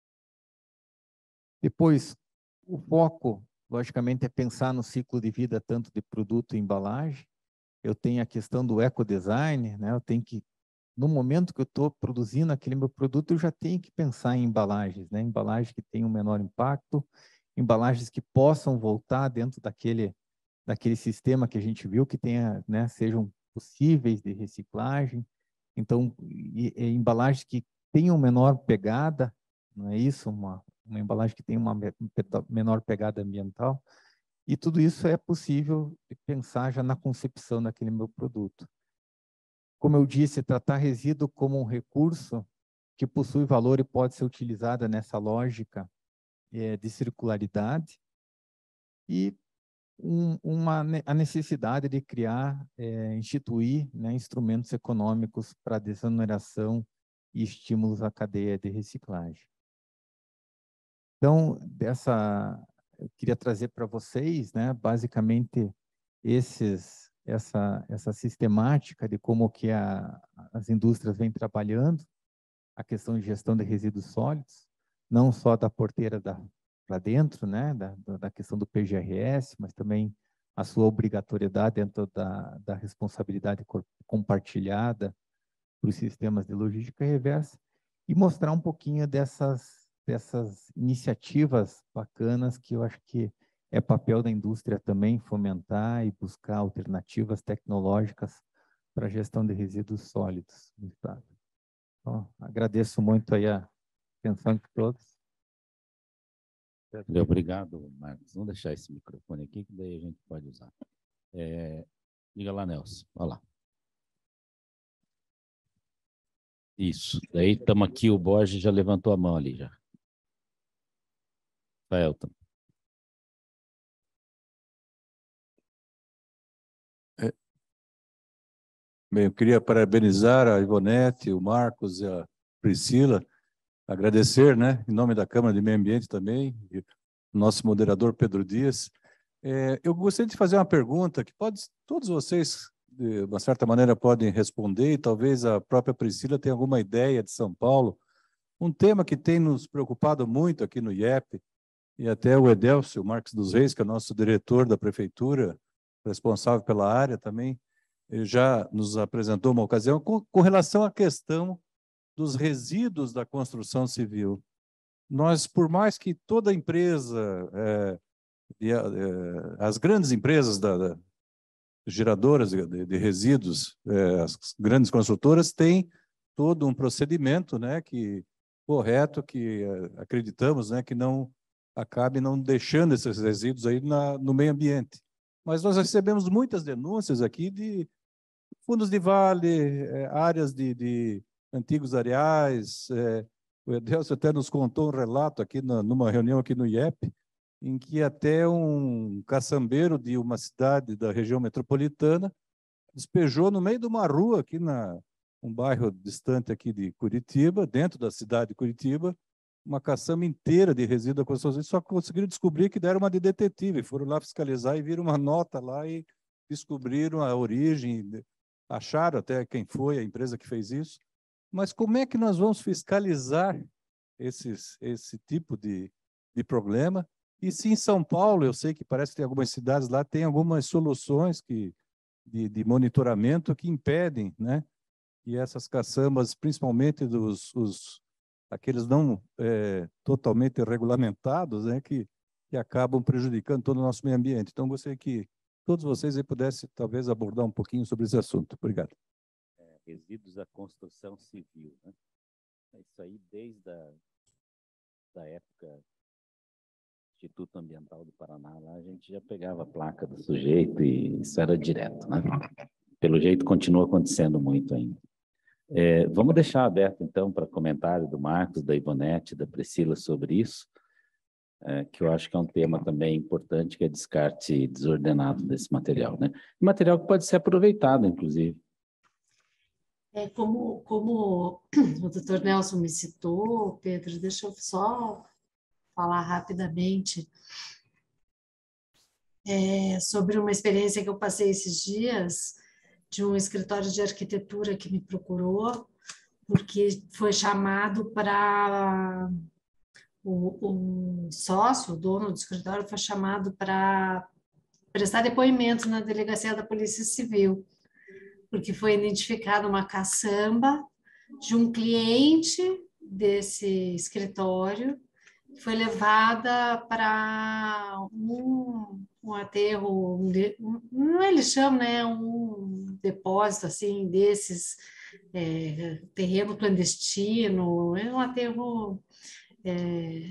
Depois, o foco, logicamente, é pensar no ciclo de vida tanto de produto e embalagem. Eu tenho a questão do ecodesign, né? Eu tenho que, no momento que eu estou produzindo aquele meu produto, eu já tenho que pensar em embalagens, né? Embalagens que tenham um menor impacto, embalagens que possam voltar dentro daquele, daquele sistema que a gente viu, que tenha, né, sejam possíveis de reciclagem. Então, e, e embalagens que tenham menor pegada, não é isso? Uma, uma embalagem que tenha uma menor pegada ambiental. E tudo isso é possível pensar já na concepção daquele meu produto. Como eu disse, tratar resíduo como um recurso que possui valor e pode ser utilizado nessa lógica é, de circularidade e um, uma, a necessidade de criar, é, instituir, né, instrumentos econômicos para desoneração e estímulos à cadeia de reciclagem. Então, dessa, eu queria trazer para vocês, né, basicamente, esses, essa, essa sistemática de como que a, as indústrias vêm trabalhando a questão de gestão de resíduos sólidos, não só da porteira para dentro, né, da, da questão do P G R S, mas também a sua obrigatoriedade dentro da, da responsabilidade compartilhada para os sistemas de logística reversa, e mostrar um pouquinho dessas, dessas iniciativas bacanas que eu acho que é papel da indústria também fomentar e buscar alternativas tecnológicas para a gestão de resíduos sólidos no estado. Então, agradeço muito aí a atenção de todos. Obrigado, Marcos. Vamos deixar esse microfone aqui, que daí a gente pode usar. É, diga lá, Nelson. Olha lá. Isso. Daí estamos aqui, o Borges já levantou a mão ali já. Raelton. É. Bem, eu queria parabenizar a Ivonete, o Marcos e a Priscila, agradecer, né, em nome da Câmara de Meio Ambiente também, e o nosso moderador Pedro Dias. É, eu gostaria de fazer uma pergunta que pode, todos vocês, de uma certa maneira, podem responder, e talvez a própria Priscila tenha alguma ideia de São Paulo. Um tema que tem nos preocupado muito aqui no I E P, e até o Edelcio Marques dos Reis, que é o nosso diretor da prefeitura, responsável pela área também, ele já nos apresentou uma ocasião com, com relação à questão dos resíduos da construção civil. Nós, por mais que toda empresa, é, e, é, as grandes empresas da, da, geradoras de, de resíduos, é, as grandes construtoras têm todo um procedimento, né, que, correto, que é, acreditamos, né, que não acabe não deixando esses resíduos aí na, no meio ambiente. mas nós recebemos muitas denúncias aqui de fundos de vale, é, áreas de, de antigos areais. É, o Edelcio até nos contou um relato aqui na, numa reunião aqui no I E P, em que até um caçambeiro de uma cidade da região metropolitana despejou no meio de uma rua aqui na um bairro distante aqui de Curitiba, dentro da cidade de Curitiba, uma caçamba inteira de resíduos da construção civil, só conseguiram descobrir que deram uma de detetive, foram lá fiscalizar e viram uma nota lá e descobriram a origem, acharam até quem foi a empresa que fez isso. Mas como é que nós vamos fiscalizar esses, esse tipo de, de problema? E se em São Paulo, eu sei que parece que tem algumas cidades lá, tem algumas soluções que, de, de monitoramento que impedem, né? E essas caçambas, principalmente dos os, aqueles não é, totalmente regulamentados, né? Que, que acabam prejudicando todo o nosso meio ambiente. Então, gostaria que todos vocês aí pudessem, talvez, abordar um pouquinho sobre esse assunto. Obrigado. É, resíduos da construção civil, né? Isso aí desde a da época Instituto Ambiental do Paraná, lá a gente já pegava a placa do sujeito e isso era direto, né? Pelo jeito continua acontecendo muito ainda. É, vamos deixar aberto então para comentário do Marcos, da Ivonete, da Priscila sobre isso, é, que eu acho que é um tema também importante, que é descarte desordenado desse material, né? Material que pode ser aproveitado, inclusive. É, como, como o doutor Nelson me citou, Pedro, deixa eu só falar rapidamente é, sobre uma experiência que eu passei esses dias de um escritório de arquitetura que me procurou, porque foi chamado para... O, o sócio, o dono do escritório, foi chamado para prestar depoimento na delegacia da Polícia Civil, porque foi identificada uma caçamba de um cliente desse escritório, foi levada para um, um aterro, um, não é eles chamam, né, um depósito assim desses, é, terreno clandestino, é um aterro é,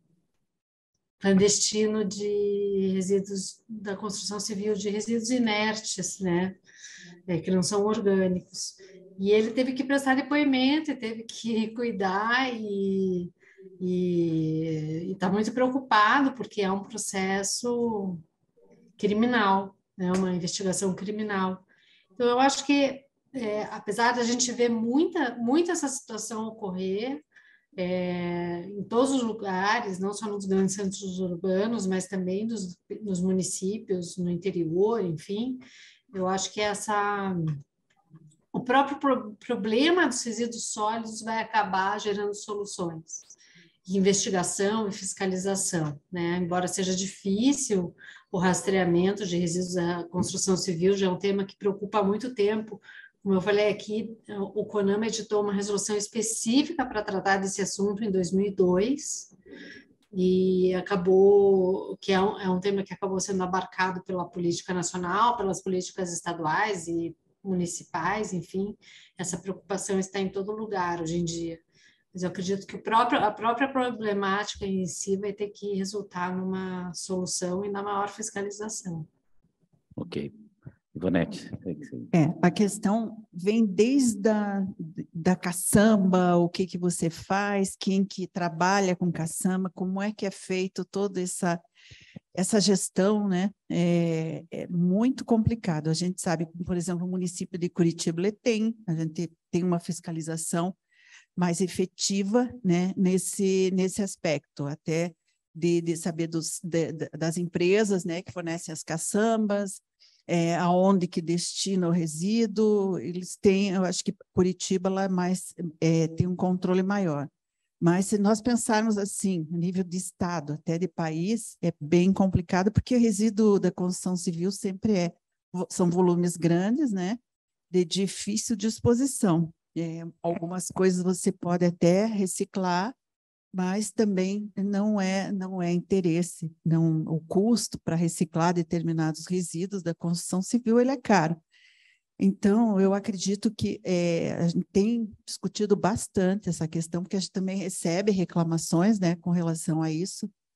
clandestino de resíduos da construção civil, de resíduos inertes, né, é, que não são orgânicos. E ele teve que prestar depoimento, teve que cuidar e e está muito preocupado porque é um processo criminal, né, uma investigação criminal. Então, eu acho que, é, apesar da gente ver muita, muita essa situação ocorrer, é, em todos os lugares, não só nos grandes centros urbanos, mas também dos, nos municípios, no interior, enfim, eu acho que essa... O próprio pro, problema dos resíduos sólidos vai acabar gerando soluções. Investigação e fiscalização, né? Embora seja difícil, o rastreamento de resíduos da construção civil já é um tema que preocupa há muito tempo. Como eu falei aqui, o CONAMA editou uma resolução específica para tratar desse assunto em dois mil e dois, e acabou, que é um, é um tema que acabou sendo abarcado pela política nacional, pelas políticas estaduais e municipais, enfim, essa preocupação está em todo lugar hoje em dia. Mas eu acredito que o próprio, a própria problemática em si vai ter que resultar numa solução e na maior fiscalização. Ok. Ivonete. É, a questão vem desde a da caçamba, o que, que você faz, quem que trabalha com caçamba, como é que é feito toda essa, essa gestão, né? É, é muito complicado. A gente sabe, por exemplo, o município de Curitiba ele tem, a gente tem uma fiscalização mais efetiva, né, nesse, nesse aspecto, até de, de saber dos, de, das empresas, né, que fornecem as caçambas, é, aonde que destina o resíduo, eles têm, eu acho que Curitiba lá mais, é, tem um controle maior. Mas se nós pensarmos assim, a nível de estado, até de país, é bem complicado, porque o resíduo da construção civil sempre é, são volumes grandes, né, de difícil disposição. É, algumas coisas você pode até reciclar, mas também não é, não é interesse. Não, o custo para reciclar determinados resíduos da construção civil ele é caro. Então, eu acredito que é, a gente tem discutido bastante essa questão, porque a gente também recebe reclamações, né, com relação a isso.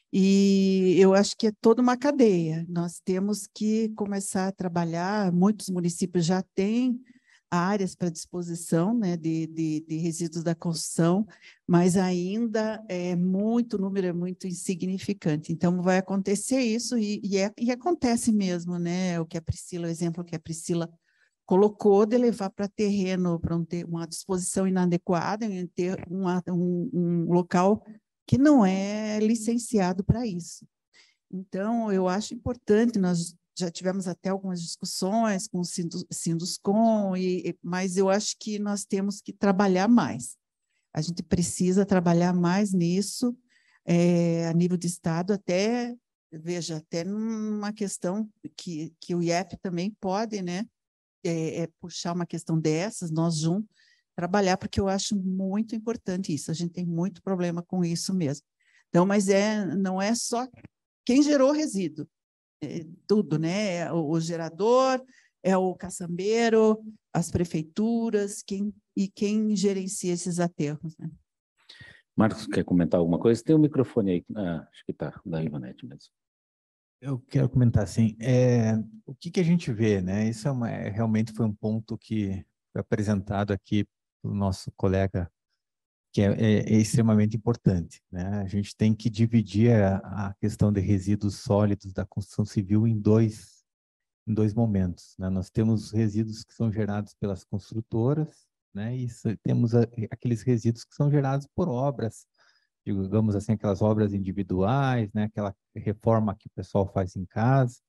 E eu acho que é toda uma cadeia. Nós temos que começar a trabalhar, muitos municípios já têm áreas para disposição, né, de, de, de resíduos da construção, mas ainda é muito, o número é muito insignificante. Então, vai acontecer isso, e, e, é, e acontece mesmo, né? O que a Priscila, o exemplo que a Priscila colocou de levar para terreno, para um ter uma disposição inadequada, em ter uma, um, um local que não é licenciado para isso. Então, eu acho importante, nós já tivemos até algumas discussões com o Sinduscom, e, mas eu acho que nós temos que trabalhar mais. A gente precisa trabalhar mais nisso, é, a nível de Estado, até, veja, até numa questão que, que o I E P também pode, né, é, é puxar uma questão dessas, nós juntos, trabalhar, porque eu acho muito importante isso, a gente tem muito problema com isso mesmo. Então, mas é, não é só quem gerou resíduo, é tudo, né? O, o gerador, é o caçambeiro, as prefeituras, quem, e quem gerencia esses aterros, né? Marcos, quer comentar alguma coisa? Tem um microfone aí, ah, acho que está, da Ivonete mesmo. Eu quero comentar assim, é, o que, que a gente vê, né? Isso é uma, é, realmente foi um ponto que foi apresentado aqui pelo nosso colega, que é, é, é extremamente importante, né? A gente tem que dividir a, a questão de resíduos sólidos da construção civil em dois, em dois momentos, né? Nós temos resíduos que são gerados pelas construtoras, né? E temos a, aqueles resíduos que são gerados por obras, digamos assim, aquelas obras individuais, né? Aquela reforma que o pessoal faz em casa.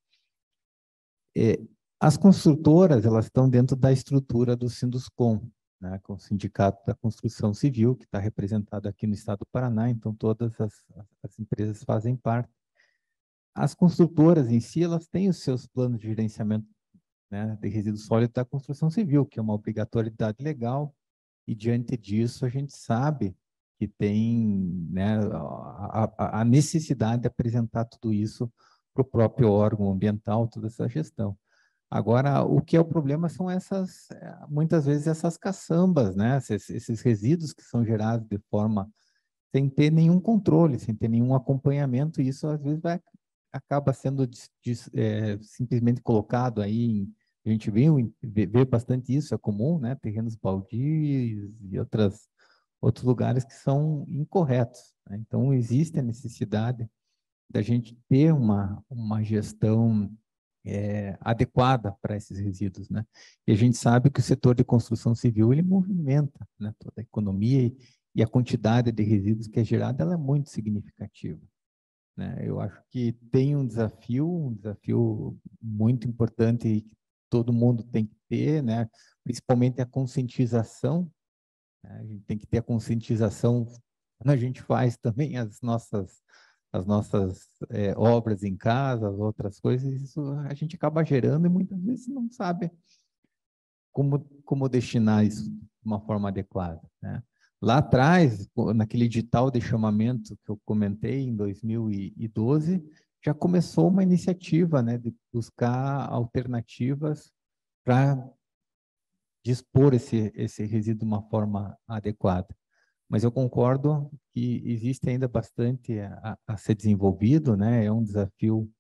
E as construtoras, elas estão dentro da estrutura do Sinduscom, né, com o Sindicato da Construção Civil, que está representado aqui no estado do Paraná, então todas as, as empresas fazem parte. As construtoras em si, elas têm os seus planos de gerenciamento, né, de resíduos sólidos da construção civil, que é uma obrigatoriedade legal, e diante disso a gente sabe que tem, né, a, a, a necessidade de apresentar tudo isso para o próprio órgão ambiental, toda essa gestão. Agora, o que é o problema são essas, muitas vezes, essas caçambas, né? Esses, esses resíduos que são gerados de forma sem ter nenhum controle, sem ter nenhum acompanhamento, e isso às vezes vai, acaba sendo dis, dis, é, simplesmente colocado aí, em, a gente vê, vê, vê bastante isso, é comum, né? Terrenos baldios e outras, outros lugares que são incorretos, né? Então, existe a necessidade da gente ter uma, uma gestão É, adequada para esses resíduos, né? E a gente sabe que o setor de construção civil, ele movimenta, né, toda a economia, e, e a quantidade de resíduos que é gerada, ela é muito significativa, né? Eu acho que tem um desafio, um desafio muito importante que todo mundo tem que ter, né? Principalmente a conscientização, né? A gente tem que ter a conscientização quando a gente faz também as nossas as nossas é, obras em casa, as outras coisas, isso a gente acaba gerando e muitas vezes não sabe como, como destinar isso de uma forma adequada, né? Lá atrás, naquele edital de chamamento que eu comentei, em dois mil e doze, já começou uma iniciativa, né, de buscar alternativas para dispor esse, esse resíduo de uma forma adequada. Mas eu concordo que existe ainda bastante a, a ser desenvolvido, né? É um desafio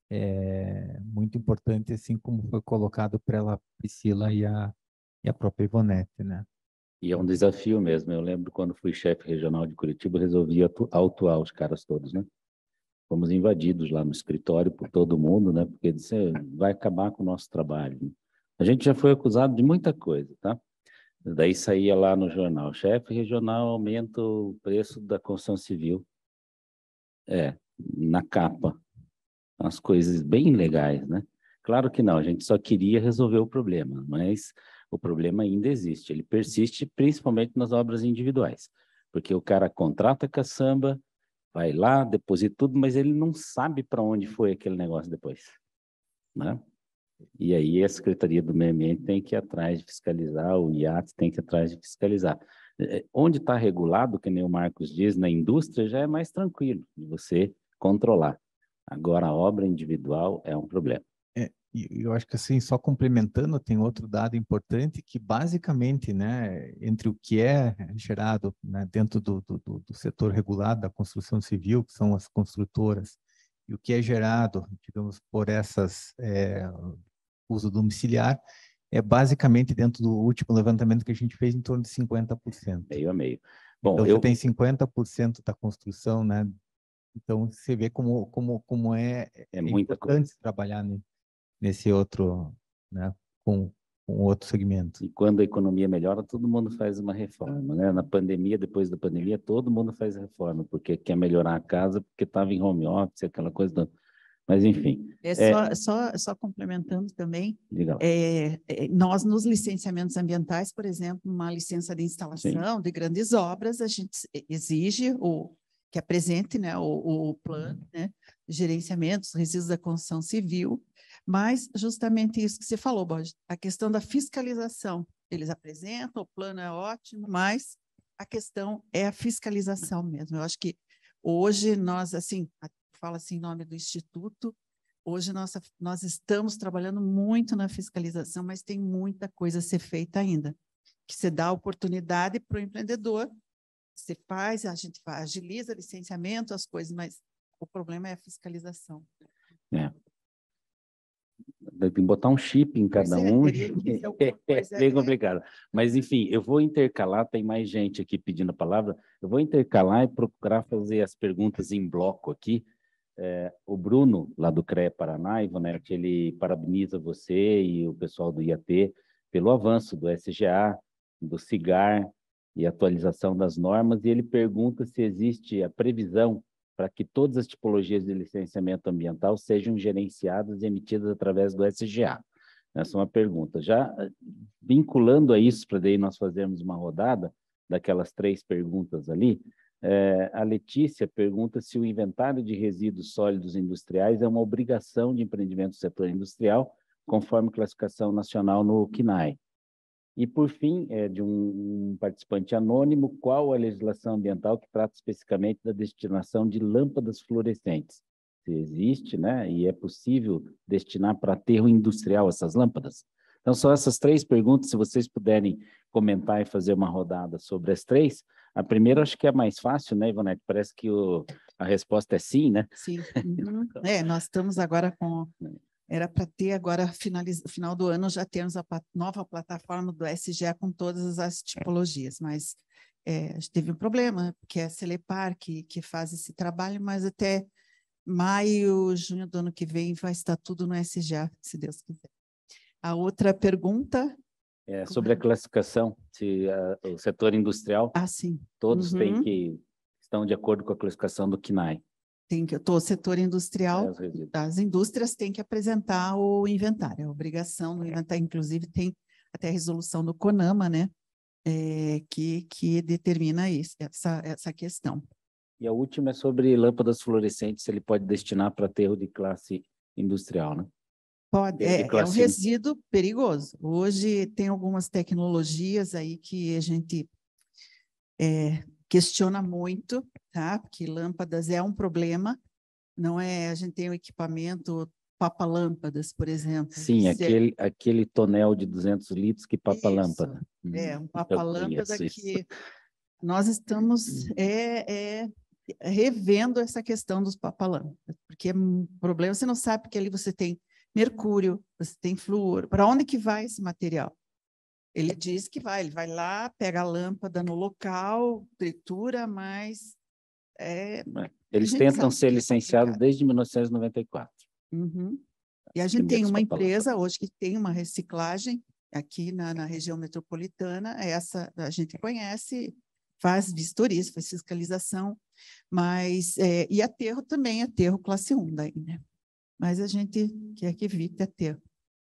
é, muito importante, assim como foi colocado pela Priscila e a, e a própria Ivonete, né? E é um desafio mesmo. Eu lembro quando fui chefe regional de Curitiba, resolvi autuar os caras todos, né? Fomos invadidos lá no escritório por todo mundo, né? Porque disse, vai acabar com o nosso trabalho. A gente já foi acusado de muita coisa, tá? Daí saía lá no jornal, chefe regional aumenta o preço da construção civil. É, na capa. Umas coisas bem legais, né? Claro que não, a gente só queria resolver o problema, mas o problema ainda existe. Ele persiste principalmente nas obras individuais, porque o cara contrata caçamba, vai lá, deposita tudo, mas ele não sabe para onde foi aquele negócio depois, né? E aí a Secretaria do Meio Ambiente tem que ir atrás de fiscalizar, o I A T tem que ir atrás de fiscalizar. Onde está regulado, que nem o Marcos diz, na indústria já é mais tranquilo de você controlar. Agora, a obra individual é um problema. É, e eu acho que assim, só complementando, tem outro dado importante que basicamente, né, entre o que é gerado, né, dentro do, do, do setor regulado da construção civil, que são as construtoras, e o que é gerado, digamos, por essas é, uso domiciliar, é basicamente dentro do último levantamento que a gente fez em torno de cinquenta por cento. Meio a meio. Bom, então, eu... você tem cinquenta por cento da construção, né? Então, você vê como, como, como é, é, é muita importante coisa. trabalhar nesse outro, né, com, com outro segmento. E quando a economia melhora, todo mundo faz uma reforma, né? Na pandemia, depois da pandemia, todo mundo faz reforma, porque quer melhorar a casa, porque estava em home office, aquela coisa do... Mas, enfim. É só, é... Só, só complementando também, é, é, nós nos licenciamentos ambientais, por exemplo, uma licença de instalação Sim. de grandes obras, a gente exige o, que apresente, né, o, o plano, né, de gerenciamento dos resíduos da construção civil, mas justamente isso que você falou, Bode, a questão da fiscalização. Eles apresentam, o plano é ótimo, mas a questão é a fiscalização mesmo. Eu acho que hoje nós, assim, falo assim em nome do Instituto, hoje nós, nós estamos trabalhando muito na fiscalização, mas tem muita coisa a ser feita ainda, que você dá oportunidade para o empreendedor, você faz, a gente faz, agiliza licenciamento, as coisas, mas o problema é a fiscalização. É. Tem que botar um chip em cada é, um. É, é bem complicado. Mas, enfim, eu vou intercalar, tem mais gente aqui pedindo a palavra, eu vou intercalar e procurar fazer as perguntas em bloco aqui. É, o Bruno, lá do C R E Paraná, Ivonete, ele parabeniza você e o pessoal do I A T pelo avanço do S G A, do CIGAR e atualização das normas, e ele pergunta se existe a previsão para que todas as tipologias de licenciamento ambiental sejam gerenciadas e emitidas através do S G A. Essa é uma pergunta. Já vinculando a isso, para daí nós fazermos uma rodada daquelas três perguntas ali, é, a Letícia pergunta se o inventário de resíduos sólidos industriais é uma obrigação de empreendimento do setor industrial, conforme classificação nacional no C N A E. E, por fim, é, de um, um participante anônimo, qual a legislação ambiental que trata especificamente da destinação de lâmpadas fluorescentes? Se existe, né? E é possível destinar para aterro industrial essas lâmpadas? Então, são essas três perguntas, se vocês puderem comentar e fazer uma rodada sobre as três. A primeira, acho que é mais fácil, né, Ivonete? Parece que o, a resposta é sim, né? Sim. Uhum. É, nós estamos agora com... Era para ter agora, finaliz... final do ano, já temos a nova plataforma do S G A com todas as tipologias, mas é, a gente teve um problema, porque é a Celepar que, que faz esse trabalho, mas até maio, junho do ano que vem vai estar tudo no S G A, se Deus quiser. A outra pergunta... É sobre a classificação, se a, o setor industrial, ah, sim. todos Uhum. têm que, estão de acordo com a classificação do C N A E. Tem que, o setor industrial, é, as indústrias têm que apresentar o inventário, a obrigação do inventário, inclusive tem até a resolução do CONAMA, né, é, que, que determina isso, essa, essa questão. E a última é sobre lâmpadas fluorescentes, se ele pode destinar para aterro de classe industrial, né? Pode, é, é um resíduo perigoso. Hoje tem algumas tecnologias aí que a gente é, questiona muito, tá? Porque lâmpadas é um problema, não é? A gente tem o equipamento papa-lâmpadas, por exemplo. Sim, aquele, é... aquele tonel de duzentos litros que papa-lâmpada. É, um papa-lâmpada que nós estamos é, é, revendo essa questão dos papa-lâmpadas, porque é um problema, você não sabe, porque ali você tem mercúrio, você tem flúor, para onde que vai esse material? Ele diz que vai, ele vai lá, pega a lâmpada no local, tritura, mas... É, eles tentam ser licenciados desde mil novecentos e noventa e quatro. Uhum. E a gente tem uma empresa hoje que tem uma reciclagem aqui na, na região metropolitana, essa a gente conhece, faz vistorias, faz fiscalização, mas... É, e aterro também, aterro classe um daí, né? Mas a gente quer que evite aterro.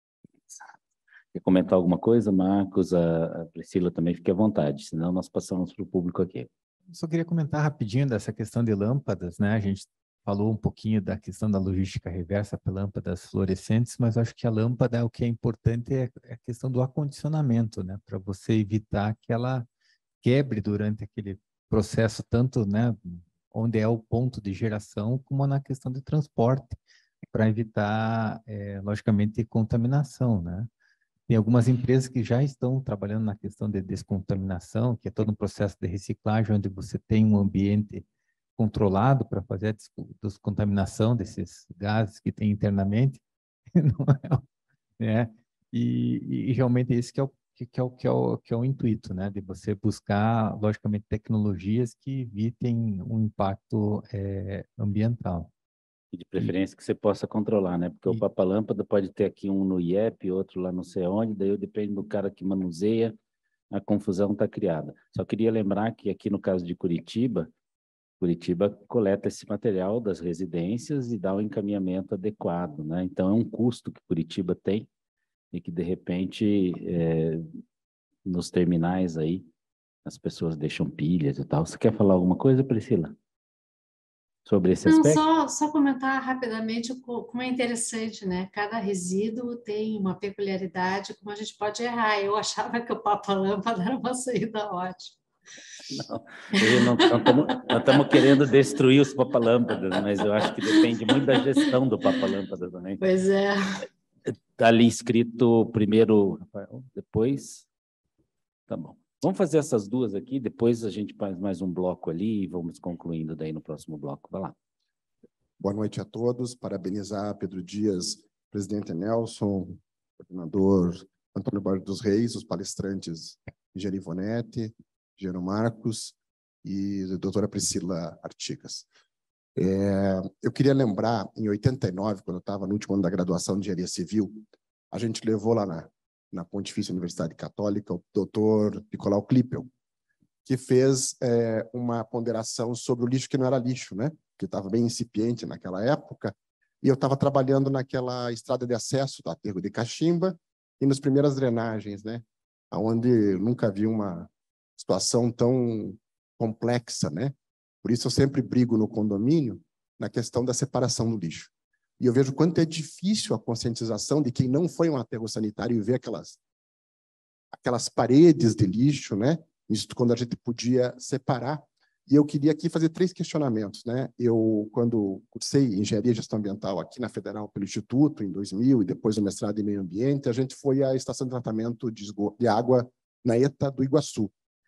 Quer comentar alguma coisa, Marcos? A Priscila também, fique à vontade, senão nós passamos para o público aqui. Só queria comentar rapidinho dessa questão de lâmpadas, né? A gente falou um pouquinho da questão da logística reversa para lâmpadas fluorescentes, mas acho que a lâmpada, o que é importante é a questão do acondicionamento, né? Para você evitar que ela quebre durante aquele processo, tanto, né, onde é o ponto de geração, como na questão de transporte, para evitar, é, logicamente, contaminação, né? Tem algumas empresas que já estão trabalhando na questão de descontaminação, que é todo um processo de reciclagem, onde você tem um ambiente controlado para fazer a des- descontaminação desses gases que tem internamente, não é, né? E, e realmente esse que é o que, que é o que é o que é o intuito, né? De você buscar, logicamente, tecnologias que evitem um impacto é, ambiental. E de preferência que você possa controlar, né? Porque o E- Papa-Lâmpada pode ter aqui um no I E P, outro lá não sei onde, daí depende do cara que manuseia, a confusão está criada. Só queria lembrar que aqui no caso de Curitiba, Curitiba coleta esse material das residências e dá o encaminhamento adequado, né? Então é um custo que Curitiba tem e que de repente é, nos terminais aí as pessoas deixam pilhas e tal. Você quer falar alguma coisa, Priscila? Sobre esse Não, aspecto? só, só comentar rapidamente co- como é interessante, né? Cada resíduo tem uma peculiaridade, como a gente pode errar. Eu achava que o Papa-Lâmpada era uma saída ótima. Não, eu não estamos querendo destruir os Papa-Lâmpadas, mas eu acho que depende muito da gestão do Papa-Lâmpada também. Pois é. Está ali escrito primeiro, Rafael, depois. Tá bom. Vamos fazer essas duas aqui, depois a gente faz mais um bloco ali e vamos concluindo daí no próximo bloco. Vai lá. Boa noite a todos. Parabenizar Pedro Dias, presidente Nelson, coordenador Antônio Borges dos Reis, os palestrantes Geri Ivonete, Gero Marcos e a doutora Priscila Artigas. É, eu queria lembrar, em oitenta e nove, quando eu estava no último ano da graduação de Engenharia Civil, a gente levou lá na, na Pontifícia Universidade Católica o doutor Nicolau Klippel, que fez é, uma ponderação sobre o lixo que não era lixo, né? Que estava bem incipiente naquela época, e eu estava trabalhando naquela estrada de acesso do aterro de Cachimba e nas primeiras drenagens, né? Onde eu nunca vi uma situação tão complexa, né? Por isso eu sempre brigo no condomínio na questão da separação do lixo. E eu vejo quanto é difícil a conscientização de quem não foi um aterro sanitário e vê aquelas, aquelas paredes de lixo, né? Isso quando a gente podia separar. E eu queria aqui fazer três questionamentos, né? Eu, quando cursei Engenharia e Gestão Ambiental aqui na Federal pelo Instituto, em dois mil, e depois o mestrado em Meio Ambiente, a gente foi à Estação de Tratamento de, esgoto, de Água na ETA do Iguaçu.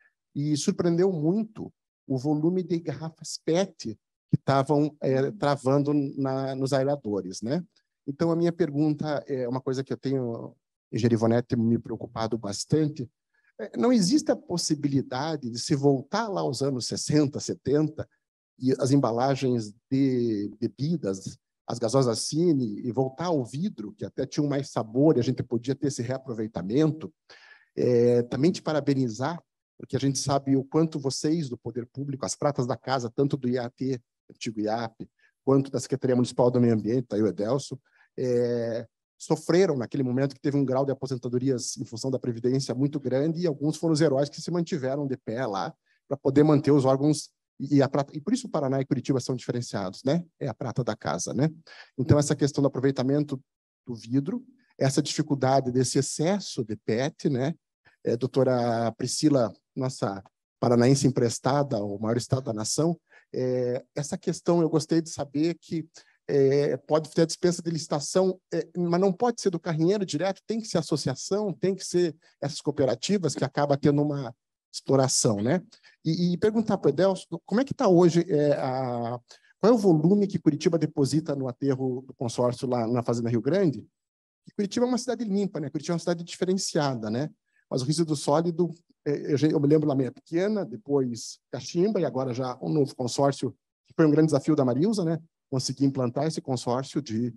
E surpreendeu muito o volume de garrafas P E T que estavam é, travando na, nos aeradores, né? Então, a minha pergunta é uma coisa que eu tenho, Geri Ivonete, me preocupado bastante. Não existe a possibilidade de se voltar lá aos anos sessenta, setenta, e as embalagens de bebidas, as gasosas Cine, e voltar ao vidro, que até tinham mais sabor, e a gente podia ter esse reaproveitamento. É, também te parabenizar, porque a gente sabe o quanto vocês, do Poder Público, as pratas da casa, tanto do I A T, antigo I A P, quanto da Secretaria Municipal do Meio Ambiente, tá aí o Edelso, é, sofreram naquele momento que teve um grau de aposentadorias em função da Previdência muito grande, e alguns foram os heróis que se mantiveram de pé lá para poder manter os órgãos, e, a prata, e por isso o Paraná e Curitiba são diferenciados, né? É a prata da casa, né? Então, essa questão do aproveitamento do vidro, essa dificuldade desse excesso de P E T, né? É, doutora Priscila, nossa paranaense emprestada, o maior estado da nação, é, essa questão eu gostei de saber que É, pode ter a dispensa de licitação, é, mas não pode ser do carrinheiro direto, tem que ser associação, tem que ser essas cooperativas que acaba tendo uma exploração, né? E, e perguntar para o Edelso, como é que está hoje, é, a, qual é o volume que Curitiba deposita no aterro do consórcio lá na Fazenda Rio Grande? E Curitiba é uma cidade limpa, né? Curitiba é uma cidade diferenciada, né? Mas o resíduo sólido, é, eu, eu me lembro lá meia pequena, depois Cachimba, e agora já um novo consórcio, que foi um grande desafio da Marilza, né? Conseguir implantar esse consórcio de...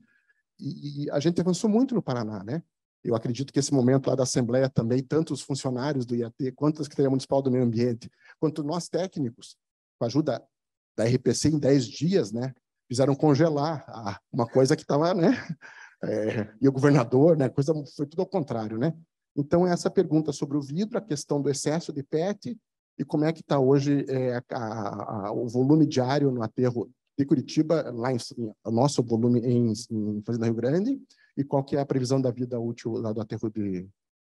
E, e a gente avançou muito no Paraná, né? Eu acredito que esse momento lá da Assembleia também, tanto os funcionários do I A T, quanto a Secretaria Municipal do Meio Ambiente, quanto nós técnicos, com a ajuda da R P C, em dez dias, né? Fizeram congelar a, uma coisa que estava, né? É, e o governador, né? Coisa, foi tudo ao contrário, né? Então, essa pergunta sobre o vidro, a questão do excesso de P E T, e como é que está hoje é, a, a, o volume diário no aterro de Curitiba, lá em, o nosso volume em, em Fazenda Rio Grande, e qual que é a previsão da vida útil lá do aterro de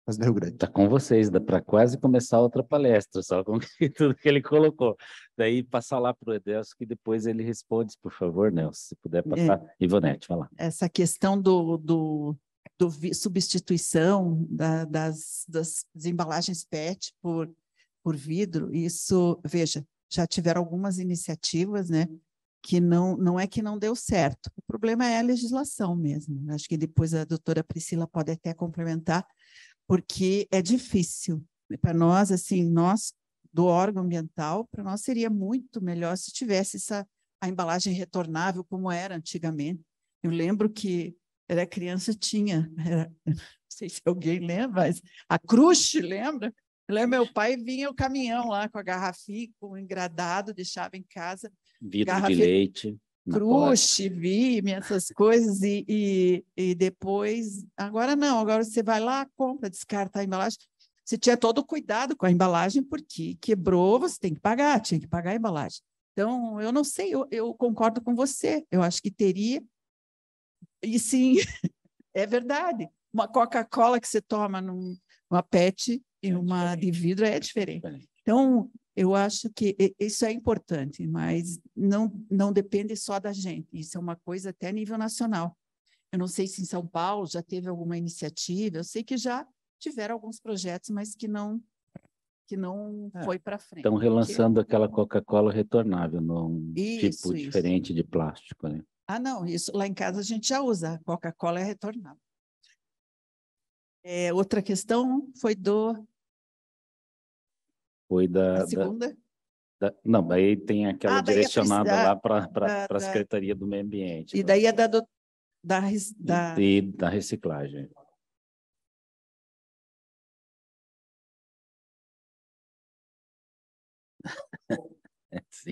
Fazenda Rio Grande. Está com vocês, dá para quase começar outra palestra, só com tudo que ele colocou. Daí passar lá para o Edelso, que depois ele responde, por favor, Nelson, se puder passar. É, Ivonete, vai lá. Essa questão do, do, do substituição da, das, das, das embalagens P E T por, por vidro, isso, veja, já tiveram algumas iniciativas, né, que não, não é que não deu certo. O problema é a legislação mesmo. Acho que depois a doutora Priscila pode até complementar, porque é difícil. Para nós, assim, nós do órgão ambiental, para nós seria muito melhor se tivesse essa, a embalagem retornável como era antigamente. Eu lembro que era criança, tinha, era, não sei se alguém lembra, mas a Crush, lembra? Eu lembro, meu pai vinha o caminhão lá com a garrafinha, com o engradado, deixava em casa. Vidro garrafinha, de leite. Crush, Vime, essas coisas, e, e, e depois, agora não, agora você vai lá, compra, descarta a embalagem. Você tinha todo o cuidado com a embalagem, porque quebrou, você tem que pagar, tinha que pagar a embalagem. Então, eu não sei, eu, eu concordo com você, eu acho que teria, e sim, é verdade, uma Coca-Cola que você toma num, numa P E T e uma de vidro é diferente. Então, eu acho que isso é importante, mas não, não depende só da gente. Isso é uma coisa até a nível nacional. Eu não sei se em São Paulo já teve alguma iniciativa, eu sei que já tiveram alguns projetos, mas que não, que não é, foi para frente. Estão relançando porque... aquela Coca-Cola retornável, num isso, tipo isso. diferente de plástico, né? Ah, não, isso lá em casa a gente já usa, a Coca-Cola é retornável. É, outra questão foi do... Foi da... A segunda? Da, da, não, aí tem aquela ah, direcionada precisar, lá para a da, Secretaria do Meio Ambiente. E daí é da... Do, da, da... E, e da reciclagem. Sim.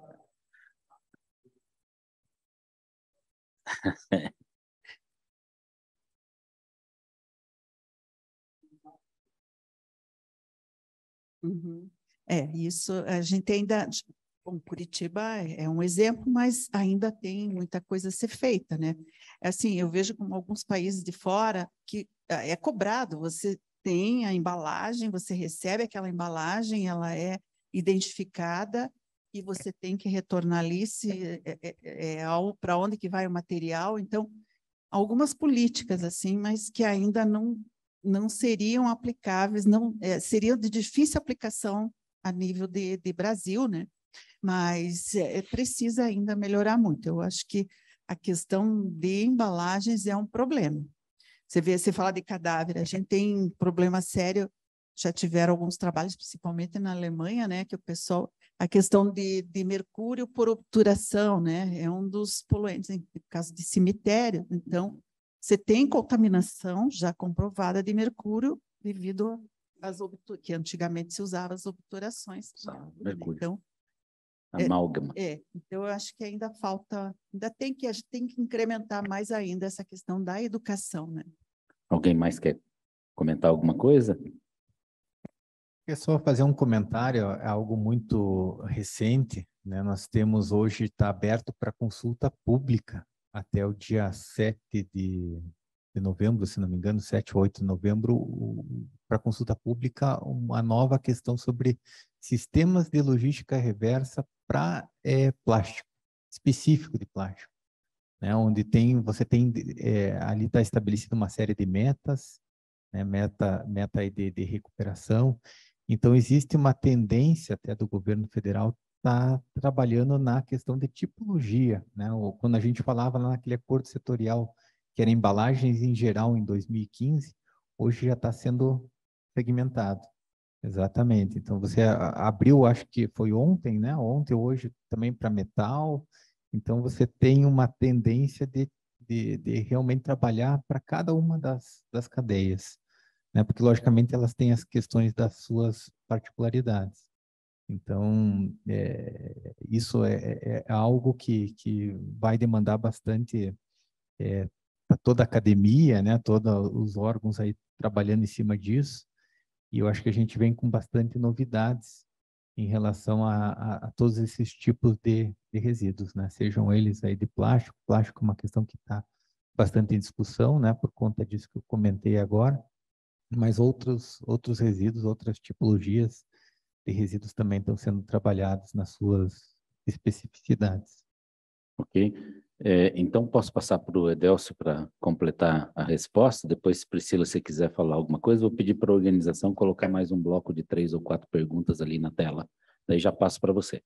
Uhum. É, isso a gente ainda, bom, Curitiba é um exemplo, mas ainda tem muita coisa a ser feita, né? Assim, eu vejo como alguns países de fora que é cobrado, você tem a embalagem, você recebe aquela embalagem, ela é identificada e você tem que retornar ali se é, é, é, para onde que vai o material. Então, algumas políticas assim, mas que ainda não não seriam aplicáveis, não é, seriam de difícil aplicação a nível de, de Brasil, né? Mas é, precisa ainda melhorar muito. Eu acho que a questão de embalagens é um problema. Você vê, você fala de cadáver, a gente tem problema sério, já tiveram alguns trabalhos, principalmente na Alemanha, né? Que o pessoal, a questão de, de mercúrio por obturação, né? É um dos poluentes, em caso de cemitério. Então, você tem contaminação já comprovada de mercúrio devido às obturações, que antigamente se usava as obturações. Ah, mercúrio. Então, amálgama. É, é, então eu acho que ainda falta, ainda tem que a gente tem que incrementar mais ainda essa questão da educação, né? Alguém mais quer comentar alguma coisa? É só fazer um comentário, é algo muito recente, né? Nós temos hoje, está aberto para consulta pública até o dia sete de, de novembro, se não me engano, sete ou oito de novembro, para consulta pública, uma nova questão sobre sistemas de logística reversa para é, plástico, específico de plástico, né? Onde tem, você tem, é, ali está estabelecida uma série de metas, né? Meta, meta de, de recuperação. Então, existe uma tendência até do governo federal está trabalhando na questão de tipologia, né? Ou quando a gente falava lá naquele acordo setorial, que era embalagens em geral em dois mil e quinze, hoje já está sendo segmentado. Exatamente. Então, você abriu, acho que foi ontem, né? Ontem, hoje também para metal. Então, você tem uma tendência de, de, de realmente trabalhar para cada uma das, das cadeias, né? Porque, logicamente, elas têm as questões das suas particularidades. Então, é, isso é, é algo que, que vai demandar bastante é, para toda a academia, né? Todos os órgãos aí trabalhando em cima disso. E eu acho que a gente vem com bastante novidades em relação a, a, a todos esses tipos de, de resíduos, né? Sejam eles aí de plástico. Plástico é uma questão que está bastante em discussão, né? Por conta disso que eu comentei agora. mas outros, outros resíduos, outras tipologias de resíduos também estão sendo trabalhados nas suas especificidades. Ok. É, então, posso passar para o Edelcio para completar a resposta? Depois, se Priscila, se quiser falar alguma coisa, vou pedir para a organização colocar mais um bloco de três ou quatro perguntas ali na tela. Daí já passo para você.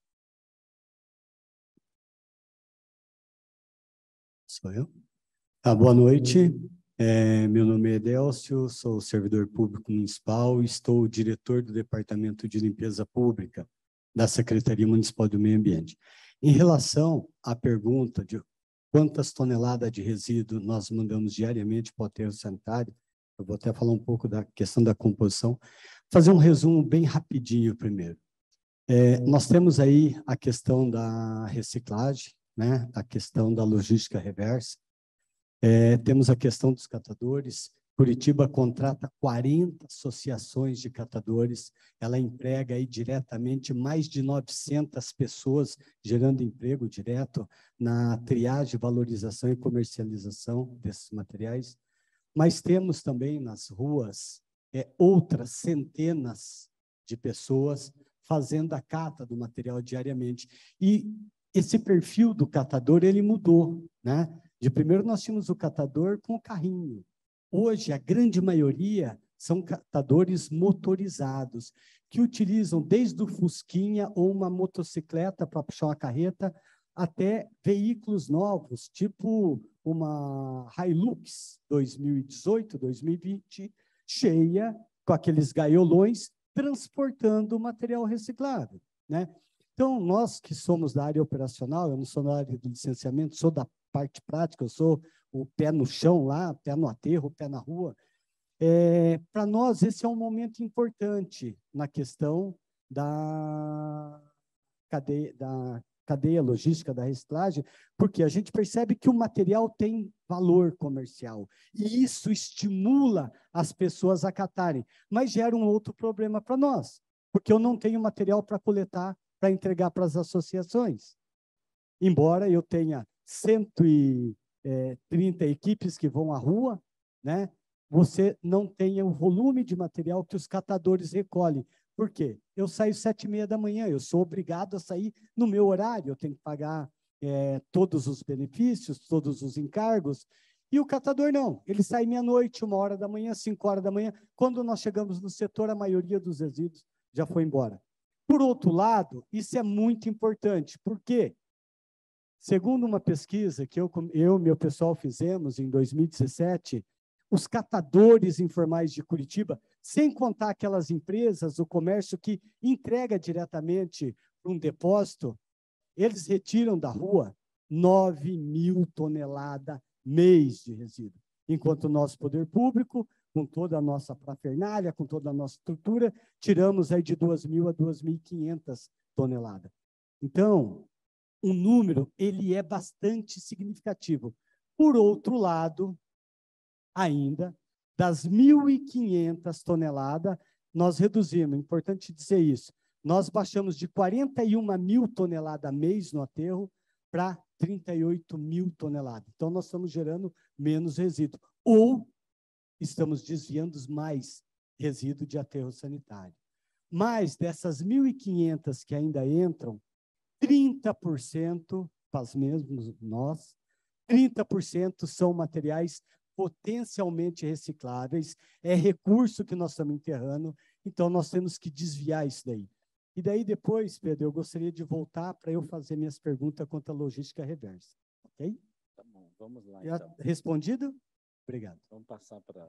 Sou eu? Ah, boa noite. É, meu nome é Edelcio, sou servidor público municipal e estou diretor do Departamento de Limpeza Pública da Secretaria Municipal do Meio Ambiente. Em relação à pergunta de quantas toneladas de resíduo nós mandamos diariamente para o aterro sanitário, eu vou até falar um pouco da questão da composição, fazer um resumo bem rapidinho primeiro. É, nós temos aí a questão da reciclagem, né, a questão da logística reversa, é, temos a questão dos catadores. Curitiba contrata quarenta associações de catadores, ela emprega aí diretamente mais de novecentas pessoas, gerando emprego direto na triagem, valorização e comercialização desses materiais. Mas temos também nas ruas é, outras centenas de pessoas fazendo a cata do material diariamente. E esse perfil do catador, ele mudou, né? De primeiro nós tínhamos o catador com o carrinho. Hoje, a grande maioria são catadores motorizados, que utilizam desde o fusquinha ou uma motocicleta para puxar uma carreta, até veículos novos, tipo uma Hilux dois mil e dezoito, dois mil e vinte, cheia, com aqueles gaiolões, transportando material reciclável, né? Então, nós que somos da área operacional, eu não sou da área do licenciamento, sou da parte prática, eu sou o pé no chão lá, pé no aterro, pé na rua. É, para nós, esse é um momento importante na questão da cadeia, da cadeia logística da reciclagem, porque a gente percebe que o material tem valor comercial, e isso estimula as pessoas a catarem, mas gera um outro problema para nós, porque eu não tenho material para coletar, para entregar para as associações. Embora eu tenha cento e trinta equipes que vão à rua, né? Você não tenha o volume de material que os catadores recolhem. Por quê? Eu saio sete e meia da manhã, eu sou obrigado a sair no meu horário, eu tenho que pagar é, todos os benefícios, todos os encargos, e o catador não, ele sai meia-noite, uma hora da manhã, cinco horas da manhã, quando nós chegamos no setor, a maioria dos resíduos já foi embora. Por outro lado, isso é muito importante, por quê? Segundo uma pesquisa que eu e eu, meu pessoal fizemos em dois mil e dezessete, os catadores informais de Curitiba, sem contar aquelas empresas, o comércio que entrega diretamente para um depósito, eles retiram da rua nove mil toneladas mês de resíduo. Enquanto o nosso poder público, com toda a nossa parafernália, com toda a nossa estrutura, tiramos aí de duas mil a duas mil e quinhentas toneladas. Então, o número ele é bastante significativo. Por outro lado, ainda, das mil e quinhentas toneladas, nós reduzimos, é importante dizer isso, nós baixamos de quarenta e uma mil toneladas mês no aterro para trinta e oito mil toneladas. Então, nós estamos gerando menos resíduo. Ou estamos desviando mais resíduo de aterro sanitário. Mas dessas mil e quinhentas que ainda entram, trinta por cento, faz mesmo nós, trinta por cento são materiais potencialmente recicláveis, é recurso que nós estamos enterrando, então nós temos que desviar isso daí. E daí depois, Pedro, eu gostaria de voltar para eu fazer minhas perguntas quanto à logística reversa, ok? Tá bom, vamos lá Já então. respondido? Obrigado. Vamos passar para...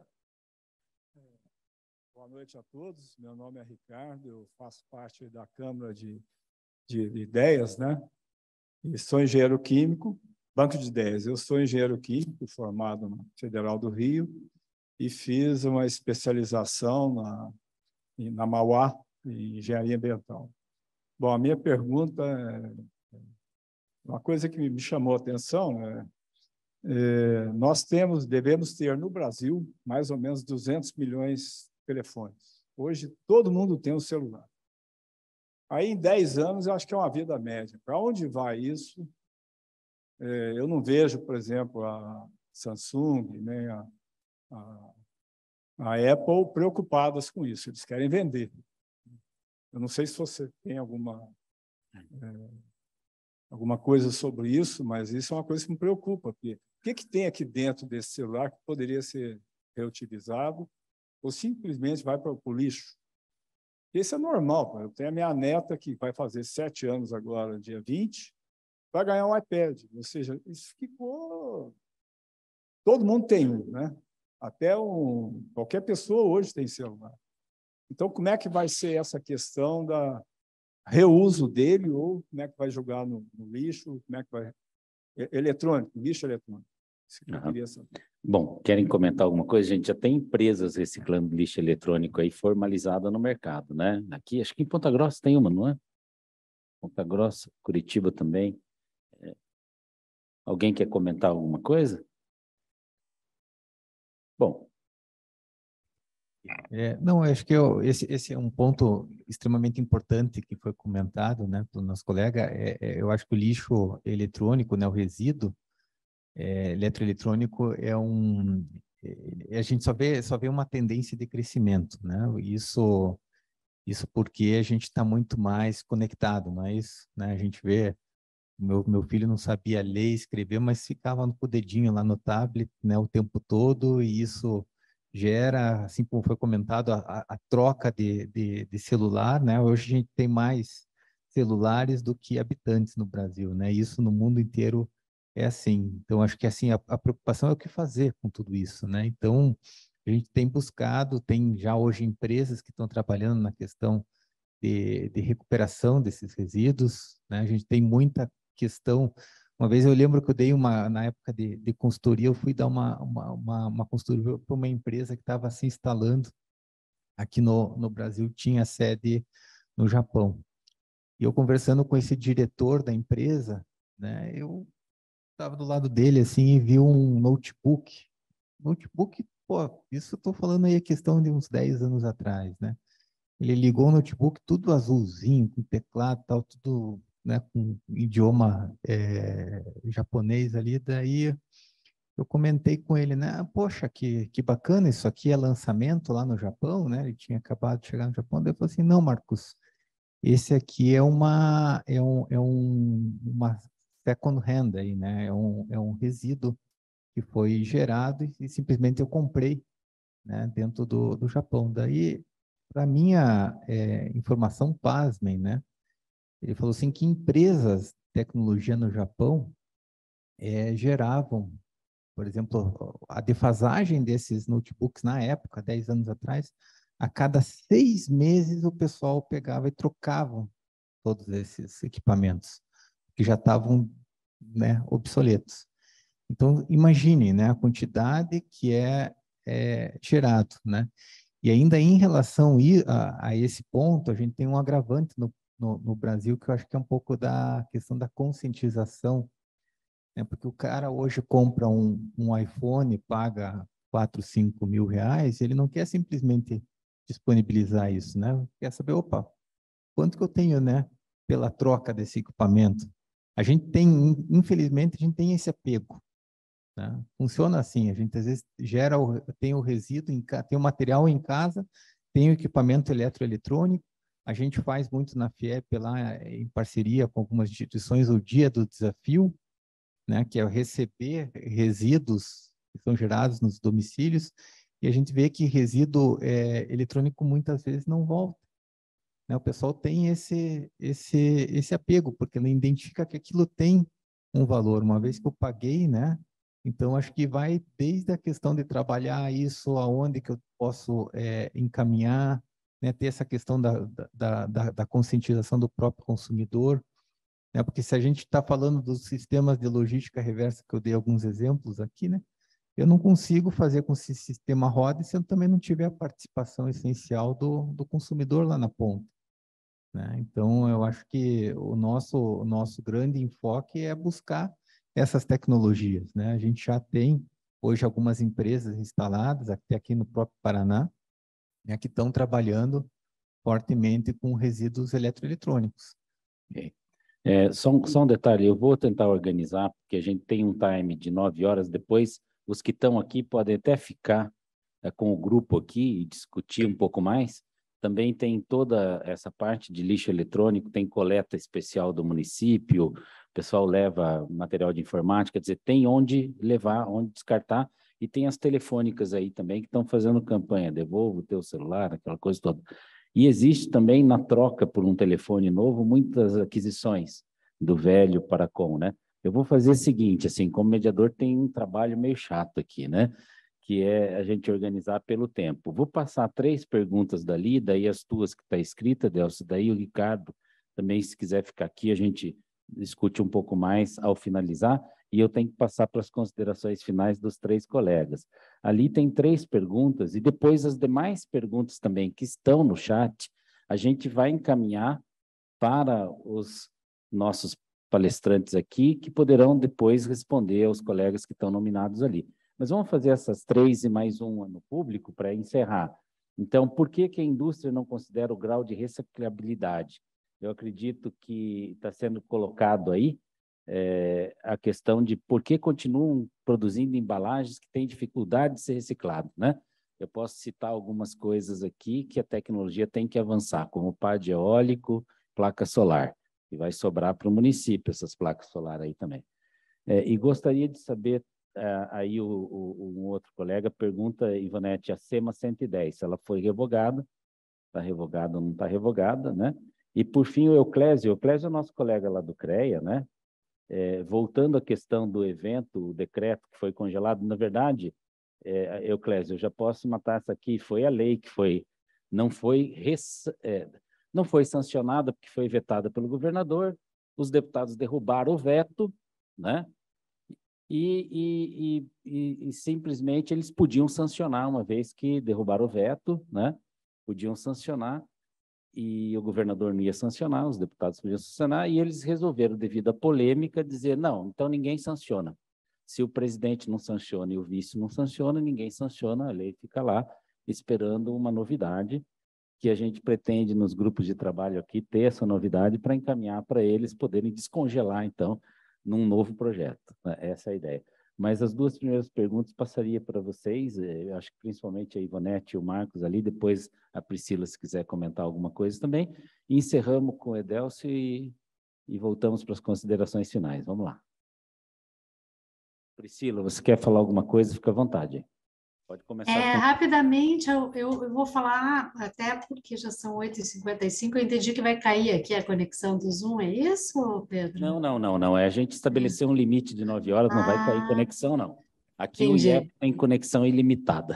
Boa noite a todos, meu nome é Ricardo, eu faço parte da Câmara de, de, de Ideias, né? E sou engenheiro químico, Banco de Ideias, eu sou engenheiro químico, formado na Federal do Rio, e fiz uma especialização na, na Mauá, em engenharia ambiental. Bom, a minha pergunta é uma coisa que me chamou a atenção, né? É, nós temos, devemos ter no Brasil mais ou menos duzentos milhões de telefones. Hoje todo mundo tem um celular. Aí em dez anos eu acho que é uma vida média. Para onde vai isso? É, eu não vejo, por exemplo, a Samsung, nem a, a A Apple preocupadas com isso, eles querem vender. Eu não sei se você tem alguma, é, alguma coisa sobre isso, mas isso é uma coisa que me preocupa, porque o que, que tem aqui dentro desse celular que poderia ser reutilizado ou simplesmente vai para o lixo? Isso é normal. Eu tenho a minha neta que vai fazer sete anos agora, dia vinte, vai ganhar um iPad. Ou seja, isso ficou... Todo mundo tem um, né? Até um... qualquer pessoa hoje tem celular. Então, como é que vai ser essa questão da reuso dele ou como é que vai jogar no, no lixo? Como é que vai... Eletrônico, lixo eletrônico. Isso que eu queria saber. Bom, querem comentar alguma coisa? A gente já tem empresas reciclando lixo eletrônico aí formalizada no mercado, né? Aqui, acho que em Ponta Grossa tem uma, não é? Ponta Grossa, Curitiba também. É. Alguém quer comentar alguma coisa? Bom. É, não, acho que eu, esse, esse é um ponto extremamente importante que foi comentado, né, pelo nosso colega. É, é, eu acho que o lixo eletrônico, né, o resíduo é, eletroeletrônico é um... É, a gente só vê, só vê uma tendência de crescimento, né? Isso, isso porque a gente está muito mais conectado, não é isso? Né? A gente vê... Meu, meu filho não sabia ler e escrever, mas ficava com o dedinho lá no tablet, né, o tempo todo, e isso gera, assim como foi comentado, a, a troca de, de, de celular, né? Hoje a gente tem mais celulares do que habitantes no Brasil, né? Isso no mundo inteiro é assim. Então, acho que assim, a, a preocupação é o que fazer com tudo isso, né? Então, a gente tem buscado, tem já hoje empresas que estão trabalhando na questão de, de recuperação desses resíduos, né? A gente tem muita questão. Uma vez eu lembro que eu dei uma, na época de, de consultoria, eu fui dar uma, uma, uma, uma consultoria para uma empresa que estava se instalando aqui no, no Brasil, tinha sede no Japão. E eu conversando com esse diretor da empresa, né, eu estava do lado dele assim e vi um notebook. Notebook, pô, isso eu estou falando aí a questão de uns dez anos atrás, né? Ele ligou o notebook tudo azulzinho, com teclado, tal, tudo, né, com idioma é, japonês ali. Daí eu comentei com ele, né? Poxa, que, que bacana, isso aqui é lançamento lá no Japão, né? Ele tinha acabado de chegar no Japão. Daí eu falei assim, não, Marcos, esse aqui é uma é um, é um uma second hand aí, né? É um, é um resíduo que foi gerado e, e simplesmente eu comprei, né? Dentro do, do Japão. Daí para minha é, informação, pasmem, né? Ele falou assim que empresas de tecnologia no Japão é, geravam, por exemplo, a defasagem desses notebooks na época, dez anos atrás, a cada seis meses o pessoal pegava e trocava todos esses equipamentos, que já estavam, né, obsoletos. Então, imagine, né, a quantidade que é, é gerado, né? E ainda em relação a, a esse ponto, a gente tem um agravante no, no, no Brasil, que eu acho que é um pouco da questão da conscientização, né? Porque o cara hoje compra um, um iPhone, paga quatro, cinco mil reais, ele não quer simplesmente disponibilizar isso, né? Quer saber, opa, quanto que eu tenho, né, pela troca desse equipamento? A gente tem, infelizmente, a gente tem esse apego. Né? Funciona assim, a gente às vezes gera, o, tem o resíduo, em, tem o material em casa, tem o equipamento eletroeletrônico, a gente faz muito na FIEP lá, em parceria com algumas instituições, o Dia do Desafio, né, que é receber resíduos que são gerados nos domicílios, e a gente vê que resíduo é, eletrônico muitas vezes não volta. Né? O pessoal tem esse, esse, esse apego, porque não identifica que aquilo tem um valor. Uma vez que eu paguei, né? Então, acho que vai desde a questão de trabalhar isso, aonde que eu posso é, encaminhar, né? Ter essa questão da, da, da, da conscientização do próprio consumidor, né? Porque se a gente está falando dos sistemas de logística reversa, que eu dei alguns exemplos aqui, né? Eu não consigo fazer com que esse sistema rode se eu também não tiver a participação essencial do, do consumidor lá na ponta. Né? Então, eu acho que o nosso, o nosso grande enfoque é buscar essas tecnologias. Né? A gente já tem hoje algumas empresas instaladas, até aqui no próprio Paraná, né, que estão trabalhando fortemente com resíduos eletroeletrônicos. Okay. É, só, um, só um detalhe, eu vou tentar organizar, porque a gente tem um time de nove horas, depois os que estão aqui podem até ficar é, com o grupo aqui e discutir um pouco mais. Também tem toda essa parte de lixo eletrônico, tem coleta especial do município, o pessoal leva material de informática, quer dizer, tem onde levar, onde descartar, e tem as telefônicas aí também que estão fazendo campanha, devolva o teu celular, aquela coisa toda. E existe também, na troca por um telefone novo, muitas aquisições do velho para com, né? Eu vou fazer o seguinte, assim, como mediador tem um trabalho meio chato aqui, né? Que é a gente organizar pelo tempo. Vou passar três perguntas dali, daí as tuas que está escrita, Delcio, daí o Ricardo também, se quiser ficar aqui, a gente discute um pouco mais ao finalizar, e eu tenho que passar para as considerações finais dos três colegas. Ali tem três perguntas, e depois as demais perguntas também que estão no chat, a gente vai encaminhar para os nossos palestrantes aqui, que poderão depois responder aos colegas que estão nominados ali. Mas vamos fazer essas três e mais uma no público para encerrar. Então, por que que a indústria não considera o grau de reciclabilidade? Eu acredito que está sendo colocado aí é, a questão de por que continuam produzindo embalagens que têm dificuldade de ser reciclado, né? Eu posso citar algumas coisas aqui que a tecnologia tem que avançar, como pá de eólico, placa solar, e vai sobrar para o município essas placas solares aí também. É, e gostaria de saber, Uh, aí o, o, um outro colega pergunta, Ivonete, a SEMA cento e dez, se ela foi revogada, está revogada ou não está revogada, né? E, por fim, o Euclésio, o Euclésio é o nosso colega lá do CREA, né? É, voltando à questão do evento, o decreto que foi congelado, na verdade, é, Euclésio, eu já posso matar essa aqui, foi a lei que foi, não foi, res, é, não foi sancionada porque foi vetada pelo governador, os deputados derrubaram o veto, né? E, e, e, e, e simplesmente eles podiam sancionar, uma vez que derrubaram o veto, né? Podiam sancionar, e o governador não ia sancionar, os deputados podiam sancionar, e eles resolveram, devido à polêmica, dizer, não, então ninguém sanciona. Se o presidente não sanciona e o vice não sanciona, ninguém sanciona, a lei fica lá, esperando uma novidade, que a gente pretende, nos grupos de trabalho aqui, ter essa novidade para encaminhar para eles poderem descongelar, então, num novo projeto, né? Essa é a ideia. Mas as duas primeiras perguntas passaria para vocês, eu acho que principalmente a Ivonete e o Marcos ali, depois a Priscila, se quiser comentar alguma coisa também, e encerramos com o Edelcio e, e voltamos para as considerações finais. Vamos lá. Priscila, você quer falar alguma coisa? Fica à vontade. Pode começar. É, com... Rapidamente, eu, eu, eu vou falar, até porque já são oito e cinquenta e cinco, eu entendi que vai cair aqui a conexão do Zoom, é isso, Pedro? Não, não, não, não. É a gente estabeleceu um limite de nove horas, não ah, vai cair conexão, não. Aqui entendi. O I E P tem conexão ilimitada.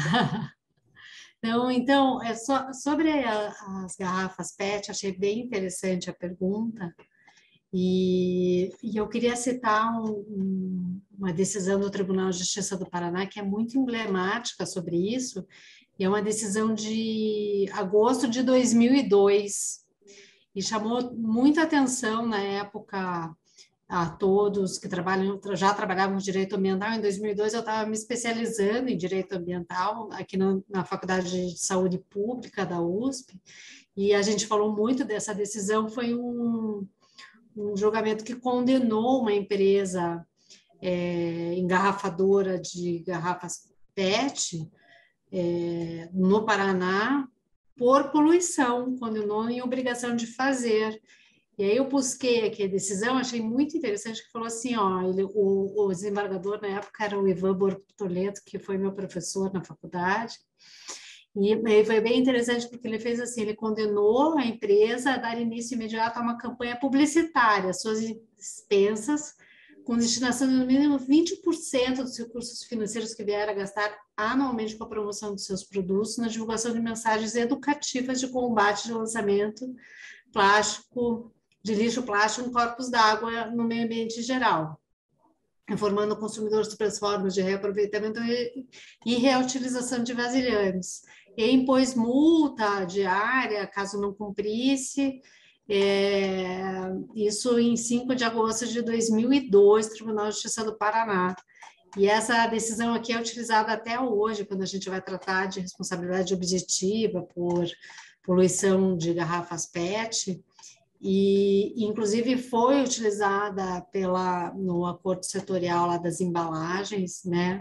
Não, então, é só, sobre a, as garrafas P E T, achei bem interessante a pergunta. E, e eu queria citar um, um, uma decisão do Tribunal de Justiça do Paraná que é muito emblemática sobre isso, e é uma decisão de agosto de dois mil e dois, e chamou muita atenção na época a todos que trabalham, já trabalhavam com direito ambiental. Em dois mil e dois eu estava me especializando em direito ambiental aqui no, na Faculdade de Saúde Pública da U S P, e a gente falou muito dessa decisão. Foi um um julgamento que condenou uma empresa é, engarrafadora de garrafas P E T é, no Paraná por poluição, condenou em obrigação de fazer. E aí eu busquei aqui a decisão, achei muito interessante, que falou assim, ó, ele, o, o desembargador na época era o Ivan Bortoleto, que foi meu professor na faculdade. E foi bem interessante porque ele fez assim, ele condenou a empresa a dar início imediato a uma campanha publicitária, suas expensas, com destinação de no mínimo vinte por cento dos recursos financeiros que vieram a gastar anualmente com a promoção dos seus produtos na divulgação de mensagens educativas de combate de lançamento plástico, de lixo plástico em corpos d'água no meio ambiente em geral, informando consumidores sobre as formas de reaproveitamento e reutilização de vasilhames. E impôs multa diária caso não cumprisse, é, isso em cinco de agosto de dois mil e dois, Tribunal de Justiça do Paraná. E essa decisão aqui é utilizada até hoje, quando a gente vai tratar de responsabilidade objetiva por poluição de garrafas P E T, e inclusive foi utilizada pela, no acordo setorial lá das embalagens, né?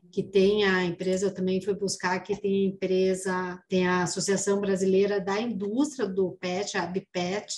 que tem a empresa, eu também fui buscar, que tem a empresa, tem a Associação Brasileira da Indústria do P E T, a ABPET,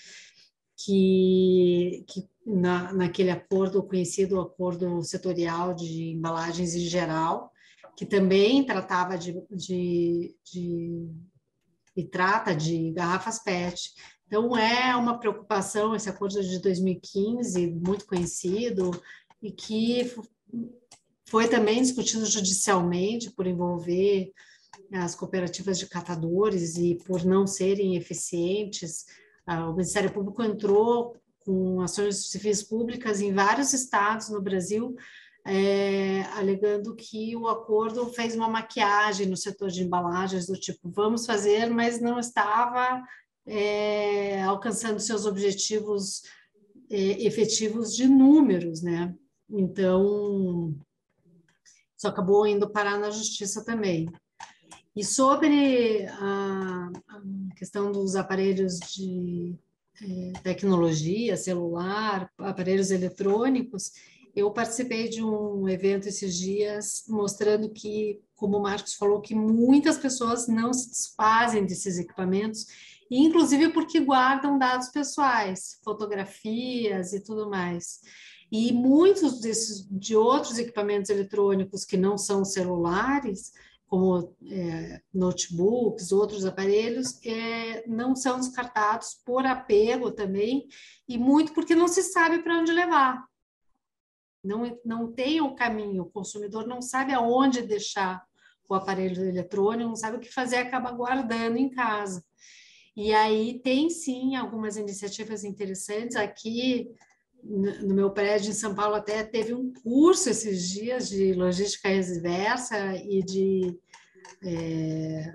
que, que na, naquele acordo conhecido, o Acordo Setorial de Embalagens em Geral, que também tratava de, de, de e trata de garrafas P E T. Então, é uma preocupação, esse acordo de dois mil e quinze, muito conhecido, e que foi também discutido judicialmente por envolver as cooperativas de catadores e por não serem eficientes. O Ministério Público entrou com ações civis públicas em vários estados no Brasil, É, alegando que o acordo fez uma maquiagem no setor de embalagens, do tipo, vamos fazer, mas não estava é, alcançando seus objetivos é, efetivos de números, né? Então, isso acabou indo parar na justiça também. E sobre a, a questão dos aparelhos de é, tecnologia, celular, aparelhos eletrônicos, eu participei de um evento esses dias mostrando que, como o Marcos falou, que muitas pessoas não se desfazem desses equipamentos, inclusive porque guardam dados pessoais, fotografias e tudo mais. E muitos desses, de outros equipamentos eletrônicos que não são celulares, como é, notebooks, outros aparelhos, é, não são descartados por apego também, e muito porque não se sabe para onde levar. Não, não tem o caminho, o consumidor não sabe aonde deixar o aparelho eletrônico, não sabe o que fazer, acaba guardando em casa. E aí tem, sim, algumas iniciativas interessantes. Aqui, no meu prédio em São Paulo, até teve um curso esses dias de logística reversa e de, é,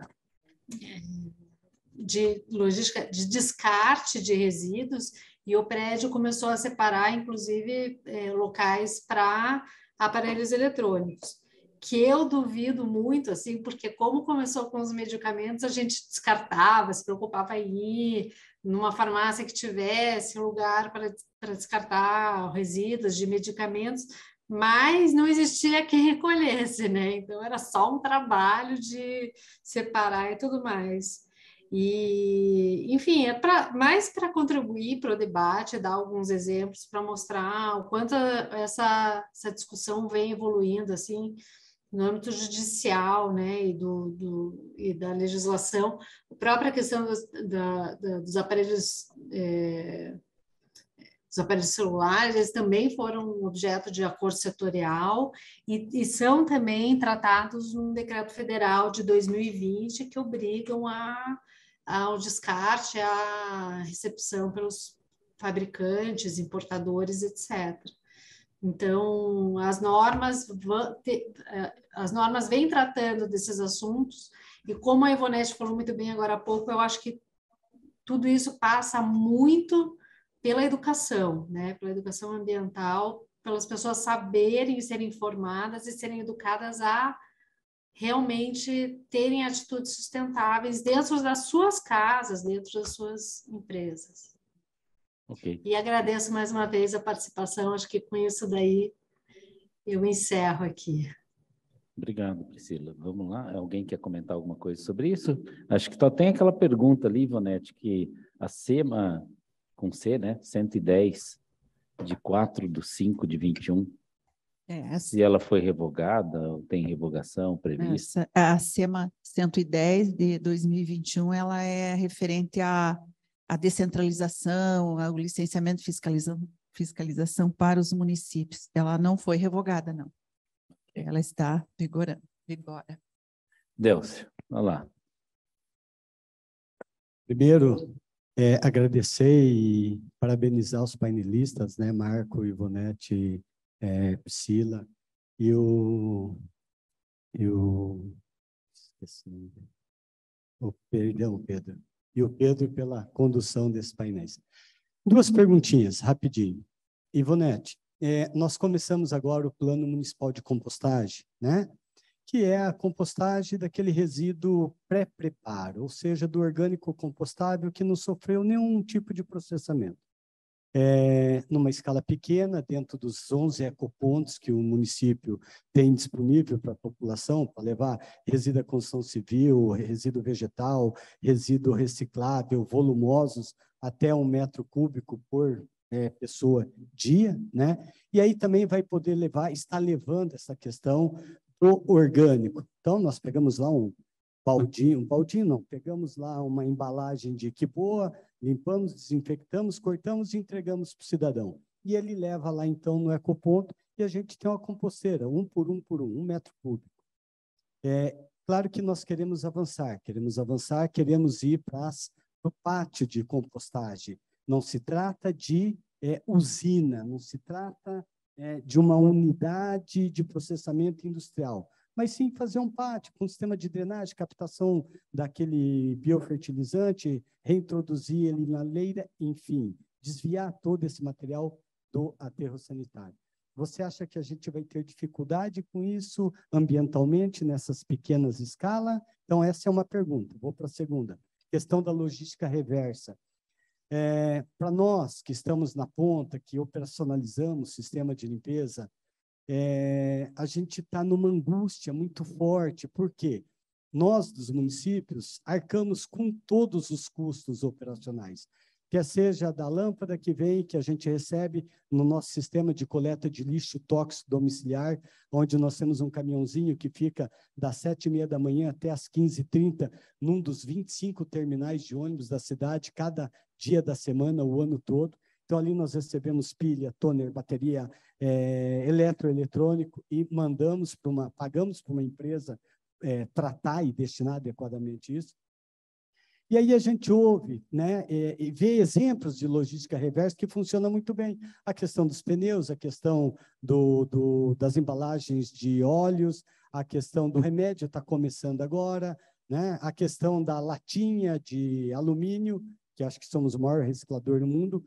de logística de descarte de resíduos, e o prédio começou a separar, inclusive, é, locais para aparelhos eletrônicos, que eu duvido muito, assim, porque como começou com os medicamentos, a gente descartava, se preocupava em ir numa farmácia que tivesse lugar para, para descartar resíduos de medicamentos, mas não existia quem recolhesse, né? Então, era só um trabalho de separar e tudo mais. E, enfim, é pra, mais para contribuir para o debate, dar alguns exemplos para mostrar o quanto essa, essa discussão vem evoluindo, assim, no âmbito judicial, né, e, do, do, e da legislação. A própria questão dos, da, da, dos aparelhos... É, os aparelhos celulares, eles também foram objeto de acordo setorial e, e são também tratados num decreto federal de dois mil e vinte que obrigam a ao descarte, à recepção pelos fabricantes, importadores, etcétera. Então, as normas, as normas vêm tratando desses assuntos, e como a Ivonete falou muito bem agora há pouco, eu acho que tudo isso passa muito pela educação, né? Pela educação ambiental, pelas pessoas saberem e serem informadas e serem educadas a realmente terem atitudes sustentáveis dentro das suas casas, dentro das suas empresas. Okay. E agradeço mais uma vez a participação, acho que com isso daí eu encerro aqui. Obrigado, Priscila. Vamos lá, alguém quer comentar alguma coisa sobre isso? Acho que só tem aquela pergunta ali, Ivonete, que a SEMA, com C, né, cento e dez, de quatro de cinco de vinte e um, É, se ela foi revogada, ou tem revogação prevista? Essa, a SEMA cento e dez de dois mil e vinte e um, ela é referente à, à descentralização, ao licenciamento e fiscalização, fiscalização para os municípios. Ela não foi revogada, não. Ela está vigorando, vigora. Delcio, olha lá. Primeiro, é, agradecer e parabenizar os painelistas, né, Marco, Ivonete, É, Priscila e o, e o, esqueci, o perdão, Pedro, e o Pedro pela condução desses painéis. Duas perguntinhas, rapidinho. Ivonete, é, nós começamos agora o Plano Municipal de Compostagem, né? Que é a compostagem daquele resíduo pré-preparo, ou seja, do orgânico compostável que não sofreu nenhum tipo de processamento. é, numa escala pequena, dentro dos onze ecopontos que o município tem disponível para a população, para levar resíduo da construção civil, resíduo vegetal, resíduo reciclável, volumosos, até um metro cúbico por é, pessoa dia, né? E aí também vai poder levar, está levando essa questão do orgânico. Então, nós pegamos lá um baldinho, um baldinho não, pegamos lá uma embalagem de que boa, limpamos, desinfectamos, cortamos e entregamos para o cidadão. E ele leva lá, então, no ecoponto, e a gente tem uma composteira, um por um por um, um metro cúbico. É, claro que nós queremos avançar, queremos avançar, queremos ir para o pátio de compostagem. Não se trata de é, usina, não se trata é, de uma unidade de processamento industrial, mas sim fazer um pátio com um sistema de drenagem, captação daquele biofertilizante, reintroduzir ele na leira, enfim, desviar todo esse material do aterro sanitário. Você acha que a gente vai ter dificuldade com isso ambientalmente, nessas pequenas escalas? Então, essa é uma pergunta. Vou para a segunda. Questão da logística reversa. É, para nós que estamos na ponta, que operacionalizamos o sistema de limpeza, é, a gente está numa angústia muito forte, porque nós, dos municípios, arcamos com todos os custos operacionais, quer seja da lâmpada que vem, que a gente recebe no nosso sistema de coleta de lixo tóxico domiciliar, onde nós temos um caminhãozinho que fica das sete e meia da manhã até as quinze e trinta, num dos vinte e cinco terminais de ônibus da cidade, cada dia da semana, o ano todo. Então, ali nós recebemos pilha, toner, bateria, é, eletroeletrônico e mandamos para uma, pagamos para uma empresa é, tratar e destinar adequadamente isso. E aí a gente ouve, né, e, e vê exemplos de logística reversa que funciona muito bem. A questão dos pneus, a questão do, do, das embalagens de óleos, a questão do remédio está começando agora, né, a questão da latinha de alumínio, que acho que somos o maior reciclador do mundo.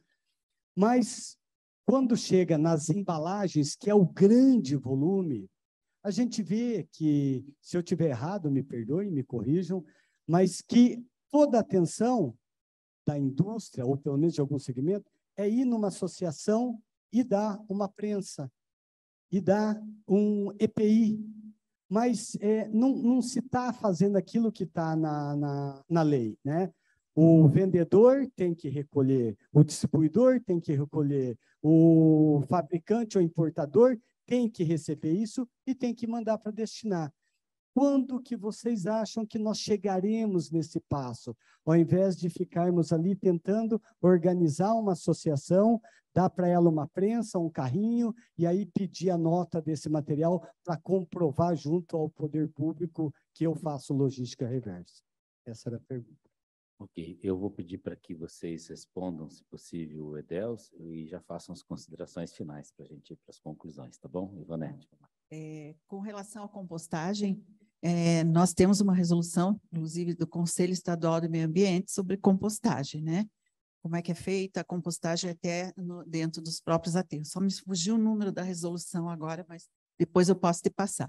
Mas, quando chega nas embalagens, que é o grande volume, a gente vê que, se eu estiver errado, me perdoem, me corrijam, mas que toda a atenção da indústria, ou pelo menos de algum segmento, é ir numa associação e dar uma prensa, e dar um E P I. Mas é, não, não se está fazendo aquilo que está na, na, na lei, né? O vendedor tem que recolher, o distribuidor tem que recolher, o fabricante ou importador tem que receber isso e tem que mandar para destinar. Quando que vocês acham que nós chegaremos nesse passo? Ao invés de ficarmos ali tentando organizar uma associação, dar para ela uma prensa, um carrinho, e aí pedir a nota desse material para comprovar junto ao poder público que eu faço logística reversa. Essa era a pergunta. Ok, eu vou pedir para que vocês respondam, se possível, o Edelcio, e já façam as considerações finais para a gente ir para as conclusões, tá bom, Ivonete? É, com relação à compostagem, é, nós temos uma resolução, inclusive, do Conselho Estadual do Meio Ambiente sobre compostagem, né? Como é que é feita a compostagem até no, dentro dos próprios aterros. Só me fugiu o número da resolução agora, mas depois eu posso te passar.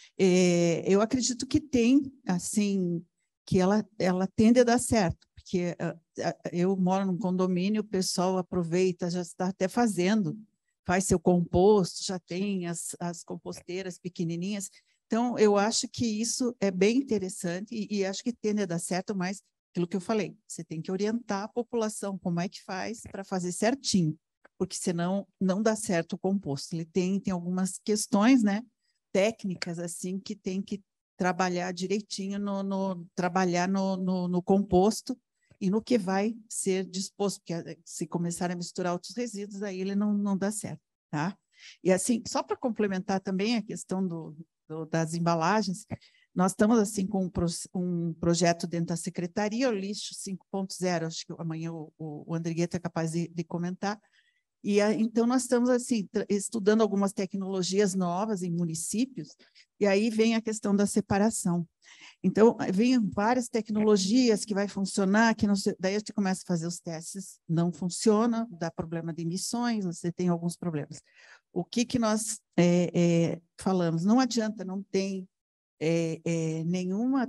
É, eu acredito que tem, assim, que ela, ela tende a dar certo, porque uh, eu moro num condomínio, o pessoal aproveita, já está até fazendo, faz seu composto, já tem as, as composteiras pequenininhas. Então, eu acho que isso é bem interessante e, e acho que tende a dar certo, mas aquilo que eu falei, você tem que orientar a população como é que faz para fazer certinho, porque senão não dá certo o composto. Ele tem, tem algumas questões, né, técnicas assim que tem que trabalhar direitinho, no, no, trabalhar no, no, no composto e no que vai ser disposto, porque se começar a misturar outros resíduos, aí ele não, não dá certo, tá? E assim, só para complementar também a questão do, do, das embalagens, nós estamos assim com um, pro, um projeto dentro da Secretaria, o Lixo cinco ponto zero, acho que amanhã o, o Andrigueta é capaz de, de comentar. E a, então nós estamos assim estudando algumas tecnologias novas em municípios, e aí vem a questão da separação. Então vem várias tecnologias que vai funcionar, que não sei, daí a gente começa a fazer os testes, não funciona, dá problema de emissões, você tem alguns problemas. O que que nós é, é, falamos? Não adianta, não tem é, é, nenhuma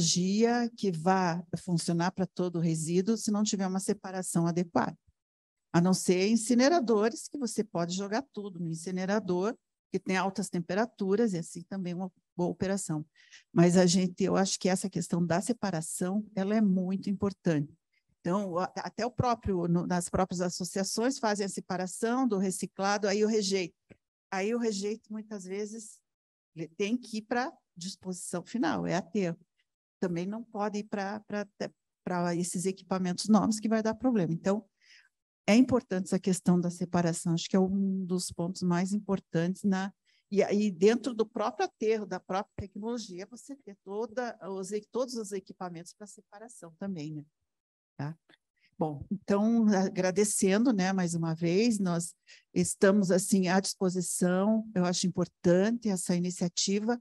tecnologia que vá funcionar para todo o resíduo se não tiver uma separação adequada. a não ser incineradores, que você pode jogar tudo no incinerador, que tem altas temperaturas, e assim também uma boa operação. Mas a gente, eu acho que essa questão da separação, ela é muito importante. Então, até o próprio, nas próprias associações fazem a separação do reciclado, aí o rejeito. Aí o rejeito, muitas vezes, tem que ir para disposição final, é aterro. Também não pode ir para esses equipamentos novos, que vai dar problema. Então, é importante essa questão da separação, acho que é um dos pontos mais importantes na... E aí, dentro do próprio aterro, da própria tecnologia, você ter toda os, todos os equipamentos para separação também, né? Tá? Bom, então, agradecendo, né, mais uma vez, nós estamos, assim, à disposição, eu acho importante essa iniciativa,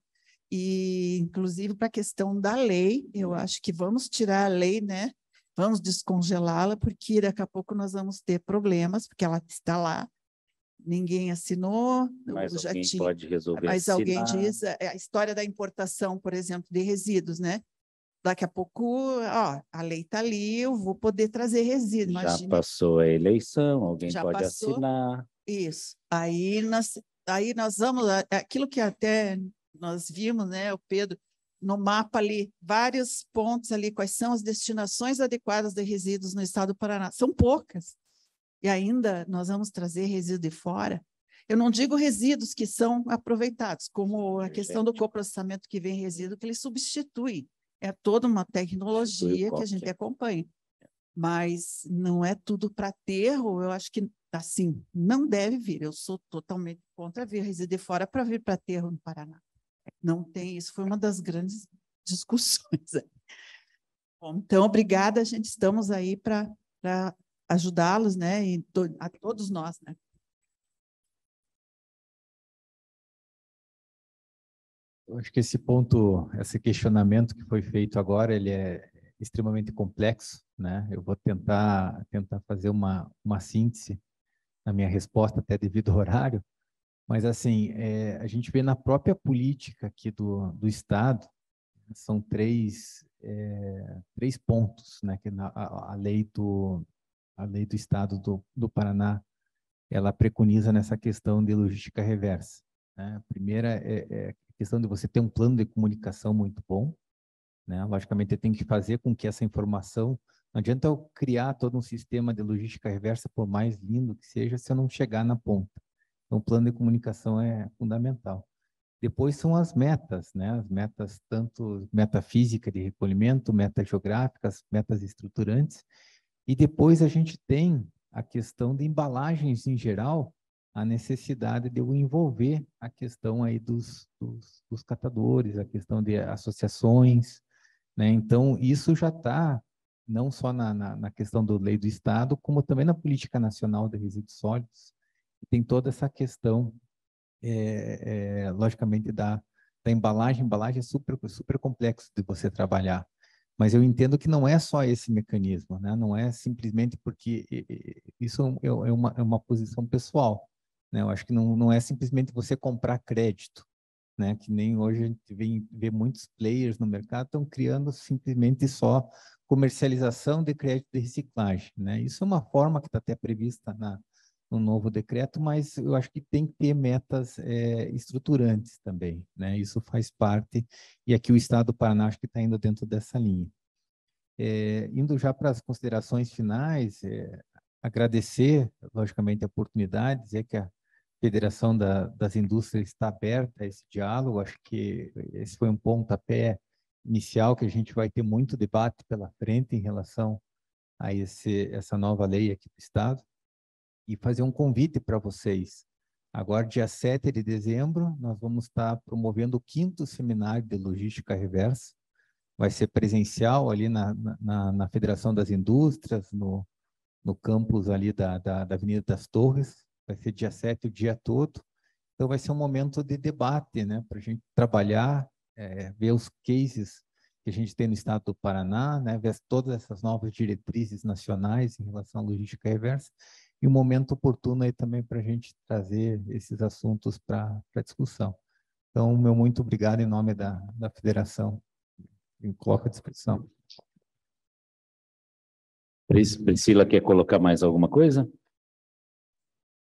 e, inclusive, para a questão da lei, eu acho que vamos tirar a lei, né, vamos descongelá-la, porque daqui a pouco nós vamos ter problemas, porque ela está lá, ninguém assinou. Mas já alguém tinha, pode resolver mas assinar. alguém diz, a história da importação, por exemplo, de resíduos, né? Daqui a pouco, ó, a lei está ali, eu vou poder trazer resíduos. Já Imagine, passou a eleição, alguém já pode passou, assinar. Isso. Aí nós, aí nós vamos, aquilo que até nós vimos, né, o Pedro, no mapa ali, vários pontos ali, quais são as destinações adequadas de resíduos no estado do Paraná. São poucas. E ainda nós vamos trazer resíduo de fora. Eu não digo resíduos que são aproveitados, como a questão do coprocessamento que vem resíduo, que ele substitui. É toda uma tecnologia que a gente acompanha. Mas não é tudo para aterro, eu acho que, assim, não deve vir. Eu sou totalmente contra vir resíduo de fora para vir para aterro no Paraná. Não tem, isso foi uma das grandes discussões. Bom, então, obrigada, gente, estamos aí para ajudá-los, né, e to, a todos nós, né. Eu acho que esse ponto, esse questionamento que foi feito agora, ele é extremamente complexo, né? Eu vou tentar tentar fazer uma uma síntese na minha resposta, até devido ao horário, mas assim, é, a gente vê na própria política aqui do do estado, são três é, três pontos, né? Que na, a, a lei do a lei do estado do, do Paraná, ela preconiza nessa questão de logística reversa, né? A primeira é, é a questão de você ter um plano de comunicação muito bom, né? Logicamente, tem que fazer com que essa informação, não adianta eu criar todo um sistema de logística reversa, por mais lindo que seja, se eu não chegar na ponta. Então, o plano de comunicação é fundamental. Depois são as metas, né? As metas, tanto meta física de recolhimento, metas geográficas, metas estruturantes. E depois a gente tem a questão de embalagens em geral, a necessidade de eu envolver a questão aí dos, dos, dos catadores, a questão de associações, né? Então, isso já está não só na, na, na questão da lei do Estado, como também na política nacional de resíduos sólidos. Tem toda essa questão, é, é, logicamente, da, da embalagem. Embalagem é super, super complexo de você trabalhar. Mas eu entendo que não é só esse mecanismo, né? Não é simplesmente porque isso é uma, é uma posição pessoal, né? Eu acho que não, não é simplesmente você comprar crédito, né? Que nem hoje a gente vê, vê muitos players no mercado estão criando simplesmente só comercialização de crédito de reciclagem, né? Isso é uma forma que está até prevista na, no novo decreto, mas eu acho que tem que ter metas é, estruturantes também, né? Isso faz parte, e aqui o Estado do Paraná acho que está indo dentro dessa linha. É, indo já para as considerações finais, é, agradecer, logicamente, a oportunidade, dizer que a Federação da, das Indústrias está aberta a esse diálogo. Acho que esse foi um pontapé inicial, que a gente vai ter muito debate pela frente em relação a esse, essa nova lei aqui do Estado, e fazer um convite para vocês. Agora, dia sete de dezembro, nós vamos estar promovendo o quinto seminário de logística reversa. Vai ser presencial ali na, na, na Federação das Indústrias, no, no campus ali da, da, da Avenida das Torres. Vai ser dia sete o dia todo. Então, vai ser um momento de debate, né, para a gente trabalhar, é, ver os cases que a gente tem no estado do Paraná, né, ver todas essas novas diretrizes nacionais em relação à logística reversa, e um momento oportuno aí também para a gente trazer esses assuntos para a discussão. Então, meu muito obrigado em nome da, da federação. Eu coloco à disposição. Priscila, quer colocar mais alguma coisa?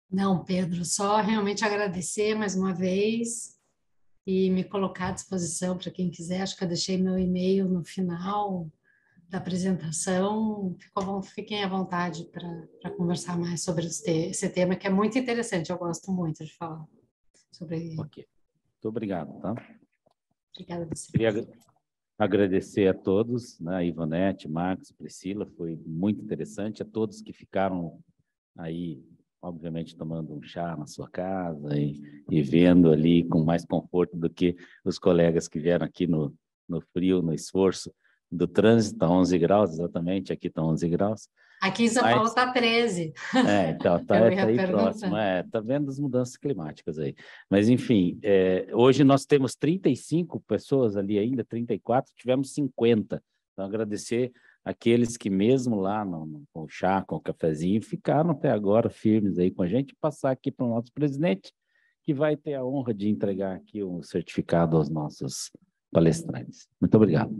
Não, Pedro, só realmente agradecer mais uma vez e me colocar à disposição para quem quiser. Acho que eu deixei meu e-mail no final da apresentação. Fiquem à vontade para conversar mais sobre esse tema, que é muito interessante. Eu gosto muito de falar sobre ele. Ok. Muito obrigado, tá? Obrigada a você. Queria agradecer a todos, né? Ivonete, Marcos, Priscila, foi muito interessante. A todos que ficaram aí, obviamente, tomando um chá na sua casa e, e vendo ali com mais conforto do que os colegas que vieram aqui no, no frio, no esforço do trânsito, está onze graus, exatamente, aqui está onze graus. Aqui em São Mas, Paulo está treze. É, então, está Eu ia tá aí perguntar. próximo, é, tá vendo as mudanças climáticas aí. Mas, enfim, é, hoje nós temos trinta e cinco pessoas ali ainda, trinta e quatro, tivemos cinquenta. Então, agradecer aqueles que mesmo lá no, no, com o chá, com o cafezinho, ficaram até agora firmes aí com a gente, passar aqui para o nosso presidente, que vai ter a honra de entregar aqui um certificado aos nossos palestrantes. Muito obrigado.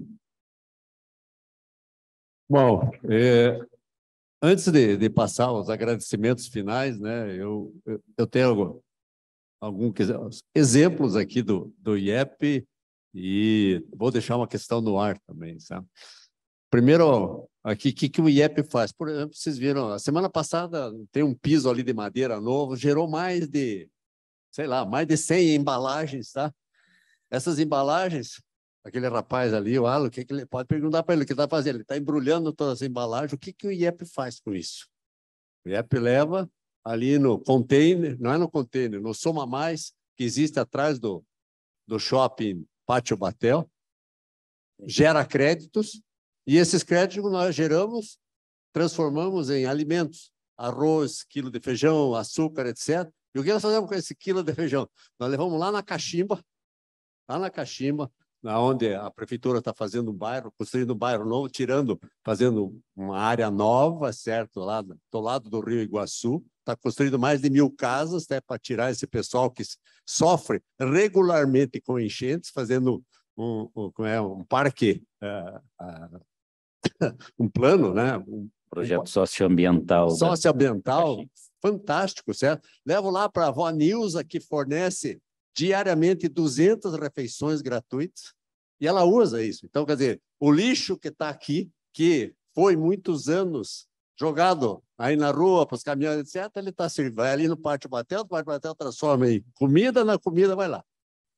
Bom, é, antes de, de passar os agradecimentos finais, né, eu, eu, eu tenho alguns exemplos aqui do, do I E P e vou deixar uma questão no ar também, sabe? Primeiro, aqui, o que, que o I E P faz? Por exemplo, vocês viram, a semana passada tem um piso ali de madeira novo, gerou mais de, sei lá, mais de cem embalagens, tá? Essas embalagens, aquele rapaz ali, o Alan, o que, que ele pode perguntar para ele o que ele está fazendo? Ele está embrulhando todas as embalagens. O que, que o I E P faz com isso? O I E P leva ali no container, não é no container, no Soma Mais, que existe atrás do, do shopping Pátio Batel, gera créditos, e esses créditos nós geramos, transformamos em alimentos, arroz, quilo de feijão, açúcar, etcétera. E o que nós fazemos com esse quilo de feijão? Nós levamos lá na Cachimba, lá na Cachimba, onde a prefeitura está fazendo um bairro, construindo um bairro novo, tirando, fazendo uma área nova, certo? Lá do lado do Rio Iguaçu, está construindo mais de mil casas, né, para tirar esse pessoal que sofre regularmente com enchentes, fazendo um, um, é, um parque, uh, uh, um plano, né? Um projeto socioambiental. Socioambiental, da... fantástico, certo? Levo lá para a avó Nilza, que fornece diariamente duzentas refeições gratuitas, e ela usa isso. Então, quer dizer, o lixo que está aqui, que foi muitos anos jogado aí na rua, para os caminhões, etcétera, ele está servindo. Vai ali no Pátio Batel, o Pátio Batel transforma em comida, na comida vai lá.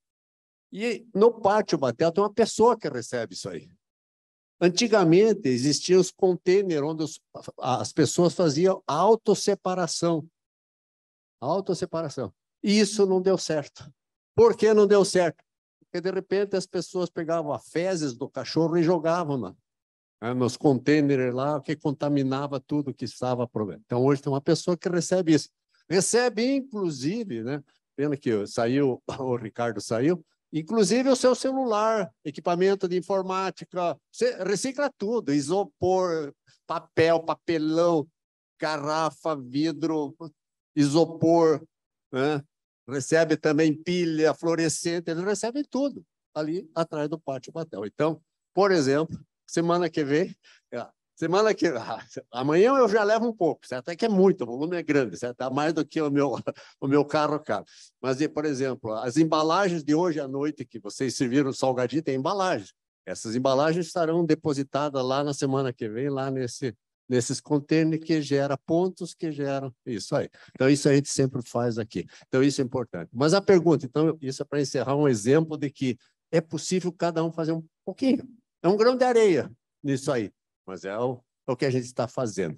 E no Pátio Batel tem uma pessoa que recebe isso aí. Antigamente, existiam os containers onde os, as pessoas faziam autosseparação. Autosseparação. E isso não deu certo. Por que não deu certo? Porque, de repente, as pessoas pegavam as fezes do cachorro e jogavam na, né, nos containers lá, que contaminava tudo que estava problema. Então, hoje tem uma pessoa que recebe isso. Recebe, inclusive, né? Pena que saiu, o Ricardo saiu, inclusive o seu celular, equipamento de informática, você recicla tudo, isopor, papel, papelão, garrafa, vidro, isopor, né? Recebe também pilha, fluorescente, eles recebem tudo ali atrás do Pátio Batel. Então, por exemplo, semana que vem, semana que amanhã eu já levo um pouco, certo? Até que é muito, o volume é grande, certo? Tá mais do que o meu o meu carro cabe. Mas, por exemplo, as embalagens de hoje à noite que vocês serviram salgadinho tem embalagens. Essas embalagens estarão depositadas lá na semana que vem, lá nesse nesses containers que gera pontos que geram isso aí. Então, isso a gente sempre faz aqui. Então, isso é importante. Mas a pergunta, então, isso é para encerrar um exemplo de que é possível cada um fazer um pouquinho. É um grão de areia nisso aí, mas é o, é o que a gente está fazendo.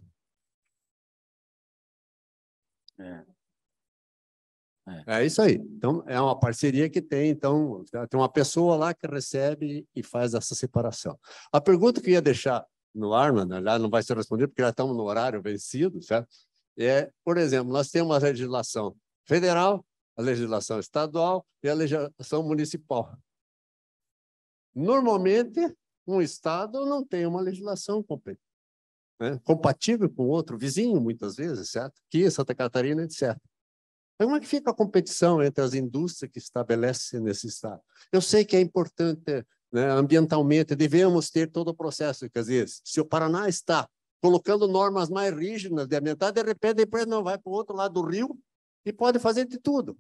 É. É. É isso aí. Então, é uma parceria que tem. Então, tem uma pessoa lá que recebe e faz essa separação. A pergunta que eu ia deixar no ar, já não vai ser respondido, porque já estamos no horário vencido, certo? É, por exemplo, nós temos a legislação federal, a legislação estadual e a legislação municipal. Normalmente, um estado não tem uma legislação competente, né? Compatível com outro vizinho, muitas vezes, certo? Aqui, Santa Catarina, etcétera. Então, como é que fica a competição entre as indústrias que estabelecem nesse estado? Eu sei que é importante, né, ambientalmente, devemos ter todo o processo. Quer dizer, se o Paraná está colocando normas mais rígidas de ambiental, de repente a empresa não vai para o outro lado do rio e pode fazer de tudo.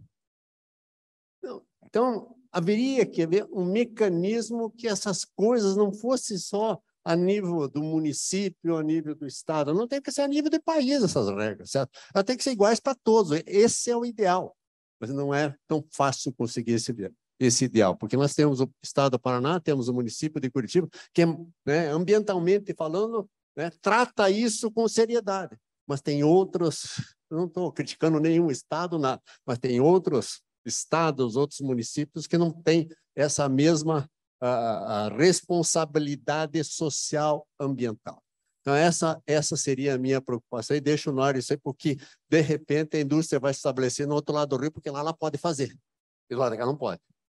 Então, haveria que haver um mecanismo que essas coisas não fossem só a nível do município, a nível do estado, não tem que ser a nível do país essas regras, certo? Elas têm que ser iguais para todos, esse é o ideal, mas não é tão fácil conseguir esse, esse ideal, porque nós temos o estado do Paraná, temos o município de Curitiba, que, né, ambientalmente falando, né, trata isso com seriedade, mas tem outros, não estou criticando nenhum estado, nada, mas tem outros estados, outros municípios que não têm essa mesma a, a responsabilidade social ambiental. Então, essa, essa seria a minha preocupação, e deixo no ar isso aí, porque, de repente, a indústria vai se estabelecer no outro lado do rio, porque lá ela pode fazer, e lá não pode.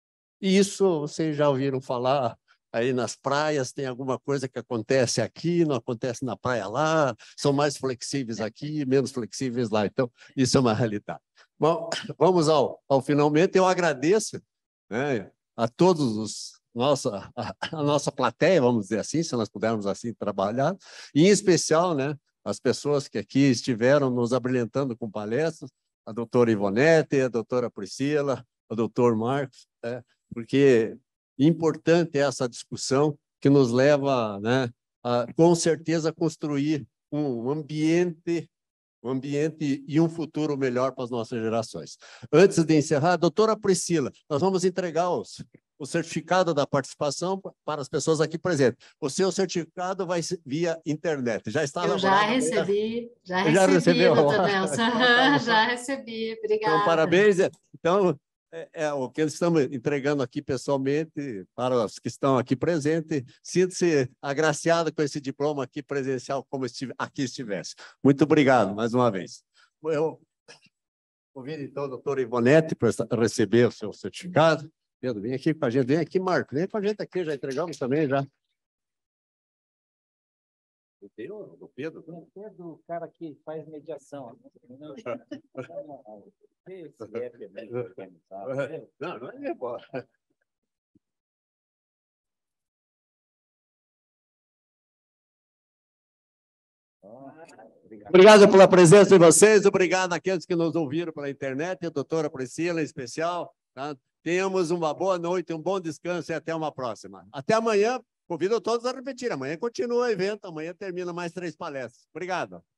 E isso, vocês já ouviram falar aí nas praias, tem alguma coisa que acontece aqui, não acontece na praia lá, são mais flexíveis aqui, menos flexíveis lá. Então, isso é uma realidade. Bom, vamos ao, ao finalmente. Eu agradeço, né, a todos os nossa a, a nossa plateia, vamos dizer assim, se nós pudermos assim trabalhar, e em especial, né, as pessoas que aqui estiveram nos abrilhantando com palestras, a doutora Ivonete, a doutora Priscila, o doutor Marcos, né, porque é importante essa discussão que nos leva, né, a, com certeza, construir um ambiente um ambiente e um futuro melhor para as nossas gerações. Antes de encerrar, doutora Priscila, nós vamos entregar os, o certificado da participação para as pessoas aqui presentes. O seu certificado vai via internet. Já está Eu já recebi, já recebi, já recebeu, doutor Nelson. Já recebi, obrigada. Então, parabéns. Então, é, é o que estamos entregando aqui pessoalmente para os que estão aqui presentes. Sinta-se agraciado com esse diploma aqui presencial, como estive, aqui estivesse. Muito obrigado, mais uma vez. Eu convido, então, o doutor Ivonete para receber o seu certificado. Pedro, vem aqui com a gente. Vem aqui, Marco. Vem com a gente aqui, já entregamos também, já. Do Pedro? Do Pedro? Do Pedro, o cara que faz mediação. Não, não é bom. Obrigado pela presença de vocês, obrigado àqueles que nos ouviram pela internet, a doutora Priscila em especial. Tá? Tenhamos uma boa noite, um bom descanso e até uma próxima. Até amanhã, convido todos a repetir, amanhã continua o evento, amanhã termina mais três palestras. Obrigado.